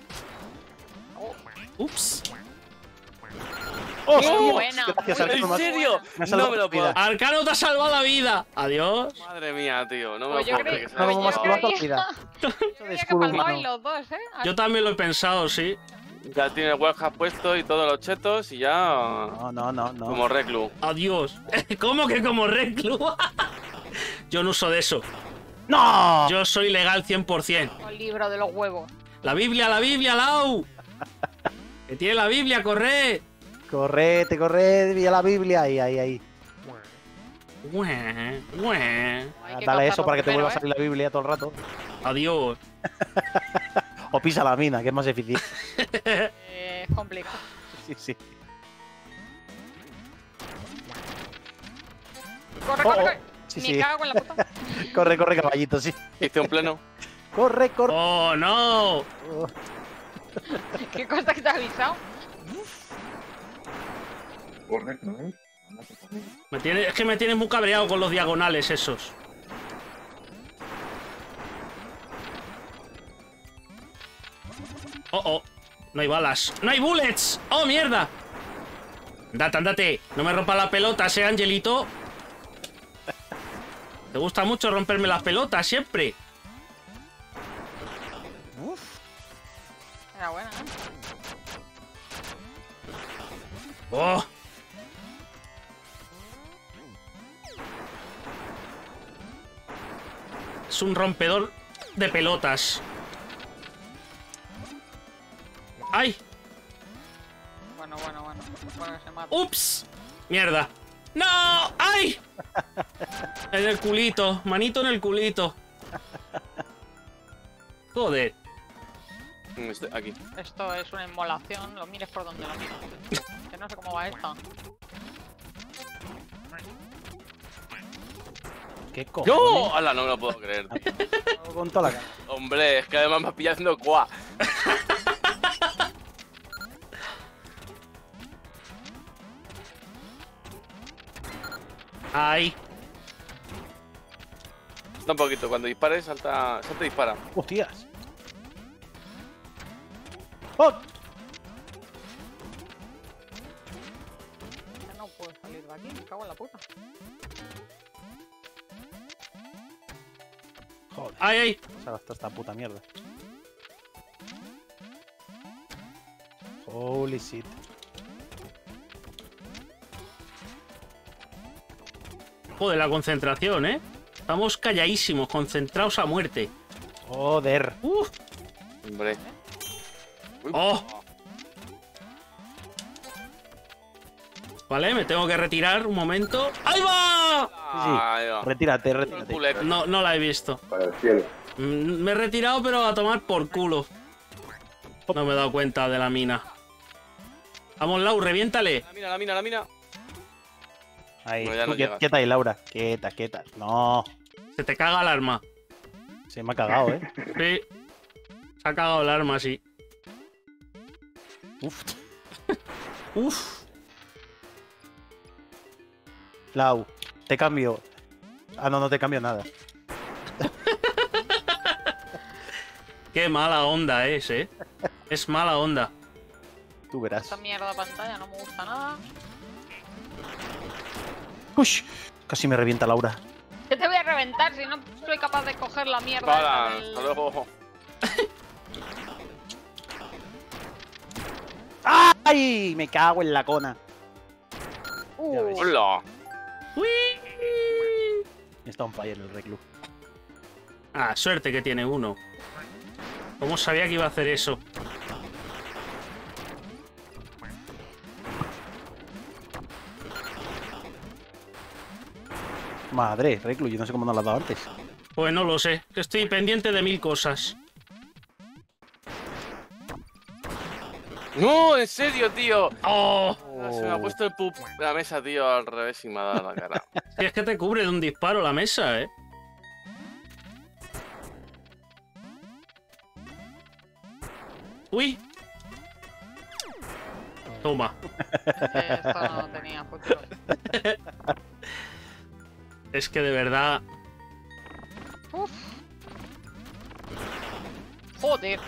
A: Ups.
B: ¡Hostia!
F: buena.
B: Gracias,
F: Muy
B: Arcano,
C: ¿En
B: me has-
C: serio?
B: me has salvado
C: No me
B: la
C: lo puedo.
B: vida.
A: Arcano te ha salvado la vida. Adiós.
C: Madre mía, tío. No me
F: Pues
C: lo
F: yo
C: puedo
F: creí-
C: creer.
B: No,
C: que
B: vamos
C: se
B: a
C: haya
B: salvar
C: llevado.
B: tu vida.
F: Yo creía que
B: escudo
F: palmabais
B: humano.
F: los dos, ¿eh?
A: Yo también lo he pensado, sí.
C: Ya tiene el webcam puesto y todos los chetos y ya.
B: No.
C: Como reclu.
A: Adiós. ¿Cómo que como reclu? Yo no uso de eso.
B: ¡No!
A: Yo soy legal 100%.
F: El libro de los huevos.
A: La Biblia, Lau. Que tiene la Biblia, corre.
B: Correte, vía la Biblia. Ahí.
A: Güe.
F: Hay que
B: Dale eso
F: captarlo
B: para que te
F: primero,
B: vuelva a salir la Biblia todo el rato.
A: Adiós.
B: O pisa la mina, que es más eficiente.
F: Es complicado.
B: Sí.
F: Corre.
B: Sí,
F: Me
B: sí.
F: cago en la puta.
B: Corre, caballito, sí.
C: Hice un pleno.
B: Corre.
A: ¡Oh, no!
F: ¿Qué cosa que te ha avisado?
E: Correcto, ¿eh?
A: Es que me tienes muy cabreado con los diagonales esos. Oh. No hay balas. ¡No hay bullets! ¡Oh, mierda! Andate. No me rompas la pelota, Angelito. Te gusta mucho romperme las pelotas siempre.
F: Era buena, ¿eh?
A: ¡Oh! Es un rompedor de pelotas. ¡Ay!
F: Bueno. Bueno, que se mata.
A: ¡Ups! ¡Mierda! ¡No! ¡Ay! En el culito. Manito en el culito. Joder.
C: Aquí.
F: Esto es una inmolación, lo mires por donde lo mires. Que no sé cómo va esto.
B: ¿Qué cojones?
C: ¡Yo! ¡Hala! No me lo puedo creer.
B: Con toda la cara.
C: Hombre, es que además me has pillado haciendo cuá.
A: Ahí.
C: Salta un poquito. Cuando dispares, salta y dispara.
B: ¡Hostias! ¡Oh!
F: Ya no puedo salir de aquí, me cago en la puta.
B: Joder,
A: Ahí, ahí.
B: se ha gastado esta puta mierda. Holy shit.
A: Joder, la concentración, ¿eh? Estamos calladísimos, concentrados a muerte.
B: Joder.
A: ¡Uf!
C: Hombre. Uy,
A: ¡Oh! Vale, me tengo que retirar un momento. ¡Ahí va!
C: Ahí va.
B: Retírate,
C: El
B: retírate.
C: culete.
A: No, no la he visto.
E: Para el cielo.
A: Me he retirado, pero a tomar por culo. No me he dado cuenta de la mina. Vamos, Lau, reviéntale.
C: La mina.
B: Ahí,
C: No, ya
B: tú,
C: no llegas.
B: quieta ahí, Laura. Quieta, quieta. No,
A: Se te caga el arma.
B: se me ha cagado, ¿eh?
A: Sí. Se ha cagado el arma, sí.
B: Uf.
A: Uf.
B: Lau, te cambio. Ah, no, no te cambio nada.
A: Qué mala onda es, ¿eh? Es mala onda.
B: Tú verás.
F: Esta mierda de pantalla no me gusta nada.
B: Ush, casi me revienta Laura.
F: ¿Qué te voy a reventar si no soy capaz de coger la mierda?
C: Hola,
F: esa del-
C: hasta luego.
B: ¡Ay! Me cago en la cona. Ya ves.
C: Hola.
A: ¡Uy!
B: Está on fire el reclu.
A: Ah, suerte que tiene uno. ¿Cómo sabía que iba a hacer eso?
B: Madre, reclu, yo no sé cómo no lo has dado antes.
A: Pues no lo sé. Que estoy pendiente de 1000 cosas.
C: No, en serio, tío.
A: ¡Oh!
C: Se me ha puesto el pup de la mesa, tío, al revés y me ha dado la cara.
A: Si es que te cubre de un disparo la mesa, ¿eh? ¡Uy! Toma.
F: Esto no tenía futuro.
A: Es que de verdad...
F: Uf. Joder.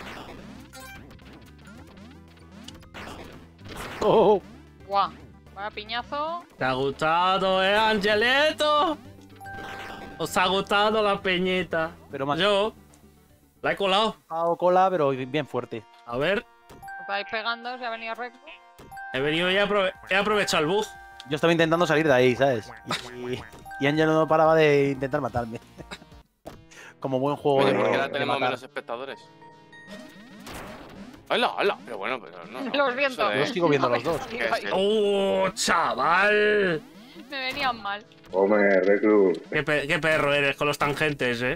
B: Oh,
F: Guau. Vaya piñazo.
A: ¿Te ha gustado, Angeleto? ¿Os ha gustado la peñita?
B: pero más
A: Yo la he colado.
B: cola, pero bien fuerte.
A: A ver,
F: Os estáis pegando, se ha venido recto.
A: he venido y he aprovechado el bug.
B: Yo estaba intentando salir de ahí, ¿sabes? Y Ángel no paraba de intentar matarme. Como buen juego
C: Oye,
B: de,
C: porque ahora
B: de
C: tenemos
B: matar.
C: menos espectadores. ¡Hala, hala! Pero bueno, pero no.
F: Lo siento.
C: Eso
B: Yo
C: es-
B: sigo viendo
F: No
B: los
F: me
B: dos.
F: he salido ahí.
A: ¡Oh, chaval!
F: Me venían mal.
E: Hombre, reclu.
A: Qué perro eres con los tangentes, ¿eh?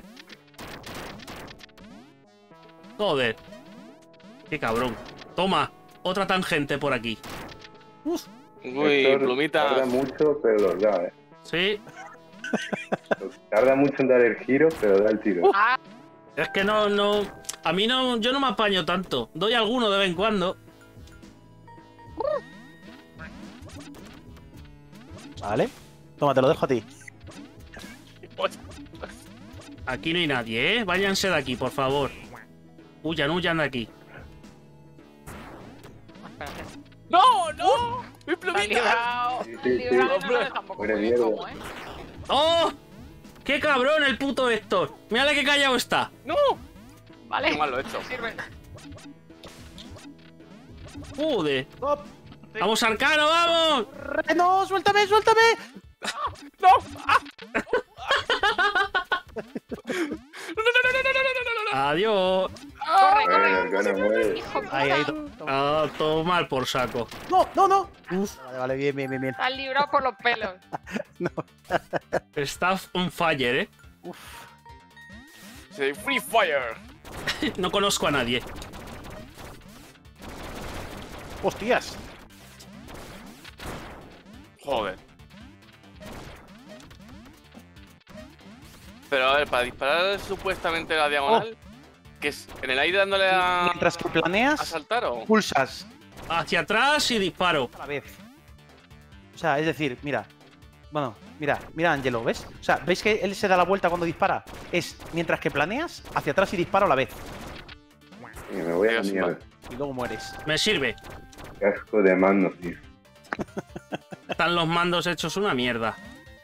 A: Joder. Qué cabrón. Toma, otra tangente por aquí.
C: Uy,
E: Héctor
C: plumitas.
E: Tarda mucho, pero los da, ¿eh?
A: Sí,
E: Tarda mucho en dar el giro, pero da el tiro.
F: Ah,
A: es que no... A mí no... Yo no me apaño tanto. Doy alguno de vez en cuando.
B: Vale. Toma, te lo dejo a ti.
A: Aquí no hay nadie, ¿eh? Váyanse de aquí, por favor. Huyan de aquí.
F: espérate.
C: ¡No, no! ¡Mi
F: Se ha
C: plumita!
F: librado.
E: Sí,
F: Se ha
E: sí,
F: librado y no
C: hombre.
F: sabes tampoco
E: Buena
F: muy bien
E: mierda.
F: cómo, ¿eh?
A: ¡Oh! ¡Qué cabrón el puto Héctor! ¡Mírale qué callado está!
C: ¡No!
F: Vale.
C: Qué mal lo he hecho.
F: Sirve.
A: ¡Joder!
B: ¡Stop!
A: ¡Vamos, Arcano, vamos!
B: ¡No! ¡Suéltame, suéltame!
C: ¡No! ¡Ah!
A: adiós.
F: Corre, corre.
E: Arcano, muere.
F: Hijo puta.
B: Ahí,
A: A tomar por saco.
B: ¡No, no, no! Vale, vale, bien, bien, bien, bien.
F: Se han librado por los pelos.
A: Está on fire, ¿eh?
C: Sí, Free Fire.
A: No conozco a nadie.
B: ¡Hostias!
C: Joder. Pero a ver, para disparar supuestamente la diagonal, que es en el aire dándole a.
B: Mientras que
C: ¿A
B: planeas,
C: saltar o?
B: pulsas
A: Hacia atrás y disparo.
B: a la vez. O sea, es decir, mira. Bueno, mira, mira a Angelo, ¿ves? O sea, ¿veis que él se da la vuelta cuando dispara? Es mientras que planeas, hacia atrás y dispara a la vez.
E: Y me voy a la
C: Dios,
E: mierda.
B: Y luego mueres.
A: Me sirve.
E: Qué asco de manos, tío.
A: Están los mandos hechos una mierda.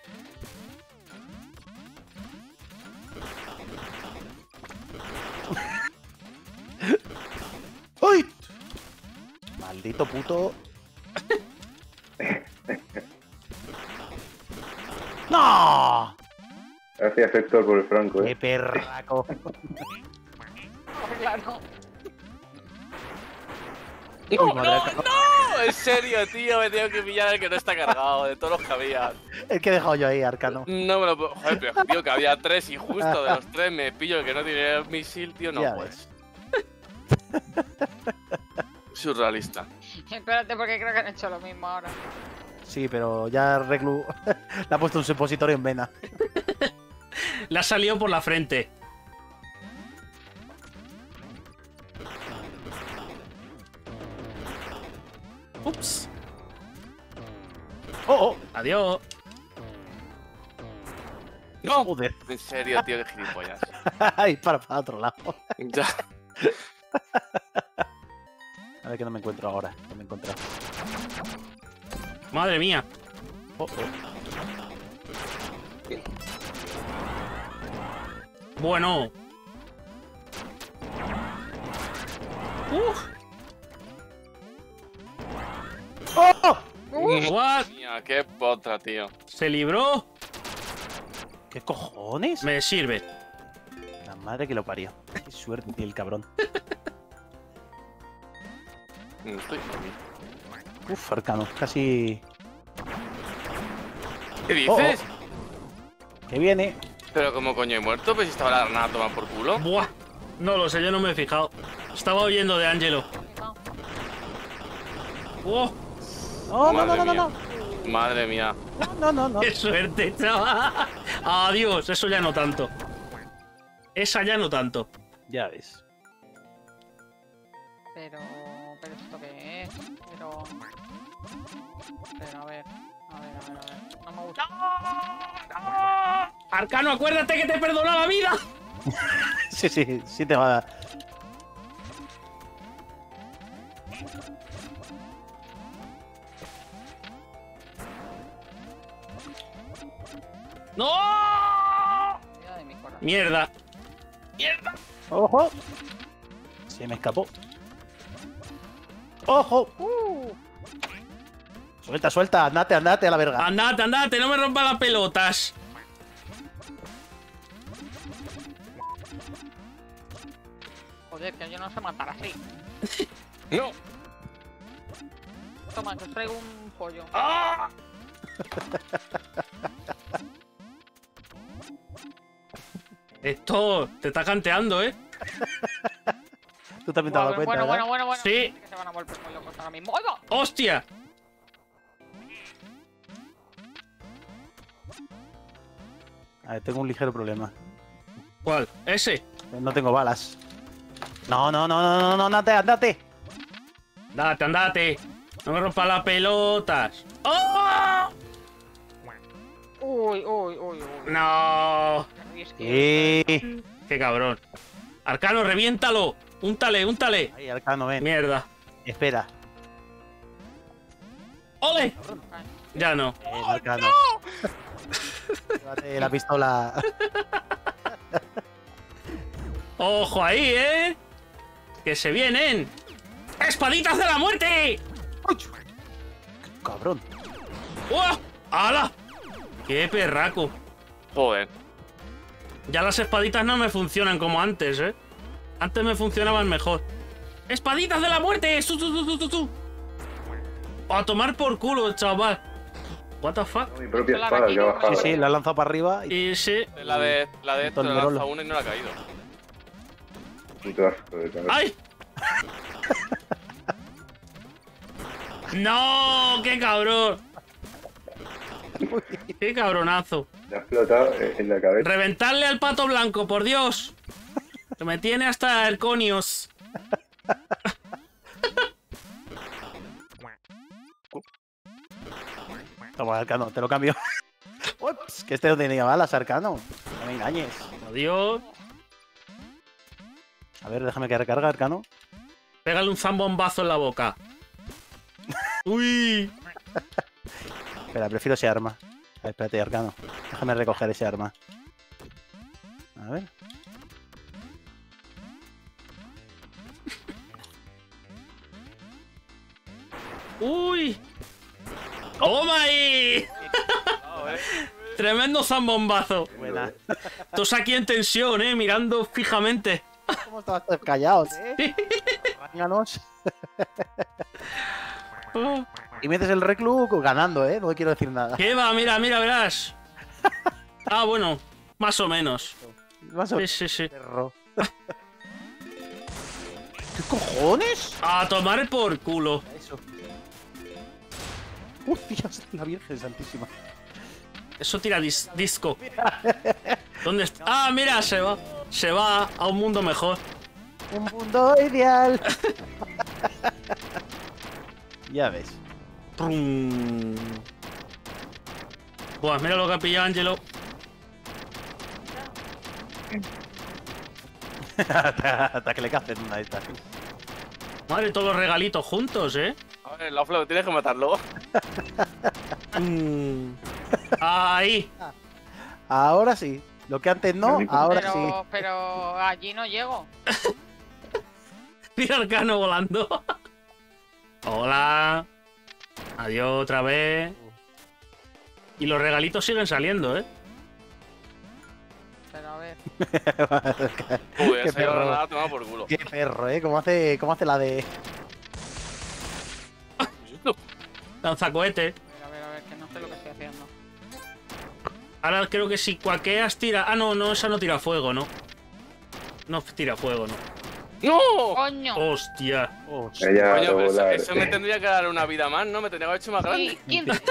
B: ¡Uy! Maldito puto. ¡No!
E: Gracias, Héctor, por el franco,
B: ¡Qué perraco!
F: Claro.
B: Uy,
C: ¡No,
B: madre,
C: no, no! En serio, tío, me tengo que pillar el que no está cargado, de todos los que había.
B: El que he dejado yo ahí, Arcano.
C: No me lo puedo. Joder, pero tío, que había 3 y justo de los 3 me pillo el que no tiene el misil, tío, no
B: Ya
C: pues.
B: ves.
C: Surrealista.
F: Espérate, porque creo que han hecho lo mismo ahora.
B: Sí, pero ya Reclu le ha puesto un supositorio en vena.
A: Le ha salido por la frente. Ups.
B: ¡Oh,
A: Adiós.
C: ¡No!
B: oh! ¡Joder!
C: En serio, tío, qué gilipollas.
B: Dispara para otro lado.
C: Ya.
B: A ver que no me encuentro ahora. No me he encontrado.
A: Madre mía.
B: Oh, oh.
A: Bueno.
B: ¡Oh!
A: What?
C: Mía, qué potra, tío.
A: ¿Se libró?
B: ¿Qué cojones?
A: Me sirve.
B: La madre que lo parió. Qué suerte tiene el cabrón.
C: No estoy dormido.
B: Uf, Arcano. Casi...
C: ¿Qué dices?
B: Que viene.
C: Pero como coño he muerto, pues si estaba la granada a tomar por culo.
A: Buah. No lo sé, yo no me he fijado. Estaba oyendo de Angelo. ¡Oh!
B: No, no,
C: Madre
B: no, no,
C: mía.
B: no.
C: Madre mía.
B: No, no, no.
A: ¡Qué suerte, chaval! Adiós, eso ya no tanto. Esa ya no tanto.
B: Ya ves.
F: Pero ¿esto qué es? Pero a ver. No me gusta.
A: Arcano, acuérdate que te perdonó la vida.
B: Sí, sí, sí te va a dar.
A: ¡No!
F: Vida de mi corazón.
A: Mierda.
B: ¡Ojo! Se me escapó. ¡Ojo! Suelta, suelta, andate, andate a la verga.
A: Andate, andate, no me rompas las pelotas.
F: Joder, que yo no sé matar así.
C: No.
F: Toma, que os traigo un pollo.
A: Esto te está canteando, ¿eh?
B: Tú también te has dado cuenta, ¿verdad?
F: Bueno.
A: Sí.
F: Que se van a volver muy locos ahora mismo. ¡Oiga!
A: ¡Hostia!
B: A ver, tengo un ligero problema.
A: ¿Cuál? ¿Ese?
B: No tengo balas. No, no, no, no, no, no, andate, andate.
A: Andate, andate. No me rompas las pelotas. ¡Oh!
F: Uy.
A: No. Qué cabrón. Arcano, reviéntalo. Úntale, úntale.
B: Ahí, Arcano, ven.
A: Mierda.
B: Espera.
A: ¡Ole! Ya no.
B: Arcano. Llévate la pistola.
A: ¡Ojo ahí, eh! ¡Que se vienen! ¡Espaditas de la muerte!
B: ¡Uy! Cabrón.
A: ¡Oh! ¡Hala! ¡Qué perraco!
C: Joder.
A: Ya las espaditas no me funcionan como antes, ¿eh? Antes me funcionaban mejor. ¡Espaditas de la muerte! ¡Su! A tomar por culo, chaval. What the fuck?
E: Mi propia espada que ha bajado.
B: Sí, sí, la ha lanzado para arriba y...
A: Y sí.
C: La de esto le
B: Tonderolo.
C: lanza una y no la ha caído.
E: Puto asco de cabrón.
A: ¡Ay! ¡No! ¡Qué cabrón! ¡Qué cabronazo!
E: Le ha explotado en la cabeza.
A: ¡Reventarle al pato blanco, por Dios! Que me tiene hasta el conios.
B: Toma, Arcano, te lo cambio. Que este no tenía balas, Arcano. No me engañes.
A: Adiós.
B: A ver, déjame que recarga, Arcano.
A: Pégale un zambombazo en la boca. Uy.
B: Espera, prefiero ese arma. A ver, espérate, Arcano. Déjame recoger ese arma. A ver.
A: Uy. ¡Toma ahí! Tremendo zambombazo.
B: Buena.
A: Todos aquí en tensión, mirando fijamente.
B: ¿Cómo estabas callados, Ránganos. Y metes el reclu ganando, No quiero decir nada.
A: ¿Qué va? Mira, mira, verás. Ah, bueno, más o menos.
B: Más o
A: Sí, sí, sí.
B: perro. ¿Qué cojones?
A: A tomar por culo.
B: Eso. Dios, la Virgen Santísima.
A: Eso tira disco. ¿Dónde está? Ah, mira, se va. Se va a un mundo mejor.
B: Un mundo ideal. Ya ves.
A: Prum. Buah, mira lo que ha pillado Angelo.
B: Hasta que le cacen una de estas.
A: Madre, todos los regalitos juntos,
C: A ver, la flor, tienes que matarlo.
A: Ahí.
B: Ahora sí. Lo que antes no, ahora sí.
F: Pero allí no llego.
A: Mira Arcano volando. Hola. Adiós otra vez. Y los regalitos siguen saliendo,
F: Pero a ver.
C: Uy,
B: Qué
C: esa
B: perro.
C: granada toma por culo.
B: Qué perro, ¿Cómo hace la de...?
A: Lanzacohete.
F: A ver, que no sé lo que estoy haciendo.
A: Ahora creo que si cuaqueas tira... Ah, no, esa no tira fuego, ¿no? No tira fuego, ¿no?
C: ¡No!
F: ¡Coño!
A: Hostia.
E: Ella
C: Coño, pero
E: volar.
C: eso me tendría que dar una vida más, ¿no? Me tendría que haber hecho más grande.
F: 15.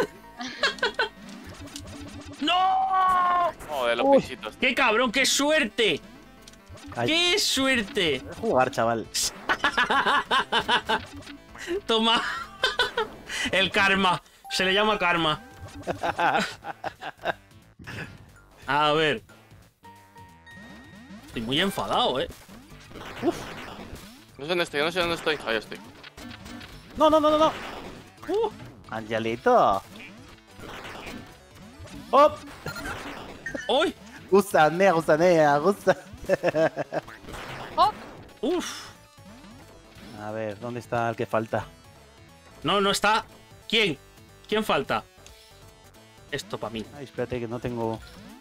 A: ¡No!
C: Joder, los bichitos.
A: ¡Qué cabrón! ¡Qué suerte!
B: Ay.
A: ¡Qué suerte!
B: Jugar, chaval.
A: Toma. El karma. Se le llama karma. A ver. Estoy muy enfadado,
C: No sé dónde estoy, no sé dónde estoy. Ahí estoy.
B: No. Angelito. ¡Op!
A: ¡Uy!
B: Gustanea.
F: ¡Oh!
A: ¡Uf!
B: A ver, ¿dónde está el que falta?
A: No, no está. ¿Quién? ¿Quién falta? Esto para mí.
B: Ay, espérate que no tengo...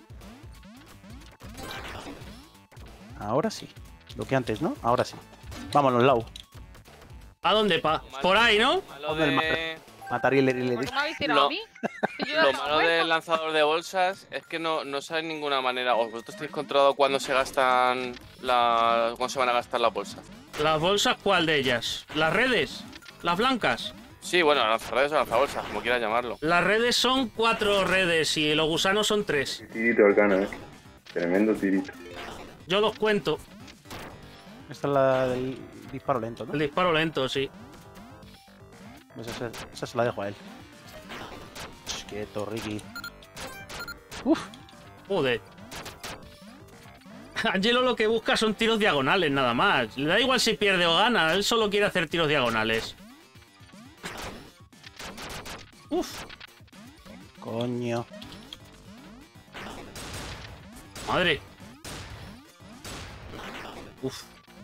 B: Ahora sí. Lo que antes, ¿no? Ahora sí. Vámonos, Lau.
A: ¿A dónde, Por ahí, ¿no?
C: Malo
B: Ponme el
C: de...
B: Matar y
F: ¿Por qué me habéis tirado
C: Lo-
F: a mí? Si yo ya
C: Lo
F: estaba
C: malo
F: muerta.
C: del lanzador de bolsas es que no sabe ninguna manera. ¿O vosotros tenéis controlado cuándo se gastan cuándo se van a gastar las bolsas?
A: ¿Las bolsas cuál de ellas? ¿Las redes? ¿Las blancas?
C: Sí, bueno, lanzarredes o lanzabolsas, como quieras llamarlo.
A: Las redes son 4 redes y los gusanos son 3.
E: Tirito Arcano, Tremendo tirito.
A: Yo los cuento.
B: Esta es la del disparo lento, ¿no?
A: El disparo lento, sí.
B: Pues esa se la dejo a él. Quieto, Ricky. Uf.
A: Joder. Angelo lo que busca son tiros diagonales, nada más. Le da igual si pierde o gana, él solo quiere hacer tiros diagonales. Uf.
B: Coño.
A: Madre. Uf.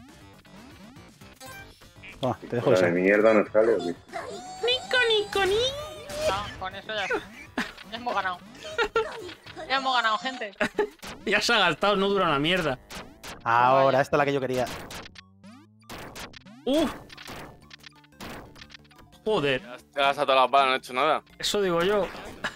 B: Ah, te dejo
E: La
B: esa.
E: de mierda no sale, ¿o qué?
A: Nico, ni.
F: No, con eso ya. Ya hemos ganado. Ya hemos ganado, gente.
A: Ya se ha gastado, no dura una mierda.
B: Ahora, esta es la que yo quería.
A: ¡Uf! Joder,
C: Te has atado las balas, no he hecho nada.
A: eso digo yo.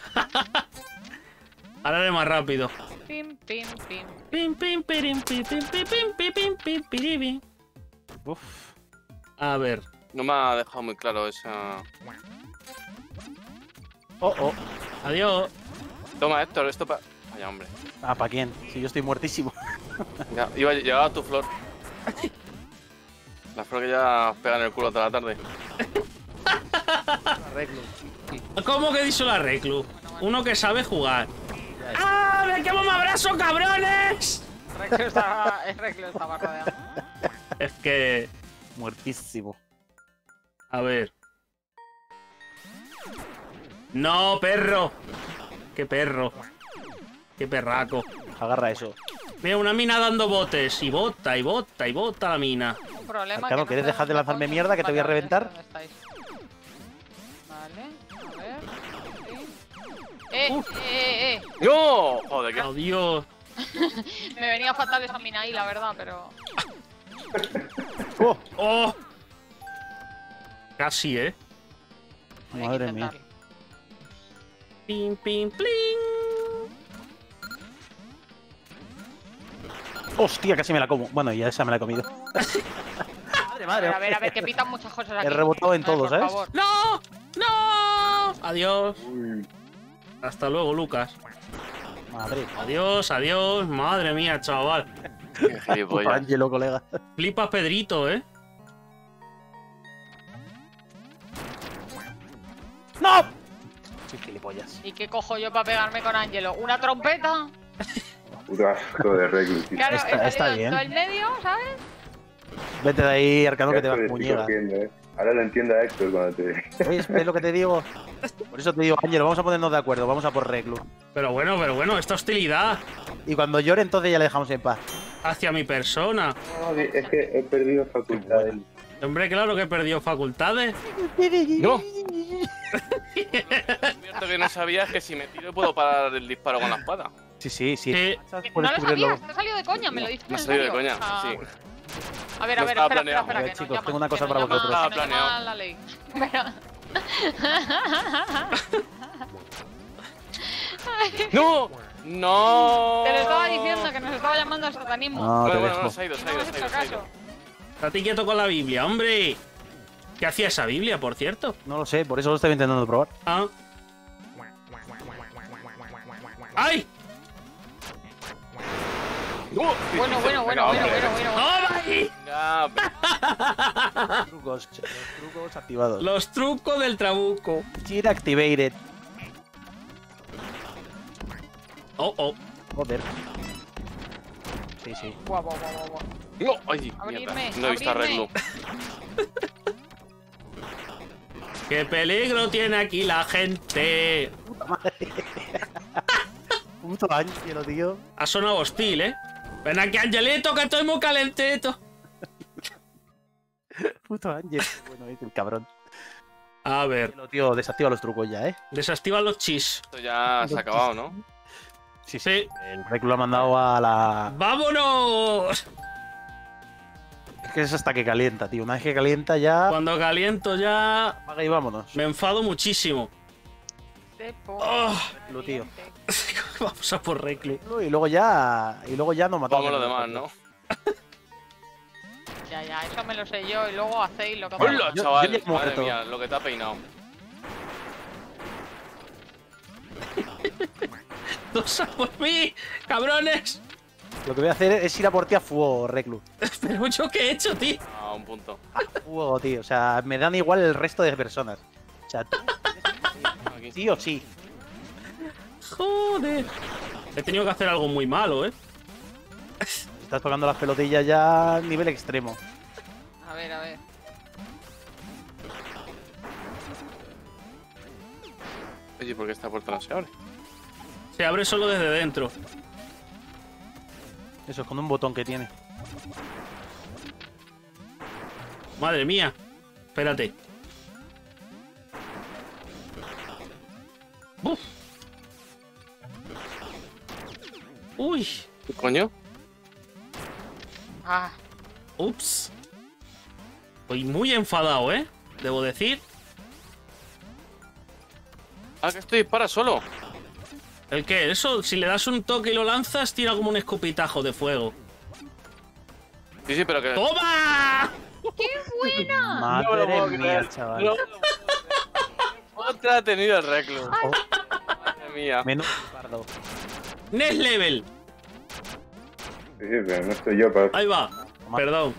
A: Ahora haré más rápido.
F: Pim, pim, pim.
A: Pim, pim, pirim, pim, pim, pim, pim, pim, pim, pim, piribim.
B: Uf.
A: A ver.
C: No me ha dejado muy claro esa...
B: Oh.
A: Adiós.
C: Toma, Héctor, esto para... Vaya, hombre.
B: Ah, ¿para quién? Si yo estoy muertísimo.
C: Ya, llegaba tu flor. La flor que ya pega en el culo toda la tarde.
B: Arreglo.
A: ¿Cómo que dice la reclu? Uno que sabe jugar.
B: Ya está.
A: ¡Ay, qué abrazo, cabrones!
F: Reclu estaba rodeado.
A: Es que...
B: Muertísimo.
A: A ver. ¡No, perro! ¡Qué perro! ¡Qué perraco!
B: Agarra eso.
A: Mira, una mina dando botes. Y bota, y bota, y bota la mina.
F: Un problema.
B: Arcano,
F: que
B: ¿quieres
F: sé
B: dejar de
F: dónde
B: lanzarme
F: coño
B: mierda que te voy a
F: vale,
B: reventar?
F: ¿dónde estáis? Vale, a ver. Sí.
C: ¡No! Joder, qué...
A: Adiós.
F: Me venía fatal esa mina ahí, la verdad, pero.
B: ¡Oh!
A: ¡Oh! Casi, ¿eh?
F: hay que
B: Madre mía.
F: intentarlo.
A: Pim, pim, pling.
B: ¡Hostia! Casi me la como. Bueno, ya esa me la he comido. madre,
F: A ver, que pitan muchas cosas aquí.
B: He rebotado en
F: A ver,
B: todo,
F: por
B: ¿sabes?
F: favor.
A: ¡No! ¡No! Adiós.
E: Uy,
A: Hasta luego, Lucas.
B: Madre.
A: Adiós, adiós. Madre mía, chaval.
C: Qué
B: Puto
C: gilipollas.
B: Ángelo, colega.
A: Flipas Pedrito, ¿eh?
B: ¡No! Soy gilipollas.
F: ¿Y qué cojo yo para pegarme con Ángelo? ¿Una trompeta?
E: puto asco de Reclus. tío.
F: Claro,
B: Está-
F: he
B: está
F: salido
B: bien.
F: en todo el medio, ¿sabes?
B: Vete de ahí, Arcano, que te
E: Esto
B: vas
E: le estoy
B: muñeca.
E: cogiendo, Ahora lo entiendo a Héctor cuando te...
B: ¿Ves? ¿Ves lo que te digo? Por eso te digo, Ángelo, vamos a ponernos de acuerdo. Vamos a por Reclus.
A: Pero bueno, esta hostilidad
B: Y cuando llore, entonces ya le dejamos en paz.
A: hacia mi persona.
E: No, es que he perdido facultades.
A: Hombre, claro que he perdido facultades.
C: ¡No! Cierto que no sabías que si me tiro puedo parar el disparo con la espada.
B: Sí, sí, sí.
A: Sí.
F: No lo sabías, te ha salido de coña, me lo dices.
C: Me ha
F: en
C: salido de
F: serio.
C: coña,
F: Ah,
C: sí.
F: A ver,
C: No
F: espera,
C: estaba
F: espera,
C: planeado.
F: espera,
B: A ver,
F: que nos
B: chicos,
F: llaman,
B: tengo una cosa
F: que
B: para
F: nos llaman,
B: vosotros.
F: que nos
C: Estaba
F: llama la ley. Espera.
C: ¡No! ¡No!
F: Te lo estaba diciendo que nos estaba llamando al satanismo.
B: No, te
C: Bueno, bueno,
B: dejo.
C: se ha ido, se ha
F: No
C: ido,
F: hemos
C: se ha ido,
F: hecho
C: se ha ido.
F: caso.
A: Estate quieto con la Biblia, hombre. ¿Qué hacía esa Biblia, por cierto?
B: No lo sé, por eso lo estoy intentando probar.
A: Ah. ¡Ay!
C: ¡No!
F: Bueno.
A: ¡Toma ahí!
C: Venga,
B: Trucos, los trucos activados.
A: Los trucos del trabuco.
B: Cheat activated.
A: Oh, oh.
B: Joder. Sí, sí.
F: Buah.
C: ¡No! ¡Ay,
F: Abrirme,
C: mierda! No he visto
F: abrirme.
C: arreglo.
A: ¡Qué peligro tiene aquí la gente!
B: Puto Ángelo, tío.
A: Ha sonado hostil, ¿eh? Ven aquí, Angelito, que estoy muy calentito.
B: Puto Ángel. Bueno, es el cabrón.
A: A ver,
B: Ángelo, tío, desactiva los trucos ya, ¿eh?
A: desactiva los chis.
C: Esto ya se ha acabado, ¿no?
B: Sí,
A: Sí.
B: El Reclu lo ha mandado a la...
A: ¡Vámonos!
B: Es que es hasta que calienta, tío. Una vez que calienta ya...
A: Cuando caliento ya
B: Apaga y vámonos.
A: me enfado muchísimo. Oh,
B: Lo tío.
A: vamos a por Reclu.
B: Y luego ya nos matamos.
C: Vamos lo demás, ¿no?
F: Ya, eso me lo sé yo y luego hacéis lo que
C: ¡Hola,
B: yo
C: chaval!
B: ya he
C: Madre
B: muerto.
C: mía, lo que te ha peinado.
A: ¡Dos a por mí! ¡Cabrones!
B: Lo que voy a hacer es ir a por ti a fuego, Reclu.
A: ¿Pero yo qué he hecho, tío?
C: A un punto.
B: A fuego, tío. O sea, me dan igual el resto de personas. O sea, tú,
C: Aquí.
B: sí o sí.
A: Joder. He tenido que hacer algo muy malo, ¿eh?
B: Estás tocando las pelotillas ya a nivel extremo.
F: A ver.
C: Oye, ¿por qué esta puerta no se abre?
A: Se abre solo desde dentro.
B: Eso es con un botón que tiene.
A: Madre mía. Espérate. Uf. Uy.
C: ¿Qué coño?
F: Ah,
A: Ups. Estoy muy enfadado, ¿eh? Debo decir.
C: Ah, que esto dispara solo.
A: ¿El qué? Eso, si le das un toque y lo lanzas, tira como un escupitajo de fuego.
C: Sí, pero que...
A: ¡Toma!
F: ¡qué buena!
B: Madre
C: puedo
B: mía,
C: creer.
B: chaval.
C: No me lo puedo creer. Otra ha tenido el reclu. Madre mía.
B: Menos pardo.
A: Next level.
E: Sí, pero no estoy yo para...
A: Ahí va. Perdón.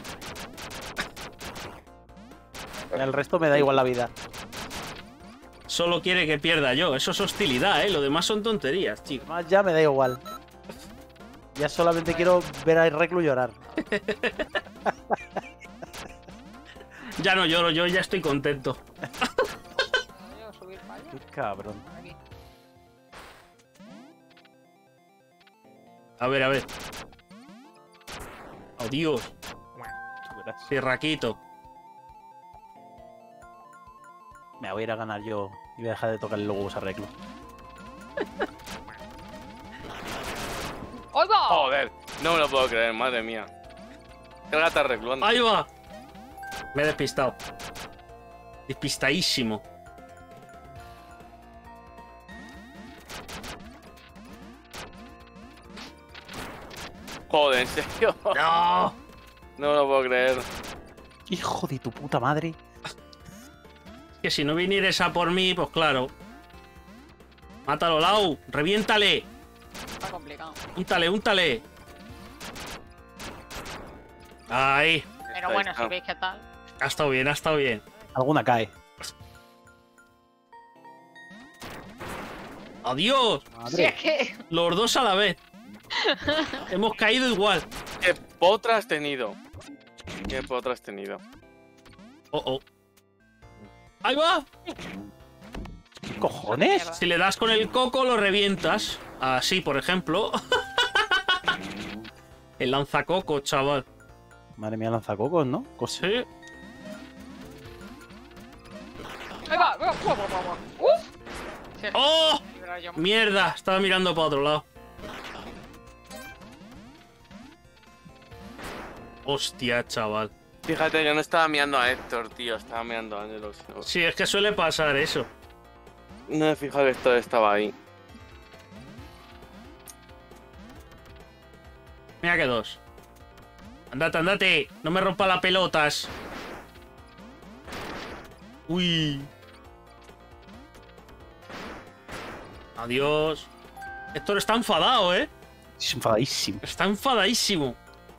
B: El resto me da igual la vida.
A: Solo quiere que pierda yo. Eso es hostilidad, ¿eh? Lo demás son tonterías, chicos.
B: Más ya me da igual. Ya solamente quiero ver a Reclu llorar.
A: Ya no lloro, yo ya estoy contento.
F: Yo subir para allá.
B: Qué cabrón.
F: Aquí.
A: A ver, a ver. Oh, Dios.
B: Tú verás.
A: Cirraquito.
B: Me voy a ir a ganar yo y voy a dejar de tocarle los huevos a Reclu.
F: ¡Ahí va!
C: Joder, no me lo puedo creer, madre mía. Cárgate a Reclu, anda.
A: ¡Ahí va! Me he despistado. Despistadísimo.
C: Joder, en serio.
A: ¡No!
C: No me lo puedo creer.
B: Hijo de tu puta madre.
A: Que si no vinieres a por mí, pues claro. Mátalo, Lau. Reviéntale.
F: Está complicado.
A: Úntale, úntale. Ahí.
F: Pero
C: Ahí
F: bueno,
C: está.
F: si veis qué tal.
A: Ha estado bien, ha estado bien.
B: Alguna cae.
A: ¡Adiós!
F: Si es que.
A: Los dos a la vez. Hemos caído igual.
C: ¿Qué potra has tenido? ¿Qué potra has tenido?
A: Oh, oh. ¡Ahí va!
B: ¿Qué cojones?
A: Si le das con el coco, lo revientas. Así, por ejemplo. El lanzacoco, chaval.
B: Madre mía, lanzacocos, ¿no?
A: Sí.
F: ¡Ahí va! ¡Uf! Si es que
A: ¡Oh!
F: me librar yo.
A: Mierda, estaba mirando para otro lado. Hostia, chaval.
C: Fíjate que no estaba mirando a Héctor, tío. Estaba mirando a Ángelo.
A: Sí, es que suele pasar eso.
C: No me he fijado que Héctor estaba ahí.
A: Mira que dos. Andate, andate. No me rompa las pelotas. Uy. Adiós. Héctor está enfadado, ¿eh?
B: Es enfadadísimo.
A: Está enfadadísimo.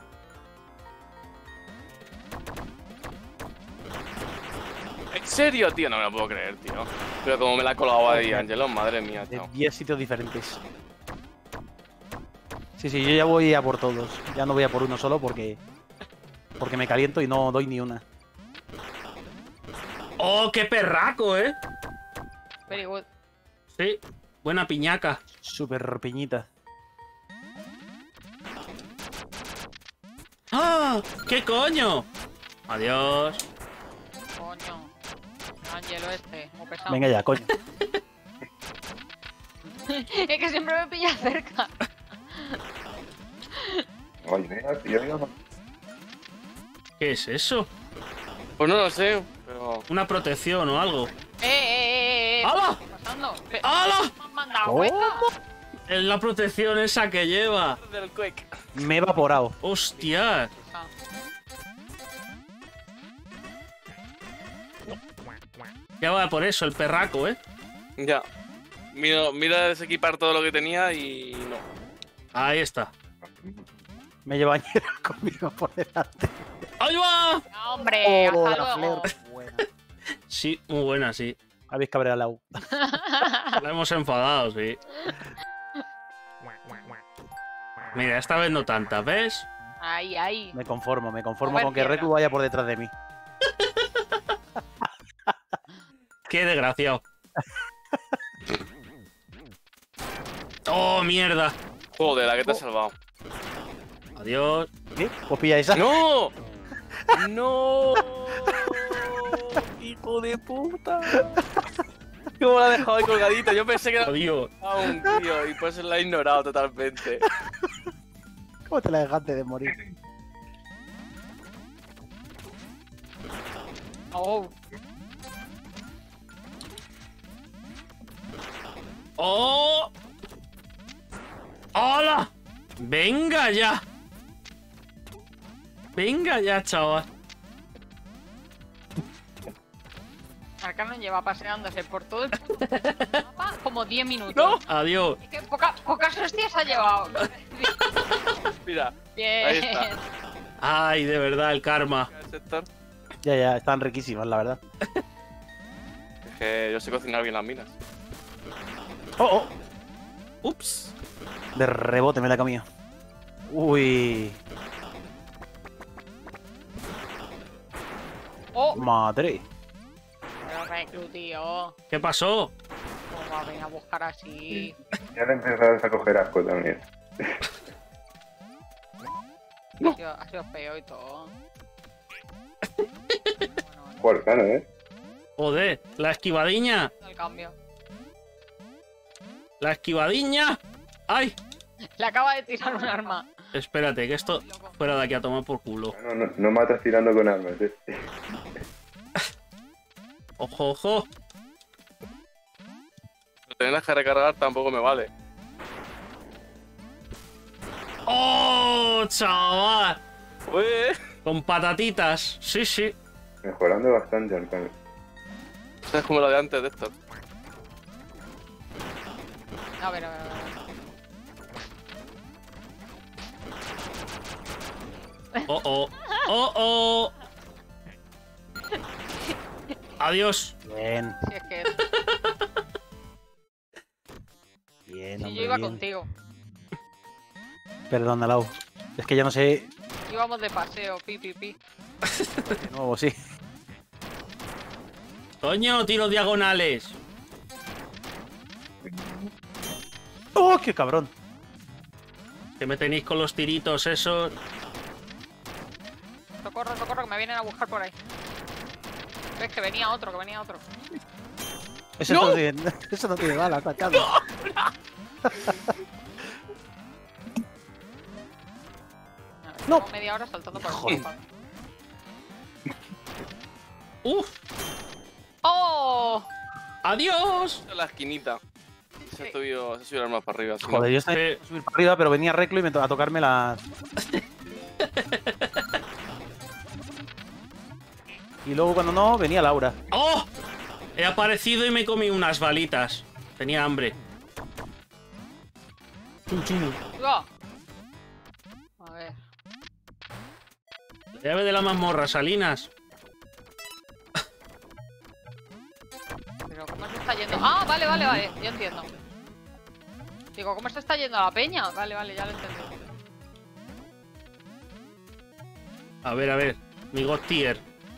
C: ¿En serio, tío? No me lo puedo creer, tío. Pero como me la ha colado ahí, Ángelo, madre mía,
B: De
C: chao.
B: 10 sitios diferentes. Sí, sí, yo ya voy a por todos. Ya no voy a por uno solo porque me caliento y no doy ni una.
A: ¡Oh, qué perraco, eh!
F: Very good.
A: Sí, buena piñaca.
B: Súper piñita.
A: ¡Ah! ¿Qué coño? Adiós.
F: Coño. Ángelo este, muy pesado.
B: Venga ya, coño.
F: Es que siempre me pilla cerca.
E: Oye, mira, tío,
A: ¿Qué es eso?
C: Pues no lo sé, pero...
A: ¿Una protección o algo?
F: ¿Qué
A: ¡Hala!
F: está pasando?
A: ¡Hala!
F: ¿Me han mandado
B: ¿Cómo?
F: vuelta?
A: Es la protección esa que lleva.
C: Del Quake.
B: Me he evaporado.
A: ¡Hostia!
F: Ah,
A: Ya va por eso, el perraco, ¿eh?
C: Ya. Mira desequipar todo lo que tenía y no.
A: Ahí está.
B: Me lleva bañera conmigo por delante.
A: ¡Ahí va!
F: ya, hombre,
B: Oh,
F: hasta
B: la
F: luego.
B: Flair. Buena.
A: Sí, muy buena, sí.
B: Habéis cabreado la U.
A: La hemos enfadado, sí. Mira, esta vez no tantas, ¿ves?
F: Ahí, ahí.
B: Me conformo
F: Mover
B: con que
F: piedra.
B: Reclu vaya por detrás de mí.
A: Qué desgraciado. ¡Oh, mierda!
C: Joder, la que te ha salvado.
A: Adiós.
B: ¿Qué? Pues pilla esa.
C: ¡No! ¡No! ¡Hijo de puta! ¿Cómo la ha dejado ahí colgadita? Yo pensé que era
A: Adiós.
C: un tío y pues la ha ignorado totalmente.
B: ¿Cómo te la dejaste de morir?
F: Oh,
A: ¡Oh! ¡Hola! ¡Venga ya! Venga ya, chaval.
F: Arcano lleva paseándose por todo el mapa como 10 minutos.
C: ¡No!
A: Adiós.
F: Es que pocas hostias ha llevado.
C: Mira,
F: Bien.
C: ahí está.
A: Ay, de verdad, el karma.
C: Sector.
B: Ya, están riquísimas, la verdad.
C: Es que yo sé cocinar bien las minas.
B: Oh, oh.
A: Ups.
B: De rebote me la he comido. Uy.
F: ¡Oh!
B: Madre.
F: Pero Reclu, tío.
A: ¿Qué pasó?
F: ¿Cómo va a venir a buscar así?
E: Ya le empezabas a coger asco también.
F: Ha sido feo y todo.
E: Joder, claro, ¿eh?
A: Joder, la esquivadiña.
F: El cambio.
A: La esquivadiña. ¡Ay!
F: Le acaba de tirar un arma.
A: Espérate, que esto fuera de aquí a tomar por culo.
E: No matas tirando con armas, ¿eh?
A: ¡Ojo, ojo!
C: Tenerlas que recargar tampoco me vale.
A: ¡Oh, chaval!
C: Uy.
A: Con patatitas. Sí, sí.
E: Mejorando bastante, Arcano.
C: Esa es como la de antes de esto.
F: A ver.
A: ¡Oh, oh! ¡Oh, oh! ¡Adiós!
B: Bien,
F: Si es que
B: bien,
F: si
B: hombre,
F: yo iba
B: bien.
F: contigo.
B: Perdona, Lau. Es que ya no sé.
F: Íbamos de paseo, pi.
B: De nuevo, sí.
A: ¡Coño, tiros diagonales!
B: ¡Oh, qué cabrón!
A: Que me tenéis con los tiritos esos.
F: Socorro, que me vienen a buscar por ahí. Ves que venía otro.
B: Eso no tiene, eso no tiene balas, cachado. No.
F: Llevo media hora saltando por el
B: Joder.
F: mapa.
A: ¡Uf!
F: ¡Oh!
A: ¡Adiós!
C: En la esquinita. Se ha subido el arma para arriba. si no.
B: Joder, yo estaba
A: Sí.
B: a subir para arriba, pero venía Reclo y a tocarme las. Y luego cuando no, venía Laura.
A: ¡Oh! He aparecido y me comí unas balitas. Tenía hambre. Chum, chum.
F: ¡Iba! A ver.
A: La llave de la mazmorra, Salinas.
F: Pero ¿cómo se está yendo? Ah, vale, yo entiendo. Digo, ¿cómo se está yendo a la peña? Vale, ya lo entendí.
A: A ver. Mi God Tier.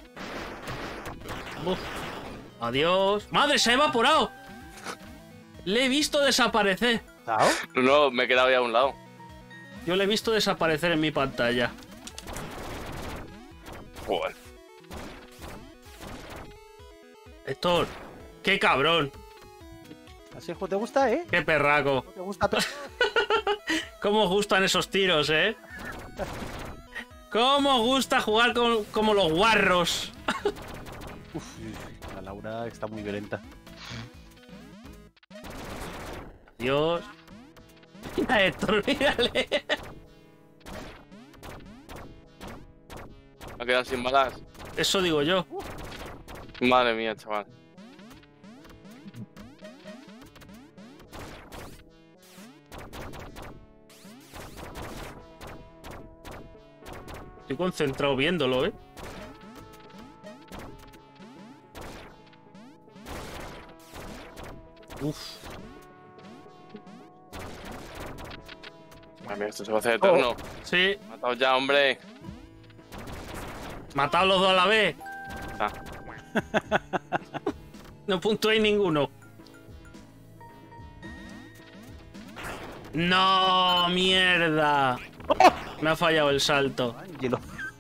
A: Uf. Adiós. ¡Madre, se ha evaporado! Le he visto desaparecer.
B: ¿Sao?
C: No, me he quedado ya a un lado.
A: Yo le he visto desaparecer en mi pantalla.
C: Joder.
A: Héctor, qué cabrón.
B: Así es, ¿te gusta, eh?
A: Qué perraco.
B: ¿Te gusta?
A: Cómo os gustan esos tiros, ¿eh? Cómo os gusta jugar como los guarros.
B: Uf, la Laura está muy violenta.
A: Dios. Mira, Héctor, mírale.
C: Me ha quedado sin balas.
A: Eso digo yo.
C: Madre mía, chaval.
A: Estoy concentrado viéndolo, ¿eh? Uf.
C: Madre mía, esto se va a hacer eterno.
A: Sí,
C: Matado ya, hombre.
A: matad los dos a la vez.
C: Ah.
A: No puntuéis ninguno. No, mierda. Me ha fallado el salto.
B: Ángelo.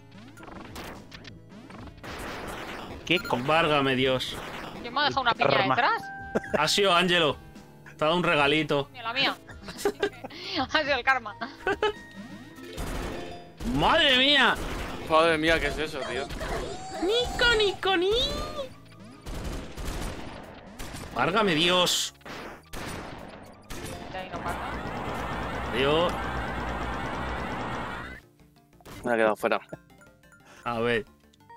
B: ¿Qué con
A: Válgame Dios.
F: ¿Quién me ha dejado una piña
B: Arma.
F: detrás?
A: Ha sido Ángelo. Te ha dado un regalito.
F: Ni la mía. Ha sido el karma.
A: ¡Madre mía!
C: Madre mía, ¿qué es eso, tío?
A: ¡Nico, ni! Válgame Dios.
F: De ahí no pasa.
A: Dios.
C: Me ha quedado fuera.
A: A ver.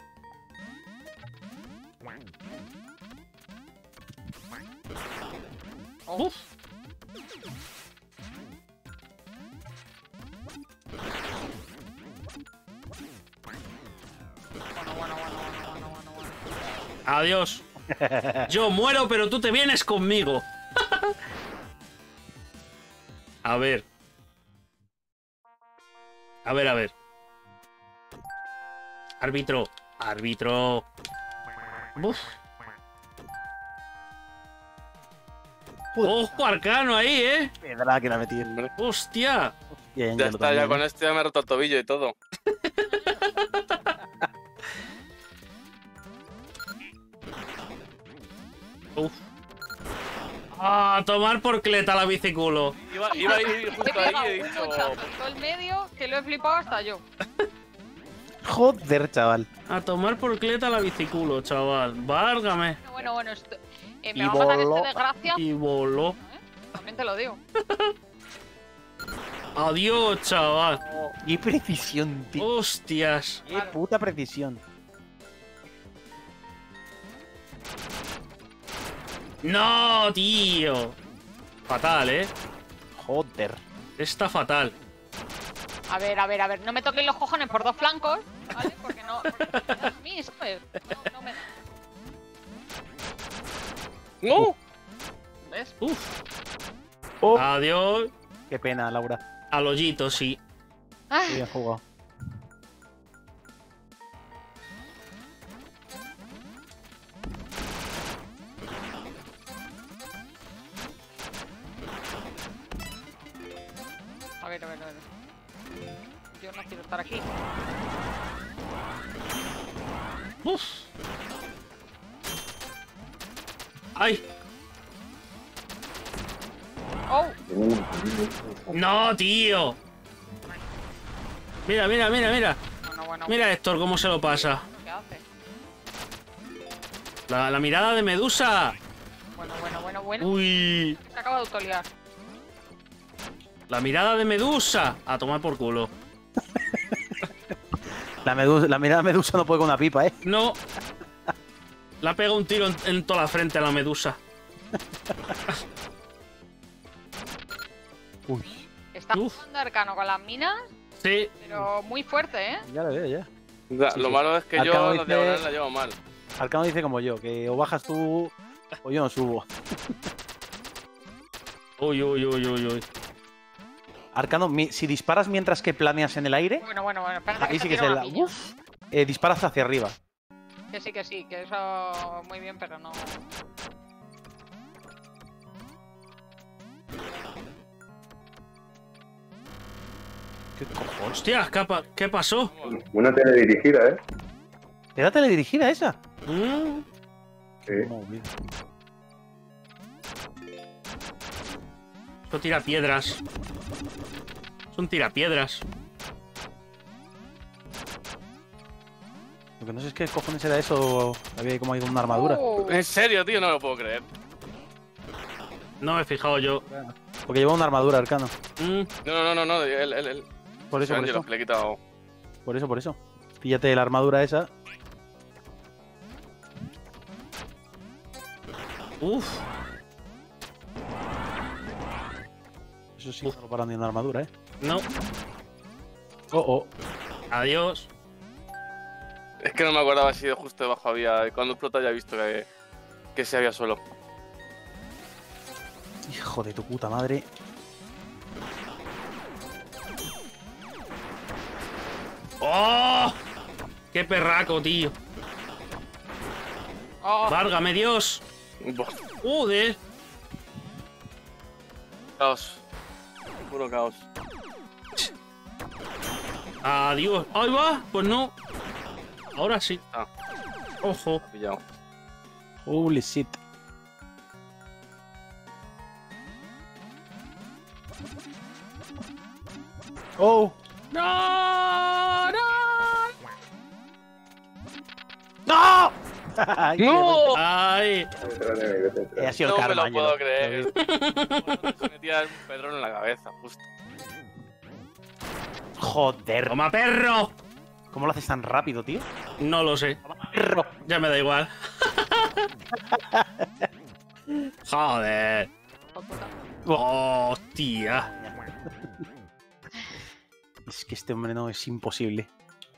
A: Uf.
F: Bueno.
A: Adiós. Yo muero, pero tú te vienes conmigo. A ver. A ver, a ver. Árbitro. Árbitro. Uf. ¡Ojo, Arcano ahí, eh!
B: Piedra que la metí.
C: Hombre.
A: ¡Hostia!
B: Y
C: Ya está, ya con este ya me he roto el tobillo y todo.
A: Uf. ¡Ah! Tomar por cleta la biciculo.
C: Iba a ir
F: He
C: justo
F: pegado
C: ahí y he
F: un
C: dicho...
F: tochazo en todo el medio que lo he flipado hasta yo.
B: Joder, chaval.
A: A tomar por cleta la biciculo, chaval. Válgame.
F: Bueno, esto,
B: Y
F: me va a matar
B: voló.
F: este desgracia.
A: Y voló.
F: También te lo digo.
A: Adiós, chaval.
B: Qué precisión, tío.
A: Hostias.
B: Qué puta precisión.
A: No, tío. Fatal, ¿eh?
B: Joder.
A: Está fatal.
F: A ver, no me toquen los cojones por dos flancos, ¿vale? Porque no. Porque me da a mí, ¿sabes? No me.
C: ¡No!
F: ¿Ves?
A: Uf.
B: Oh,
A: Adiós.
B: qué pena, Laura.
A: Al hoyito, sí.
F: Ay,
B: Qué bien jugado.
F: a ver. Yo no quiero estar aquí.
A: Uf. ¡Ay!
F: ¡Oh!
A: ¡No, tío! Mira, mira, mira, mira.
F: Bueno.
A: Mira, Héctor, cómo se lo pasa.
F: ¿Qué hace?
A: La mirada de Medusa.
F: Bueno.
A: Uy.
F: Se acaba de autoliar.
A: La mirada de Medusa. A tomar por culo.
B: La mirada medusa no puede con una pipa, ¿eh?
A: No. Le ha pegado un tiro en toda la frente a la Medusa.
B: Uy.
F: Está
A: Uf.
F: jugando Arcano con las minas,
A: Sí.
F: pero muy fuerte, ¿eh?
B: Ya lo veo, ya.
C: Ya,
B: Sí,
C: lo
B: sí.
C: malo es que
B: Arcano
C: yo
B: dice-
C: los diagonales la llevo mal.
B: Arcano dice como yo, que o bajas tú o yo no subo.
A: Uy, uy, uy, uy, uy.
B: Arcano, si disparas mientras que planeas en el aire,
F: Bueno, espérate
B: ahí
F: que
B: sí
F: te
B: que es
F: tiro
B: el...
F: una piña.
B: Uf, disparas hacia arriba.
F: Que sí, que eso muy bien, pero no.
B: ¿Qué cojones?
A: Hostias, ¿qué pasó?
E: Una teledirigida, ¿eh?
B: ¿Era teledirigida esa?
A: Mm.
E: Sí.
A: Esto tira piedras. Son tirapiedras.
B: Lo que no sé es qué cojones era eso. Había como ahí una armadura.
C: En serio, tío, no me lo puedo creer.
A: No me he fijado yo.
B: Porque lleva una armadura, Arcano.
A: Mm.
C: No, él.
B: Por eso, por
C: Angelo,
B: eso.
C: que le he quitado.
B: Por eso. Píllate la armadura esa.
A: Uf.
B: Eso sí, no lo paran ni una armadura, ¿eh?
A: No.
B: Oh.
A: Adiós.
C: Es que no me acordaba si de justo debajo había. Cuando explota ya he visto que se había suelo.
B: Hijo de tu puta madre.
A: ¡Oh! ¡Qué perraco, tío!
F: Oh,
A: ¡Válgame Dios!
C: Buah,
A: ¡Joder!
C: caos. Puro caos.
A: ¡Adiós! ¡Ahí va! Pues no. Ahora sí.
C: Ah.
A: ¡Ojo!
C: Pillado.
B: Holy shit. Oh.
A: ¡No! ¡No!
B: ¡No! Ay,
C: ¡No!
A: ¡Ay!
E: Detrás de mí, vete detrás.
B: Ha sido el
C: No me
B: karma,
C: lo puedo
B: Ángelo.
C: creer. Se metía un pedrón en la cabeza, justo.
B: Joder.
A: ¡Toma, perro!
B: ¿Cómo lo haces tan rápido, tío?
A: No lo sé.
B: Perro.
A: Ya me da igual. Joder.
F: hijo de puta.
A: Hostia.
B: Es que este hombre no es imposible.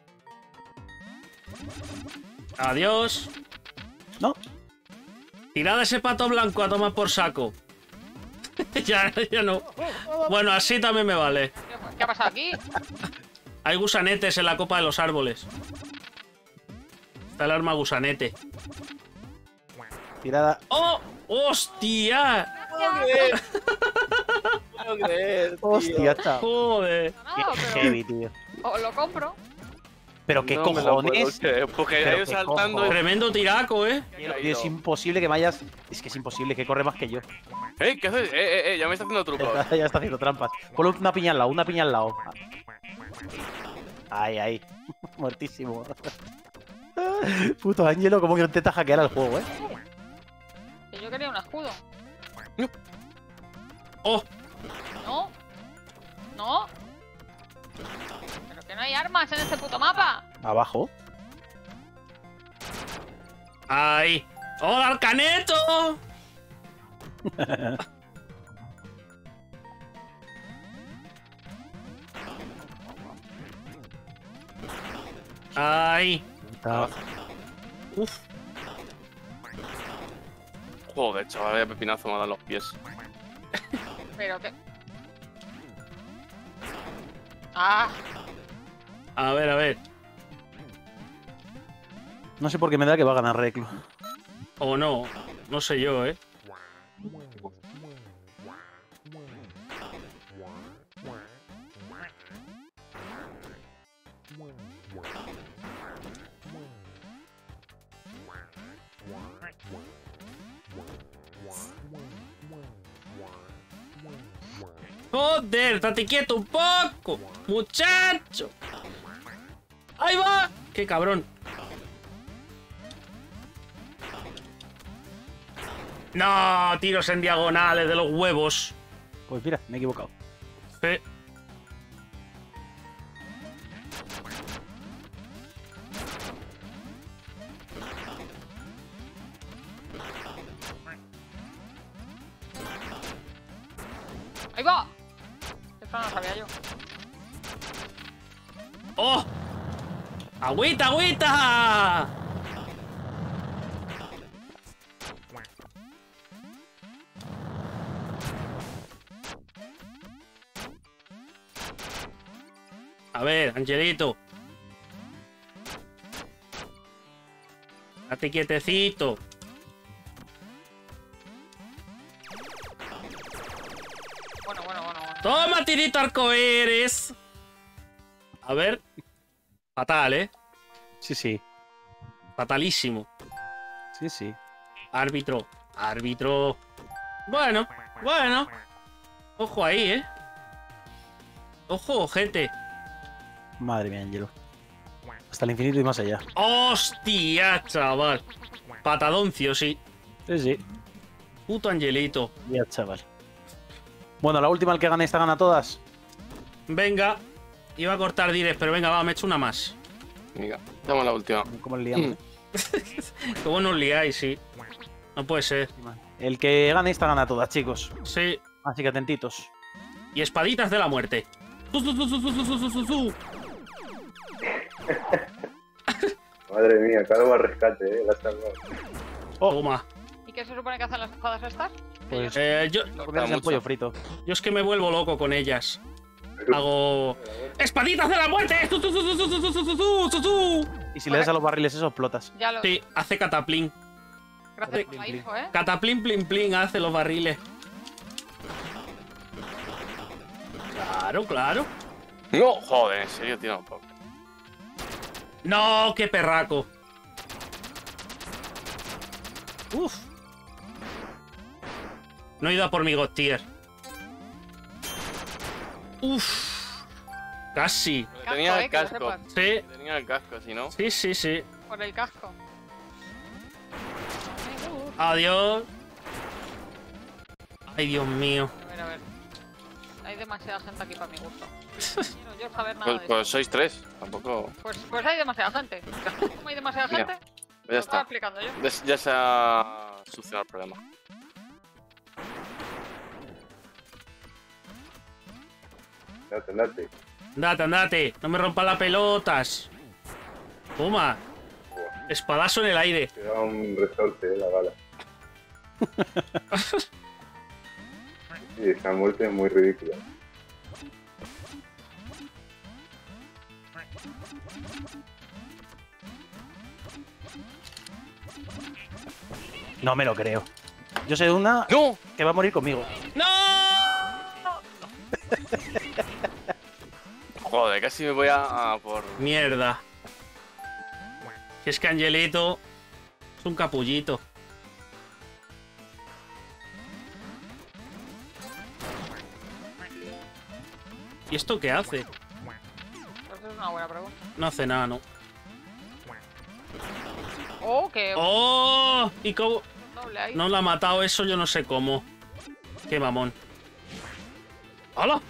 A: Adiós.
B: ¿No?
A: Tirad ese pato blanco a tomar por saco. ya no. Bueno, así también me vale.
F: ¿Qué ha pasado aquí?
A: Hay gusanetes en la copa de los árboles. Está el arma gusanete.
B: Tirada.
A: ¡Oh! ¡Hostia!
C: No puedo creer, tío.
B: Hostia, chao.
A: ¡Joder!
F: No,
B: Qué
F: pero
B: heavy, tío.
F: os lo compro.
B: Pero qué
C: No me lo puedo
B: cojones.
C: creer, porque
B: Pero
C: he ido
B: qué
C: saltando
B: cojones.
A: Tremendo tiraco, ¿eh?
B: Tío, es imposible que vayas. Es que es imposible, que corre más que yo.
C: ¿Qué haces? Ya me está haciendo trucos.
B: Ya está haciendo trampas. Ponle una piña al lado, una piña al lado. Ahí, ahí. Muertísimo. Puto Ángelo, como que intenta hackear al juego,
F: Que yo quería un escudo.
A: ¡Oh!
F: No. No. Pero que no hay armas en este puto mapa.
B: Abajo.
A: ¡Ay! ¡Hola, Arcaneto! ¡Ay! Uf.
C: Joder, chaval, vaya pepinazo me ha dado en los pies.
F: Pero que. Ah,
A: A ver, a ver.
B: No sé por qué me da que va a ganar Reclu.
A: O no. No sé yo, ¿eh? Joder, estate quieto un poco, muchacho. Ahí va. Qué cabrón. No, tiros en diagonales de los huevos.
B: Pues mira, me he equivocado.
A: Eh.
F: ahí va. Esto no lo sabía yo.
A: ¡Oh! ¡Agüita, agüita! A ver, Angelito. Date quietecito.
F: Bueno.
A: ¡Toma, tirito arcoíris! A ver. Fatal, ¿eh?
B: Sí, sí.
A: Fatalísimo.
B: Sí, sí.
A: Árbitro. Árbitro. Bueno, bueno. Ojo ahí, ¿eh? Ojo, gente.
B: Madre mía, Ángelo. Hasta el infinito y más allá.
A: ¡Hostia, chaval! Patadoncio, sí.
B: Sí, sí.
A: Puto Angelito.
B: Ya, chaval. Bueno, la última, el que gane esta gana todas.
A: Venga. Iba a cortar Dires, pero venga, va, me echo una más.
C: Venga, damos la última.
B: ¿Cómo le liamos?
A: ¿Cómo nos liáis, sí? No puede ser.
B: El que gane esta gana todas, chicos.
A: Sí.
B: Así que atentitos.
A: Y espaditas de la muerte.
E: Madre mía, Calvo al rescate, la has salvado.
A: Toma.
F: ¿Y qué se supone que hacen las espadas estas?
B: Pues
A: Yo
B: comerse el
C: mucho.
B: pollo frito.
A: es que me vuelvo loco con ellas. Hago... ¡Espaditas de la muerte!
B: Y si le das a los barriles esos, explotas.
F: Ya lo.
A: Sí, hace cataplín.
F: Gracias por la info,
A: Cataplín, plin, plin, hace los barriles. Claro, claro.
C: No, joder, en serio, tío, no puedo.
A: ¡No! ¡Qué perraco! Uf. No he ido a por mi God tier. Uf. Casi.
C: Pero tenía el
F: que lo
C: casco.
F: sepas.
A: Sí,
C: Tenía el casco, si no.
A: sí, sí, sí.
F: Por el casco.
A: Adiós. Ay, Dios mío.
F: A ver. Hay demasiada gente aquí para mi gusto. No quiero yo saber nada de
C: Pues
F: esto.
C: sois tres, tampoco.
F: Pues hay demasiada gente. ¿Cómo hay demasiada
C: Mira,
F: gente?
C: Ya
F: Lo estaba
C: está.
F: explicando yo.
C: Ya se ha solucionado el problema.
E: Andate.
A: Andate, andate. No me rompas las pelotas. Toma. Espadazo en el aire.
E: Te da un resorte, la bala. Sí, esa muerte es muy ridícula.
B: No me lo creo. Yo sé una
C: ¡No!
B: que va a morir conmigo.
C: ¡No! Joder, casi me voy a por...
A: Mierda. Si es que Angelito es un capullito. ¿Y esto qué hace?
F: Pues es una buena pregunta.
A: No hace nada, ¿no?
F: Oh, qué
A: ¡Oh! ¿Y cómo?
F: doble ahí.
A: No lo ha matado eso, yo no sé cómo. Qué mamón. ¡Hala!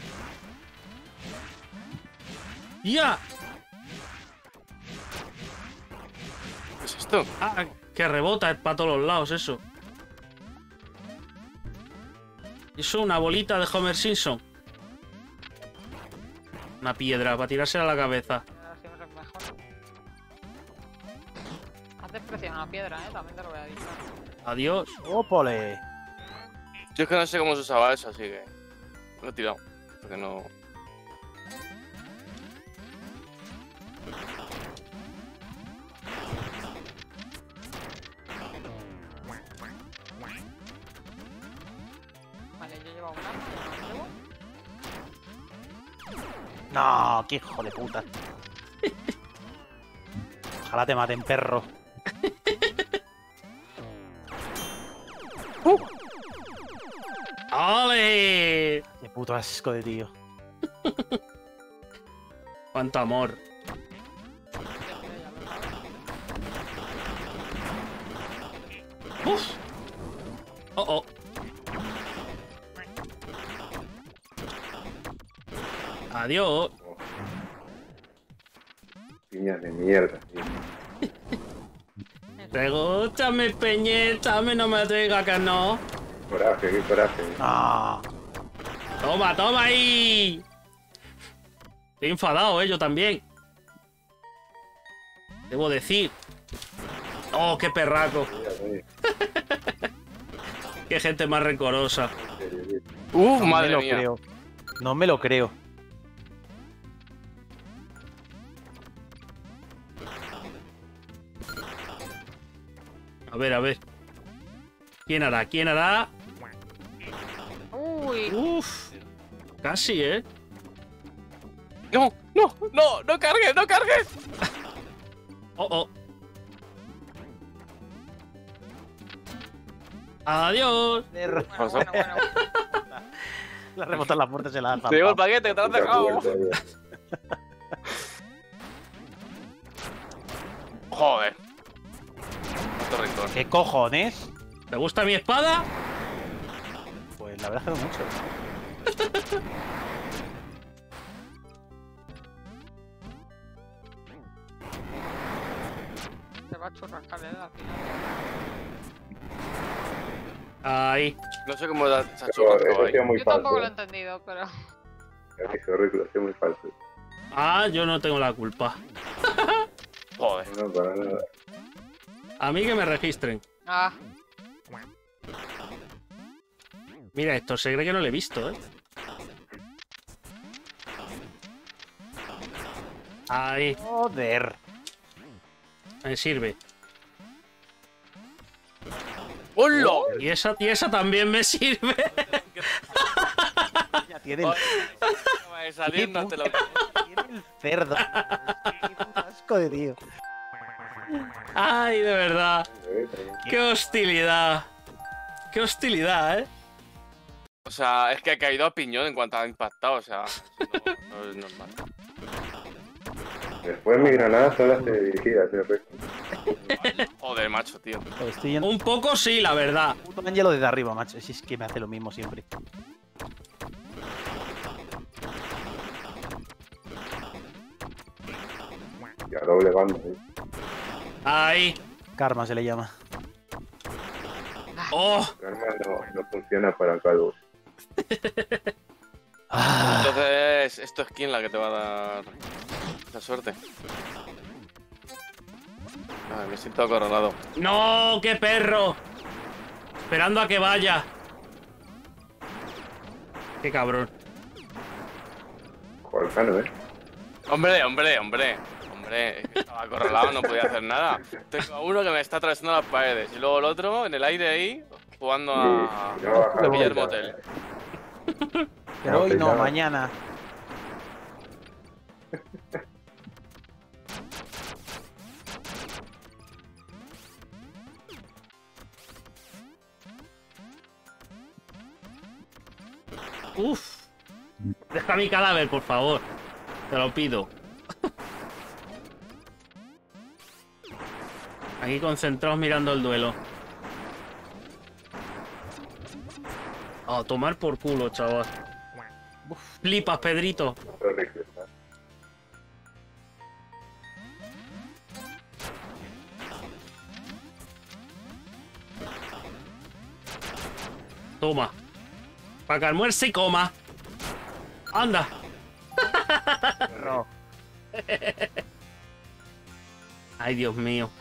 A: ¡Ya!
C: ¿Qué es esto?
A: ¡Ah! Que rebota para todos los lados eso. Eso, una bolita de Homer Simpson. Una piedra para tirársela a la cabeza.
F: Ahora siempre es mejor. Haces presión a la piedra, también te lo voy a decir.
A: Adiós.
B: ¡Ópole!
C: Yo es que no sé cómo se usaba eso, así que... Lo he tirado. Porque no...
F: Vale, yo llevo una. ¿No llevo?
B: No, qué hijo de puta. Ojalá te maten, perro.
A: ¡Ale!
B: Qué puto asco de tío.
A: ¡Cuánto amor! ¡Uf! ¡Oh, oh! ¡Adiós!
E: Piñas de mierda, tío.
A: Pregúntame, peñétame, no me diga que no.
E: Coraje, qué coraje.
B: No.
A: ¡Toma, toma ahí! Estoy enfadado, yo también. Debo decir. ¡Oh, qué perraco!
E: Mira, oye,
A: ¡Qué gente más rencorosa!
E: en serio, tío.
B: No me
C: madre
B: lo
C: mía.
B: creo. No me lo creo.
A: A ver, a ver. ¿Quién hará? ¿Quién hará?
F: Uy,
A: Uf. Casi, ¿eh?
C: ¡No! ¡No! ¡No! ¡No cargues! ¡No cargues!
A: Oh, oh. Adiós.
F: bueno, bueno, bueno.
B: La rebotan las puertas se la han
C: Te digo el paquete que te lo has
E: Puta
C: dejado.
E: puerta,
C: Joder. Cuánto rincón.
B: ¿Qué cojones?
A: ¿Te gusta mi espada?
B: Pues la verdad es que no mucho.
F: Se va a churrascar, al final.
A: Ahí.
C: No sé cómo se ha
E: Pero
C: churrascado
E: eso ha
C: ahí.
E: sido muy
F: Yo tampoco lo he
E: falso.
F: entendido, pero.
E: Es horrible, ha sido muy falso.
A: Ah, yo no tengo la culpa.
C: Joder.
E: No, para nada.
A: A mí que me registren.
F: Ah,
A: Mira esto, se cree que no lo he visto, ¿eh? Ahí.
B: Joder.
A: Me sirve.
C: ¡Hola!
A: Y esa también me sirve.
B: Ya tiene el,
C: Saliendo te lo...
B: tiene el cerdo. Qué puto asco de tío.
A: Ay, de verdad. Qué hostilidad. Qué hostilidad, ¿eh?
C: O sea, es que ha caído a piñón en cuanto ha impactado, o sea... No es normal.
E: Después mi granada son las dirigidas, el resto.
C: Joder, macho, tío.
B: Estoy en
A: Un poco sí, la verdad.
B: puto Angelo desde arriba, macho. Si es que me hace lo mismo siempre.
E: Y a doble banda,
A: Ahí.
B: Karma se le llama.
A: Oh,
E: El arma no funciona para calvos.
B: Ah,
C: Entonces, esto es quién la que te va a dar esa suerte. Ay, me siento acorralado.
A: no, qué perro. Esperando a que vaya. Qué cabrón.
E: Jorjano,
C: Hombre, hombre, hombre. Hombre, es que estaba acorralado, no podía hacer nada. Tengo a uno que me está atravesando las paredes y luego el otro en el aire ahí jugando a pillar motel.
B: Pero hoy no,
E: pensaba.
B: mañana.
A: Uf. Deja mi cadáver, por favor. Te lo pido. Aquí concentrados mirando el duelo. A tomar por culo, chaval. Uf, flipas, Pedrito.
E: Correcto, está.
A: Toma. Para que almuerce y coma. Anda.
B: No.
A: Ay, Dios mío.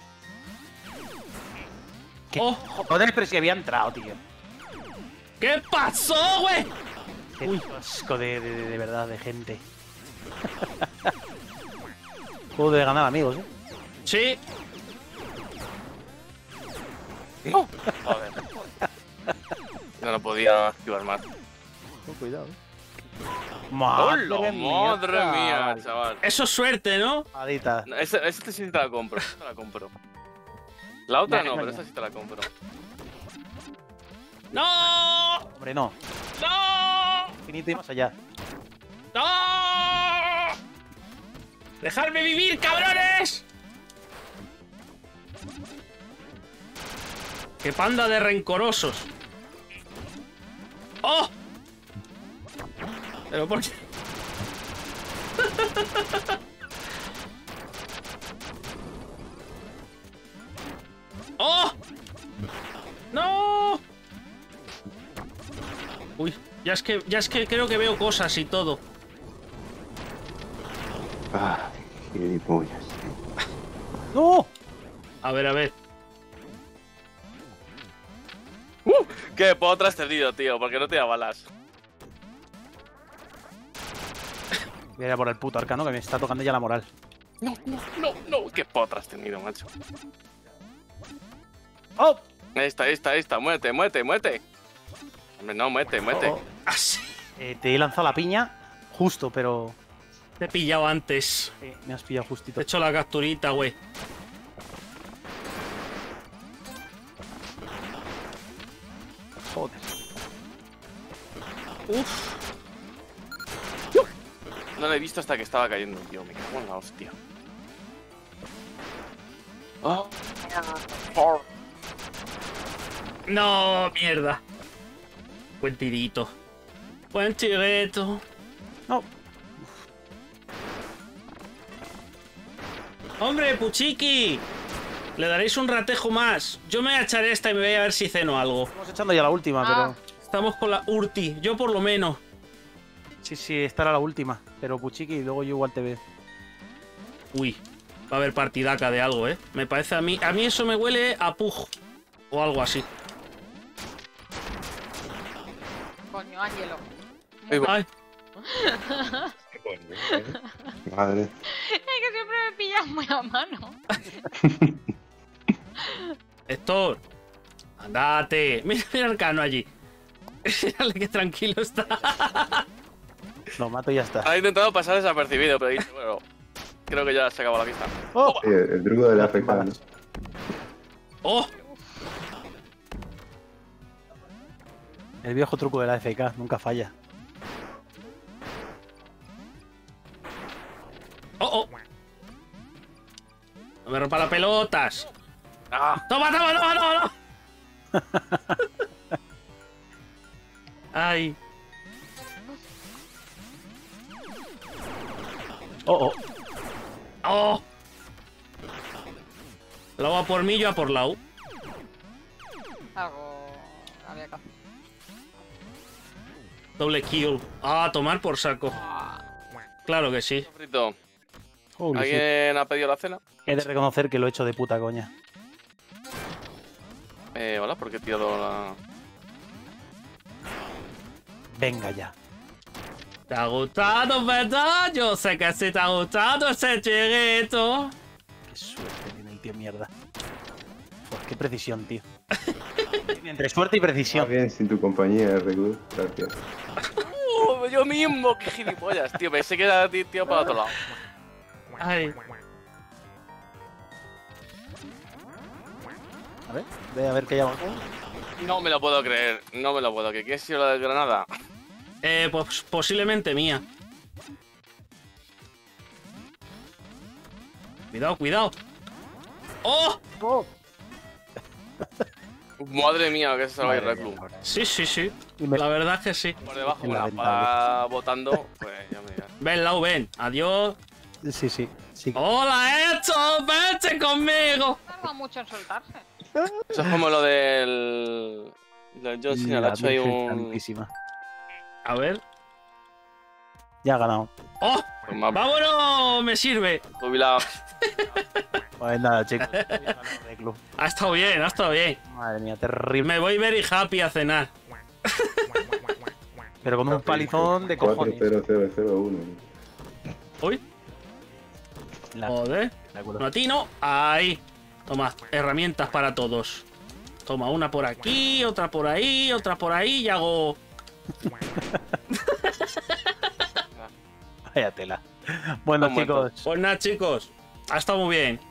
B: ¿Qué?
A: Oh,
B: Joder, pero si había entrado, tío.
A: ¿qué pasó, güey?
B: Qué
A: Uy.
B: asco de verdad, de gente. Juego de ganar amigos, ¿eh?
A: Sí.
C: Joder. No lo podía esquivar más.
B: Cuidado,
C: ¡Hola, madre mía, chaval!
A: Eso es suerte, ¿no?
B: Adita.
C: No, esta sí te la compro, esta te la compro. La otra no,
B: Coño.
C: pero esta sí te la compro.
A: ¡No!
B: Hombre, no.
A: ¡No!
B: Infinito y más allá.
A: ¡No! ¡Dejadme vivir, cabrones! ¡Qué panda de rencorosos! ¡Oh! Pero por qué. ¡Oh! ¡No! Uy, ya es que creo que veo cosas y todo.
E: Ah, gilipollas.
B: ¡No!
A: A ver.
C: ¿Qué? Puedo trascendido, tío, porque no te da balas.
B: Voy a ir a por el puto arcano que me está tocando ya la moral.
C: No. ¿Qué puedo trascendido, macho?
B: ¡Oh!
C: Ahí está. Muévete. Hombre, no, muévete.
B: Oh, oh.
A: Ah, sí.
B: Te he lanzado la piña justo, pero
A: Te he pillado antes.
B: me has pillado
A: Te
B: justito.
A: he hecho la capturita, güey.
B: Joder.
A: Uf.
C: No lo he visto hasta que estaba cayendo, tío. Me cago en la hostia. Oh.
A: No, mierda. Buen tirito. Buen tirito.
B: No.
A: ¡Hombre, Puchiqui! Le daréis un ratejo más. Yo me echaré esta y me voy a ver si ceno algo.
B: Estamos echando ya la última,
F: Ah.
A: Estamos con la Urti. Yo por lo menos.
B: pero... Sí, esta era la última. Pero Puchiqui, y luego yo igual te veo.
A: Uy. Va a haber partidaca de algo, ¿eh? Me parece a mí... A mí eso me huele a Pug. O algo así.
F: Coño, Ángelo.
A: Ay.
E: Madre.
F: Es que siempre me pillas muy a mano.
A: Héctor. Andate. Mira el Arcano allí. Mírale que tranquilo está.
B: Lo mato y ya está.
C: Ha intentado pasar desapercibido, pero he dicho, bueno, creo que ya se acabó la pista.
B: ¡Oh!
E: Sí, el truco de la afectada, ¿no?
A: ¡Oh!
B: El viejo truco de la FK nunca falla.
A: ¡Oh, oh! No me rompa las pelotas.
C: ¡Ah!
A: ¡Toma! ¡Ay!
B: ¡Oh, oh!
A: ¡Oh! Lau a por mí, yo a por Lau.
F: Algo había que hacer.
A: Doble kill. Ah, a tomar por saco. Claro que sí.
C: Frito,
B: Holy shit.
C: ¿alguien ha pedido la cena?
B: He de reconocer que lo he hecho de puta coña.
C: Hola, ¿por qué he tirado la...?
B: Venga ya.
A: ¿Te ha gustado, verdad? Yo sé que sí te ha gustado ese chiquito.
B: Qué suerte tiene el tío mierda. Joder, qué precisión, tío. Entre suerte y
E: Va
B: precisión.
E: bien sin tu compañía, Reclus. Gracias.
C: Yo mismo, qué gilipollas, tío. Pensé que era tío para otro lado.
A: Ay.
B: A ver, ve a ver qué hay abajo.
C: No me lo puedo creer, no me lo puedo creer. ¿Quién ha sido la de Granada?
A: Pues posiblemente mía. Cuidado, cuidado. ¡Oh!
B: ¡Oh!
C: Madre mía, que se salva el
B: Madre
C: Reclus.
B: mía,
A: Sí, sí, sí.
B: Y me-
A: La verdad es que sí.
C: Por debajo,
B: Es
C: una
B: lamentable.
C: espada botando, pues ya me dirás.
A: Ven, Lau, ven. Adiós.
B: Sí, sí. Sí.
A: ¡Hola, Esto! ¡Vete conmigo!
F: Tarda mucho en soltarse.
C: Eso es como lo del John Cena, le ha hecho ahí
B: Virgen
C: un...
B: Santísima.
A: A ver.
B: Ya ha ganado.
A: ¡Oh!
C: pues más
A: ¡Vámonos! Me sirve.
C: jubilado.
B: Pues nada, chicos. Ya ha ganado el club.
A: Ha estado bien, ha estado bien.
B: Madre mía, terrible.
A: Me voy very happy a cenar.
B: Pero con un palizón de cojones.
E: 40001.
A: Uy,
B: La-
A: joder.
B: de acuerdo.
A: No a ti, no. Ahí. Toma, herramientas para todos. Toma, una por aquí, otra por ahí, otra por ahí y hago...
B: Vaya tela. Bueno,
C: Están muertos.
B: chicos.
A: Pues nada, chicos. Ha estado muy bien.